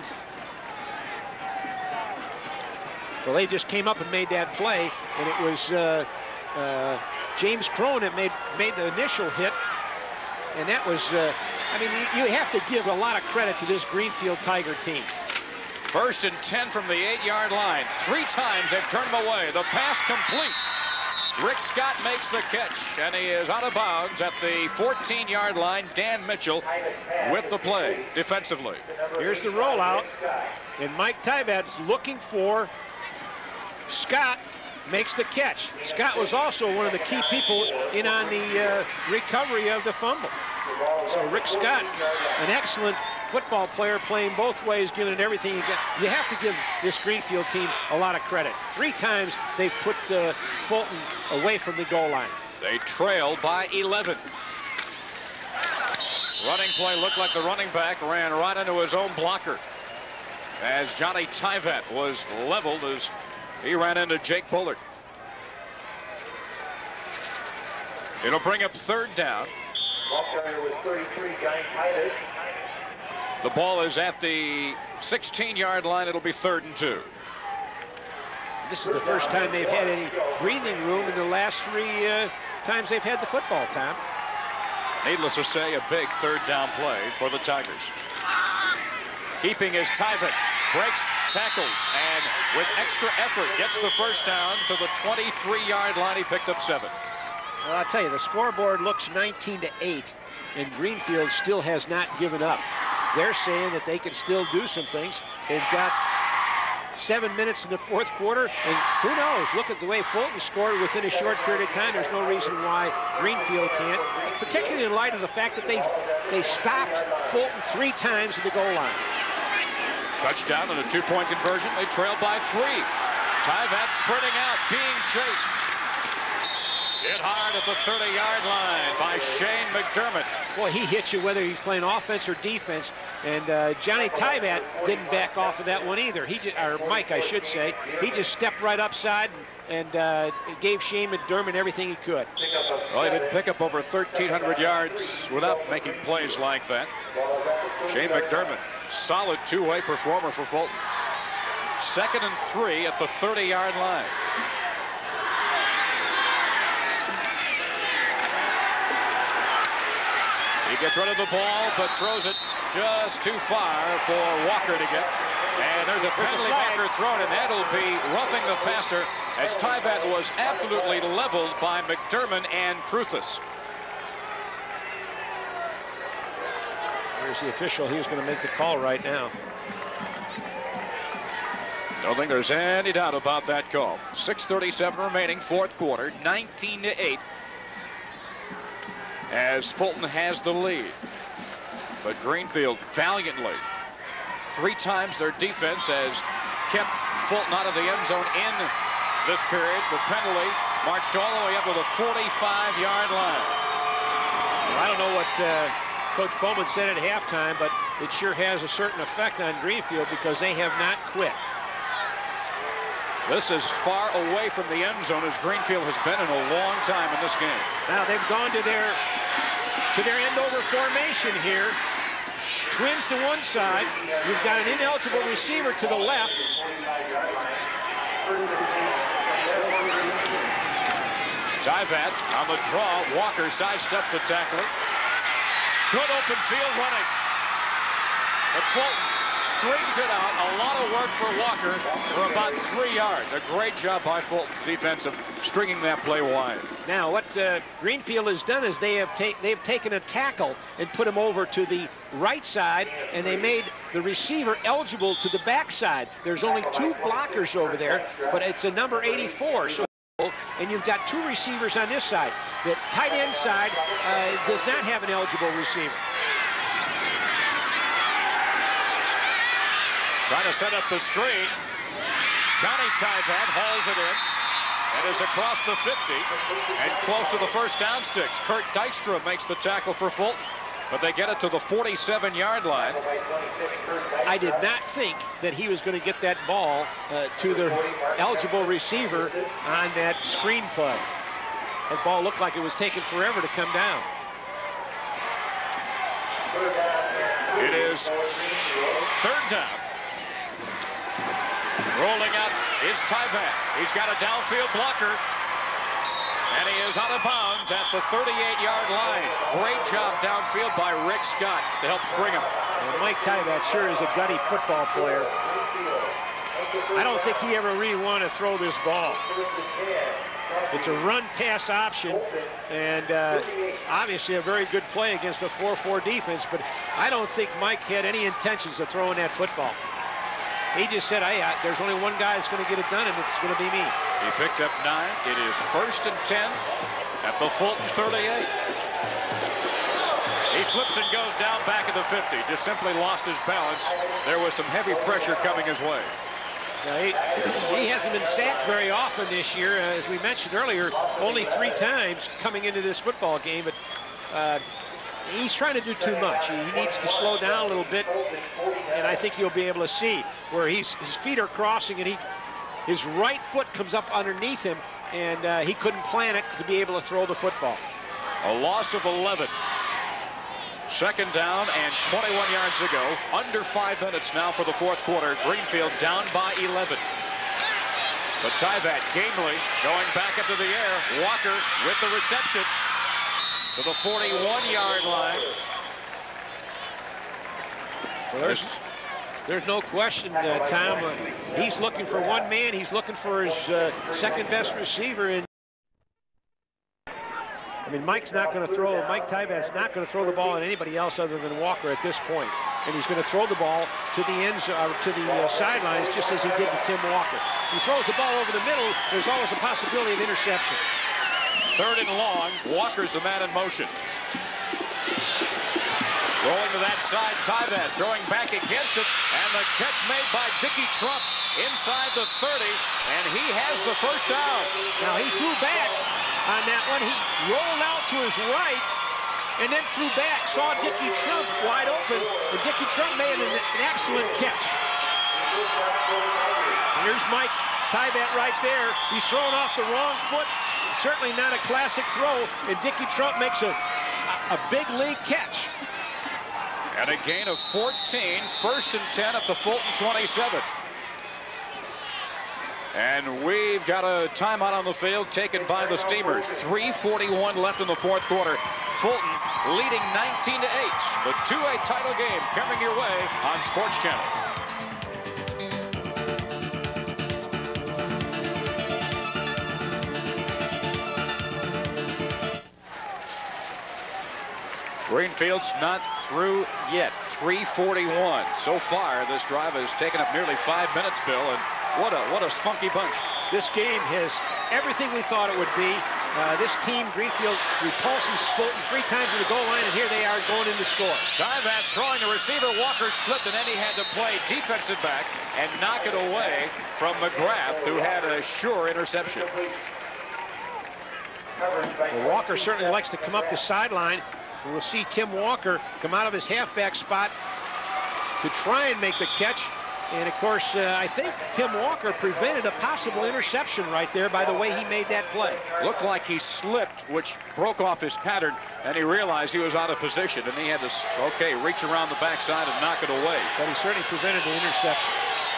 well, they just came up and made that play, and it was James Crone that made the initial hit, and that was, I mean, you have to give a lot of credit to this Greenfield Tiger team. First and 10 from the 8-yard line. 3 times they've turned him away. The pass complete. Rick Scott makes the catch, and he is out of bounds at the 14-yard line. Dan Mitchell with the play defensively. Here's the rollout, and Mike Tyvet's looking for Scott, makes the catch. Scott was also one of the key people in on the recovery of the fumble. So Rick Scott, an excellent football player, playing both ways, giving it everything you got. You have to give this Greenfield team a lot of credit. 3 times they've put Fulton away from the goal line. They trail by 11. Running play looked like the running back ran right into his own blocker, as Johnny Tyvet was leveled as he ran into Jake Bullard. It'll bring up 3rd down. The ball is at the 16-yard line. It'll be 3rd and 2. This is the first time they've had any breathing room in the last 3 times they've had the football, Tom. Needless to say, a big 3rd down play for the Tigers. Keeping is Tyvet. Breaks tackles, and with extra effort gets the first down to the 23-yard line. He picked up 7. Well, I'll tell you, the scoreboard looks 19-8, and Greenfield still has not given up. They're saying that they can still do some things. They've got 7 minutes in the 4th quarter, and who knows? Look at the way Fulton scored within a short period of time. There's no reason why Greenfield can't, particularly in light of the fact that they stopped Fulton 3 times at the goal line. Touchdown and a 2-point conversion. They trail by 3. Tyvat sprinting out, being chased. Hit hard at the 30-yard line by Shane McDermott. Boy, he hits you whether he's playing offense or defense. And Johnny Tyvat didn't back off of that one either. Or Mike, I should say. He just stepped right upside and gave Shane McDermott everything he could. Well, he didn't pick up over 1,300 yards without making plays like that. Shane McDermott, solid 2-way performer for Fulton. 2nd and 3 at the 30-yard line. He gets rid of the ball, but throws it just too far for Walker to get. And there's a penalty marker thrown, and that'll be roughing the passer, as Tyvat was absolutely leveled by McDermott and Cruthus. There's the official. He's going to make the call right now. Don't think there's any doubt about that call. 6:37 remaining, 4th quarter, 19-8. As Fulton has the lead. But Greenfield valiantly, 3 times their defense has kept Fulton out of the end zone in this period. The penalty marched all the way up to the 45-yard line. Well, I don't know what Coach Bowman said at halftime, but it sure has a certain effect on Greenfield because they have not quit. This is far away from the end zone as Greenfield has been in a long time in this game. Now they've gone to their end over formation here. Twins to one side. You've got an ineligible receiver to the left. Tyvat on the draw. Walker sidesteps the tackler. Good open field running. But Fulton straightens it out. A lot of work for Walker for about 3 yards. A great job by Fulton's defense of stringing that play wide. Now, what Greenfield has done is they've taken a tackle and put him over to the right side, and they made the receiver eligible to the backside. There's only 2 blockers over there, but it's a number 84. So, and you've got 2 receivers on this side. The tight end side does not have an eligible receiver. Trying to set up the screen. Johnny Tyvat hauls it in. And is across the 50 and close to the first down sticks. Kurt Dykstra makes the tackle for Fulton, but they get it to the 47-yard line. I did not think that he was going to get that ball to the eligible receiver on that screen play. That ball looked like it was taking forever to come down. It is 3rd down. Rolling out is Tyvat. He's got a downfield blocker. And he is out of bounds at the 38-yard line. Great job downfield by Rick Scott to help spring him. And Mike Tyvat sure is a gutty football player. I don't think he ever really wanted to throw this ball. It's a run-pass option, and obviously a very good play against the 4-4 defense, but I don't think Mike had any intentions of throwing that football. He just said, hey, there's only one guy that's going to get it done, and it's going to be me. He picked up 9. It is 1st and 10 at the Fulton 38. He slips and goes down back at the 50. Just simply lost his balance. There was some heavy pressure coming his way. Now, he hasn't been sacked very often this year. As we mentioned earlier, only 3 times coming into this football game, but he's trying to do too much. He needs to slow down a little bit, and I think you'll be able to see where his feet are crossing, and his right foot comes up underneath him, and he couldn't plan it to be able to throw the football. A loss of 11. 2nd down and 21 yards ago. Under 5 minutes now for the 4th quarter. Greenfield down by 11. But Tyvat gamely going back into the air. Walker with the reception to the 41-yard line. Well, there's no question, Tom. He's looking for one man. He's looking for his second-best receiver. And I mean, Mike Tyvat's not going to throw the ball at anybody else other than Walker at this point. And he's going to throw the ball to the sidelines, just as he did to Tim Walker. He throws the ball over the middle. There's always a possibility of interception. 3rd and long. Walker's the man in motion. Rolling to that side, Tyvat throwing back against it, and the catch made by Dickie Trump inside the 30, and he has the first down. Now, he threw back on that one. He rolled out to his right and then threw back, saw Dickie Trump wide open, and Dickie Trump made an excellent catch. And here's Mike Tyvat right there. He's throwing off the wrong foot. Certainly not a classic throw, and Dickie Trump makes a big league catch. And a gain of 14, 1st and 10 at the Fulton 27. And we've got a timeout on the field taken by the Steamers. 3:41 left in the 4th quarter. Fulton leading 19-8. The 2A title game coming your way on Sports Channel. Greenfield's not through yet. 3:41. So far, this drive has taken up nearly 5 minutes, Bill, and what a spunky bunch. This game has everything we thought it would be. This team, Greenfield, repulses Fulton 3 times to the goal line, and here they are going in to score. Tyvat throwing the receiver. Walker slipped, and then he had to play defensive back and knock it away from McGrath, who had a sure interception. Well, Walker certainly likes to come up the sideline. We'll see Tim Walker come out of his halfback spot to try and make the catch. And, of course, I think Tim Walker prevented a possible interception right there by the way he made that play. Looked like he slipped, which broke off his pattern, and he realized he was out of position, and he had to, reach around the backside and knock it away. But he certainly prevented the interception.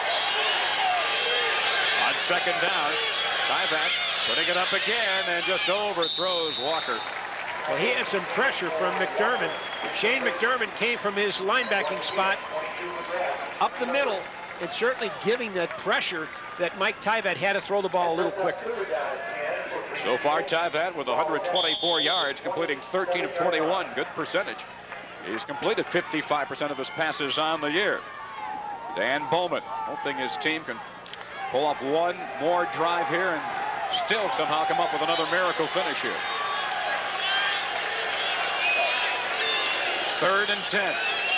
On 2nd down, Tyvat putting it up again and just overthrows Walker. Well, he had some pressure from McDermott. Shane McDermott came from his linebacking spot up the middle and certainly giving that pressure that Mike Tyvat had to throw the ball a little quicker. So far, Tyvat with 124 yards, completing 13 of 21. Good percentage. He's completed 55% of his passes on the year. Dan Bowman hoping his team can pull off one more drive here and still somehow come up with another miracle finish here. 3rd and 10.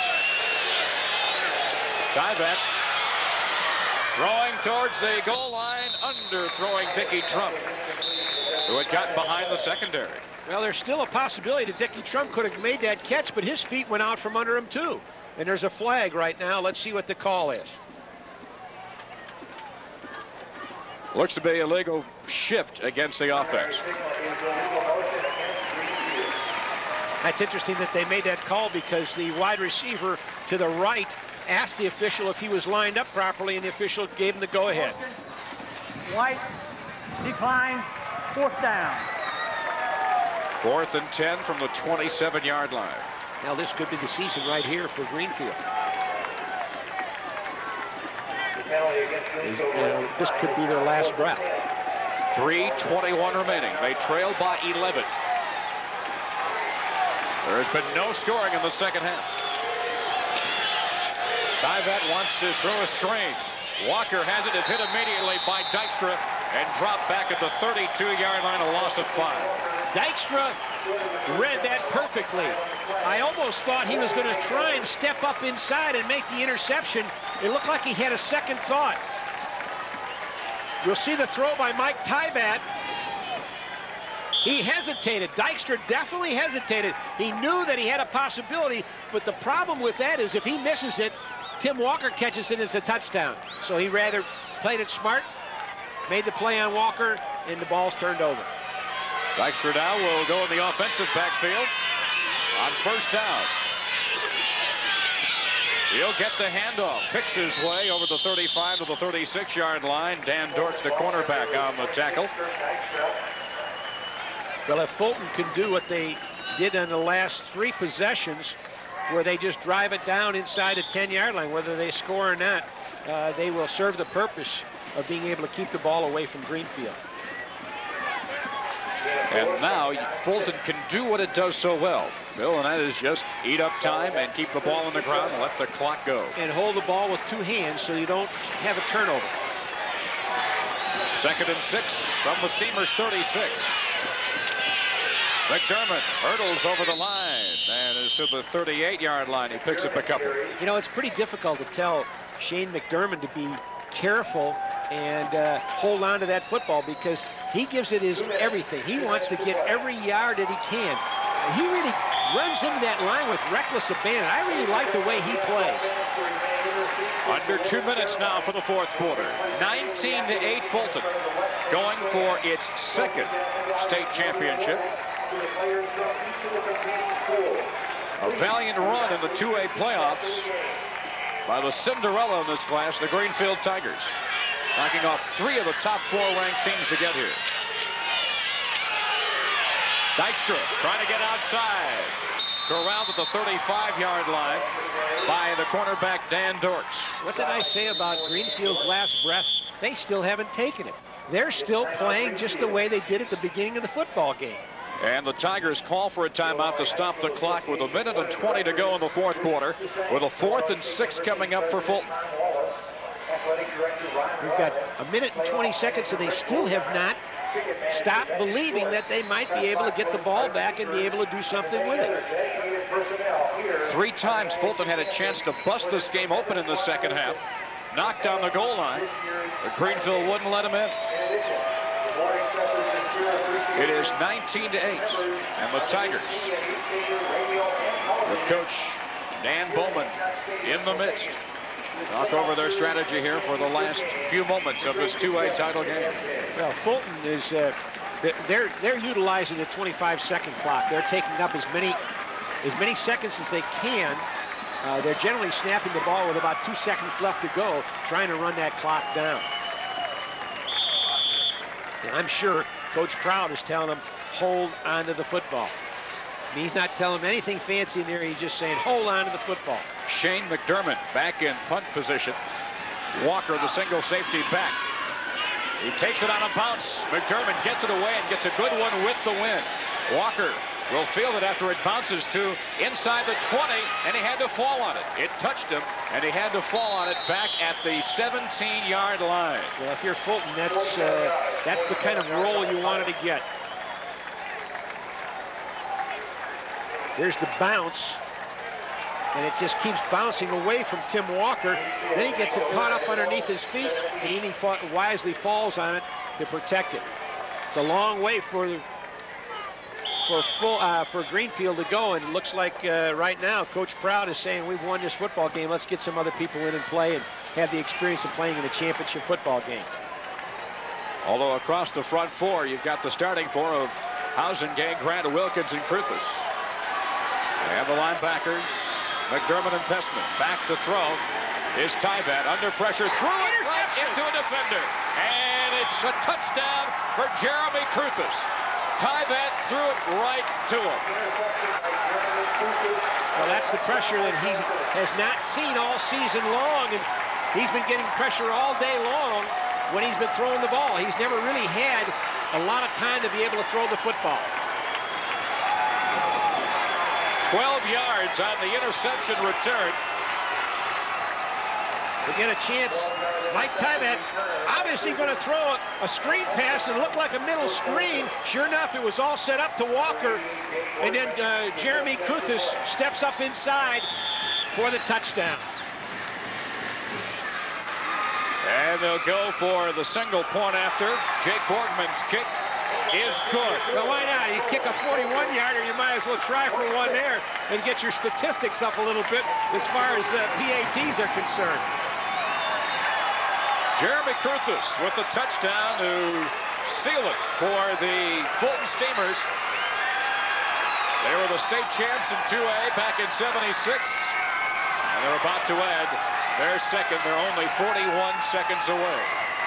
Tyvat throwing towards the goal line, underthrowing Dickie Trump, who had gotten behind the secondary. Well, there's still a possibility that Dickie Trump could have made that catch, but his feet went out from under him too. And there's a flag right now. Let's see what the call is. Looks to be a legal shift against the offense. That's interesting that they made that call, because the wide receiver to the right asked the official if he was lined up properly, and the official gave him the go-ahead. White, decline, 4th down. 4th and 10 from the 27-yard line. Now this could be the season right here for Greenfield. This could be their last breath. 3:21 remaining. They trail by 11. There has been no scoring in the second half. Tyvat wants to throw a screen. Walker has it, is hit immediately by Dykstra and dropped back at the 32-yard line, a loss of 5. Dykstra read that perfectly. I almost thought he was going to try and step up inside and make the interception. It looked like he had a second thought. You'll see the throw by Mike Tyvat. He hesitated. Dykstra definitely hesitated. He knew that he had a possibility, but the problem with that is if he misses it, Tim Walker catches it as a touchdown. So he rather played it smart, made the play on Walker, and the ball's turned over. Dykstra now will go in the offensive backfield on 1st down. He'll get the handoff, picks his way over the 35 to the 36-yard line. Dan Dortz, the cornerback, on the tackle. Well, if Fulton can do what they did on the last 3 possessions, where they just drive it down inside the 10-yard line, whether they score or not, they will serve the purpose of being able to keep the ball away from Greenfield. And now Fulton can do what it does so well, Bill, and that is just eat up time and keep the ball on the ground and let the clock go. And hold the ball with 2 hands so you don't have a turnover. 2nd and 6 from the Steamers' 36. McDermott hurdles over the line and is to the 38-yard line. He picks up a couple. You know, it's pretty difficult to tell Shane McDermott to be careful and hold on to that football, because he gives it his everything. He wants to get every yard that he can. He really runs into that line with reckless abandon. I really like the way he plays. Under 2 minutes now for the 4th quarter. 19-8 Fulton, going for its 2nd state championship. A valiant run in the 2A playoffs by the Cinderella in this class, the Greenfield Tigers, knocking off 3 of the top 4 ranked teams to get here. Dykstra trying to get outside. Corralled at the 35-yard line by the cornerback Dan Dortz. What did I say about Greenfield's last breath? They still haven't taken it. They're still playing just the way they did at the beginning of the football game. And the Tigers call for a timeout to stop the clock with 1:20 to go in the 4th quarter, with a 4th and 6 coming up for Fulton. We've got 1:20 and they still have not stopped believing that they might be able to get the ball back and be able to do something with it. 3 times Fulton had a chance to bust this game open in the second half. Knocked down the goal line, but Greenfield wouldn't let him in. It is 19-8, and the Tigers, with Coach Dan Bowman in the midst, talk over their strategy here for the last few moments of this 2A title game. Well, Fulton is they're utilizing the 25-second clock. They're taking up as many seconds as they can. They're generally snapping the ball with about 2 seconds left to go, trying to run that clock down. And I'm sure Coach Proud is telling them, hold on to the football. He's not telling him anything fancy in there. He's just saying, hold on to the football. Shane McDermott back in punt position. Walker, the single safety back. He takes it on a bounce. McDermott gets it away and gets a good one with the win. Walker will field it after it bounces to inside the 20, and he had to fall on it. It touched him, and he had to fall on it back at the 17-yard line. Well, if you're Fulton, that's the kind of roll you wanted to get. Here's the bounce, and it just keeps bouncing away from Tim Walker. Then he gets it caught up underneath his feet, and he wisely falls on it to protect it. It's a long way for Greenfield to go, and it looks like right now Coach Proud is saying, we've won this football game. Let's get some other people in and play and have the experience of playing in a championship football game. Although across the front four, you've got the starting four of Housengang, Grant, Wilkins, and Cruthers. They have the linebackers, McDermott and Pestman. Back to throw is Tyvat under pressure, threw it right into a defender, and it's a touchdown for Jeremy Cruthers. Tyvat threw it right to him. Well, that's the pressure that he has not seen all season long, and he's been getting pressure all day long when he's been throwing the ball. He's never really had a lot of time to be able to throw the football. 12 yards on the interception return. We get a chance. Mike Tyvat obviously going to throw a screen pass and look like a middle screen. Sure enough, it was all set up to Walker. And then Jeremy Cruthers steps up inside for the touchdown. And they'll go for the single point after. Jake Borgman's kick is good. Well, why not? You kick a 41-yarder, you might as well try for one there and get your statistics up a little bit as far as PATs are concerned. Jeremy Cruthers with the touchdown to seal it for the Fulton Steamers. They were the state champs in 2A back in '76, and they're about to add their second. They're only 41 seconds away.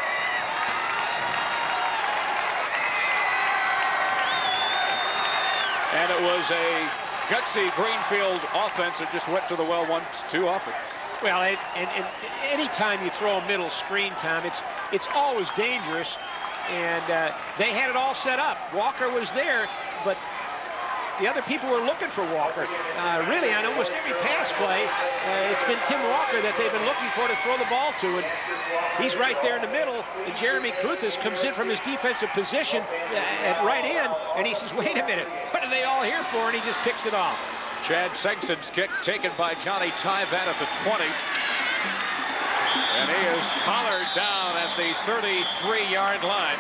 And it was a gutsy Greenfield offense that just went to the well once too often. Well, and any time you throw a middle screen, Tom, it's always dangerous. And they had it all set up. Walker was there, but the other people were looking for Walker. Really, on almost every pass play, it's been Tim Walker that they've been looking for to throw the ball to. And he's right there in the middle. And Jeremy Cruthers comes in from his defensive position at right end, and he says, wait a minute, what are they all here for? And he just picks it off. Chad Segson's kick taken by Johnny Tyvat at the 20. And he is collared down at the 33-yard line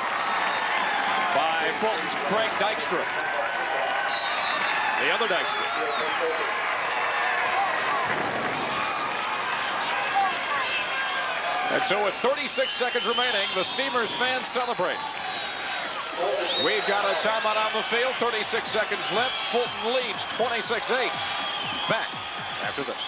by Fulton's Craig Dykstra. The other Dykstra. And so with 36 seconds remaining, the Steamers fans celebrate. We've got a timeout on the field, 36 seconds left. Fulton leads 26-8. Back after this.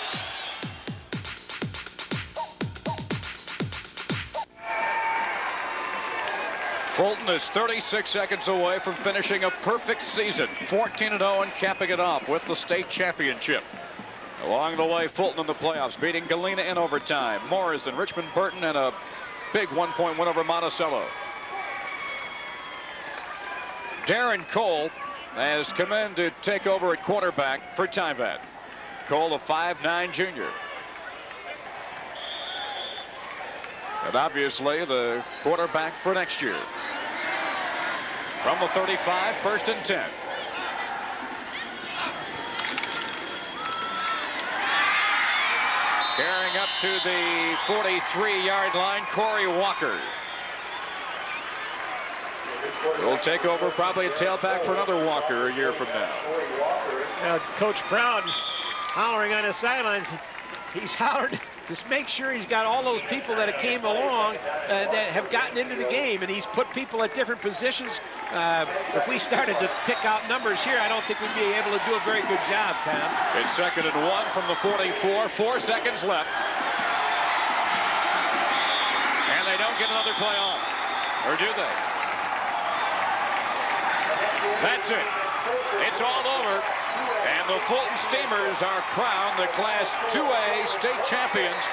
Fulton is 36 seconds away from finishing a perfect season, 14-0 and capping it off with the state championship. Along the way, Fulton in the playoffs, beating Galena in overtime, Morrison, Richmond Burton, and a big one-point win over Monticello. Darren Cole has come in to take over at quarterback for Tyvat. Cole, a 5'9" junior. And obviously the quarterback for next year. From the 35, 1st and 10. Carrying up to the 43-yard line, Corey Walker. Will take over probably a tailback for another Walker a year from now. Coach Proud hollering on the sidelines. He's hollered to make sure he's got all those people that came along that have gotten into the game, and he's put people at different positions. If we started to pick out numbers here, I don't think we'd be able to do a very good job, Tom. It's 2nd and 1 from the 44, 4 seconds left. And they don't get another play on, or do they? That's it. It's all over. And the Fulton Steamers are crowned the Class 2A state champions.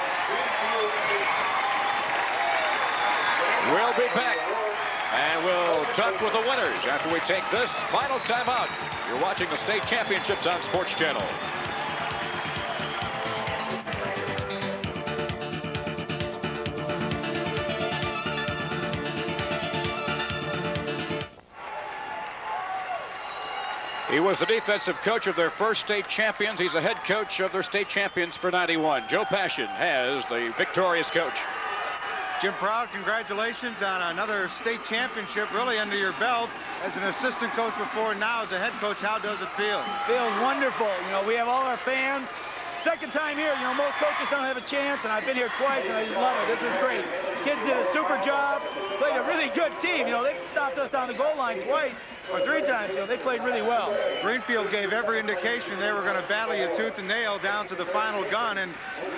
We'll be back. And we'll talk with the winners after we take this final timeout. You're watching the state championships on Sports Channel. He was the defensive coach of their first state champions. He's the head coach of their state champions for 91. Joe Passion has the victorious coach. Jim Proud, congratulations on another state championship really under your belt. As an assistant coach before, now as a head coach, how does it feel? Feels wonderful. You know, we have all our fans. Second time here, you know, most coaches don't have a chance, and I've been here twice, and I just love it. This is great. The kids did a super job, played a really good team. You know, they stopped us down the goal line twice or 3 times. You know, they played really well. Greenfield gave every indication they were going to battle you tooth and nail down to the final gun, and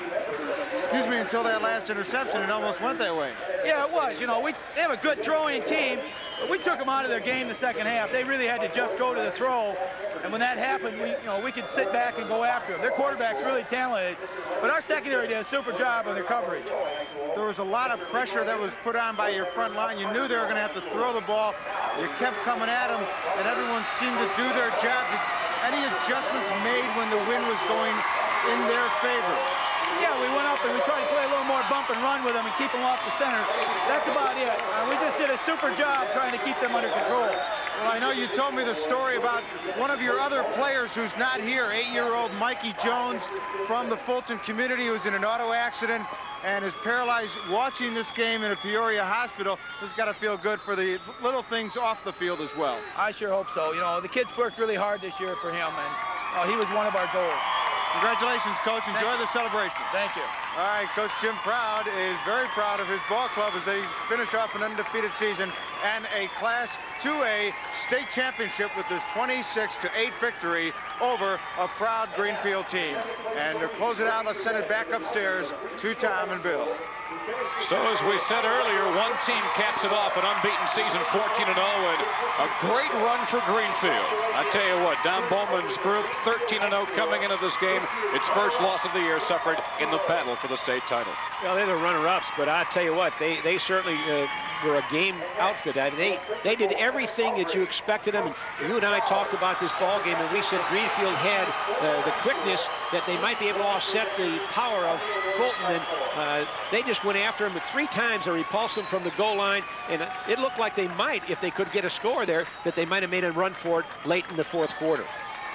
excuse me, until that last interception, it almost went that way. Yeah, it was. You know, they have a good throwing team, but we took them out of their game the second half. They really had to just go to the throw, and when that happened, we could sit back and go after them. Their quarterback's really talented, but our secondary did a super job on their coverage. There was a lot of pressure that was put on by your front line. You knew they were going to have to throw the ball. You kept coming at them, and everyone seemed to do their job. Any adjustments made when the wind was going in their favor? Yeah, we went up and we tried to play a little more bump and run with them and keep them off the center. That's about it. We just did a super job trying to keep them under control. Well, I know you told me the story about one of your other players who's not here, 8-year-old Mikey Jones from the Fulton community, who was in an auto accident and is paralyzed watching this game in a Peoria hospital. This has got to feel good for the little things off the field as well. I sure hope so. You know, the kids worked really hard this year for him, and he was one of our goals. Congratulations, Coach. Enjoy the celebration. Thank you. All right, Coach Jim Proud is very proud of his ball club as they finish off an undefeated season and a Class 2A state championship with this 26-8 victory over a proud Greenfield team. And to close it out, let's send it back upstairs to Tom and Bill. So as we said earlier, one team caps it off, an unbeaten season, 14-0, and a great run for Greenfield. I tell you what, Don Bowman's group, 13-0 coming into this game. Its first loss of the year suffered in the battle for the state title. Well, they're the runner-ups, but I tell you what, they certainly were a game outfit. They did everything that you expected them. And you and I talked about this ball game, and we said Greenfield had the quickness that they might be able to offset the power of Fulton, and they just went after him 3 times. They repulsed him from the goal line, and it looked like they might, if they could get a score there, that they might have made a run for it late in the 4th quarter.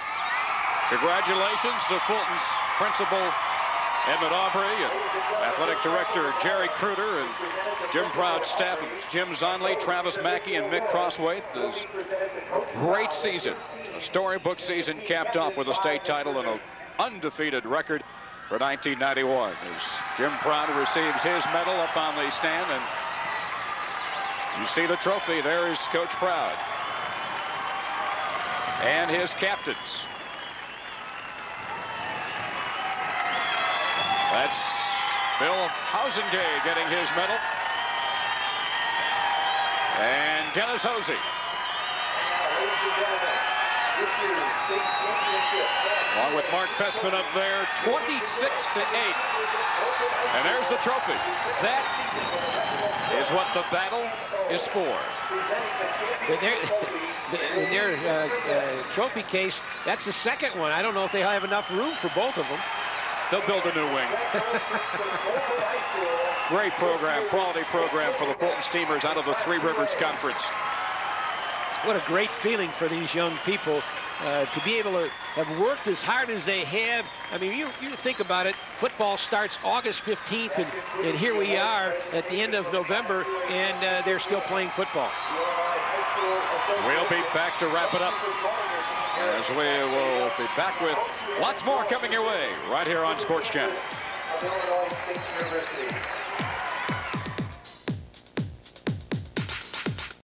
Congratulations to Fulton's principal, Emmett Aubrey, and athletic director Jerry Kruder, and Jim Proud's staff of Jim Zonley, Travis Mackey, and Mick Crosswaite. This great season, a storybook season capped off with a state title and an undefeated record for 1991. As Jim Proud receives his medal up on the stand, and you see the trophy. There is Coach Proud and his captains. That's Bill Hausengay getting his medal. And Dennis Hosey. Along with Mark Pessman up there, 26-8. And there's the trophy. That is what the battle is for. In their trophy case, that's the second one. I don't know if they have enough room for both of them. They'll build a new wing. Great program, quality program for the Fulton Steamers out of the Three Rivers Conference. What a great feeling for these young people to be able to have worked as hard as they have. I mean, you think about it, football starts August 15th, and here we are at the end of November, and they're still playing football. We'll be back to wrap it up, as we will be back with lots more coming your way right here on Sports Channel.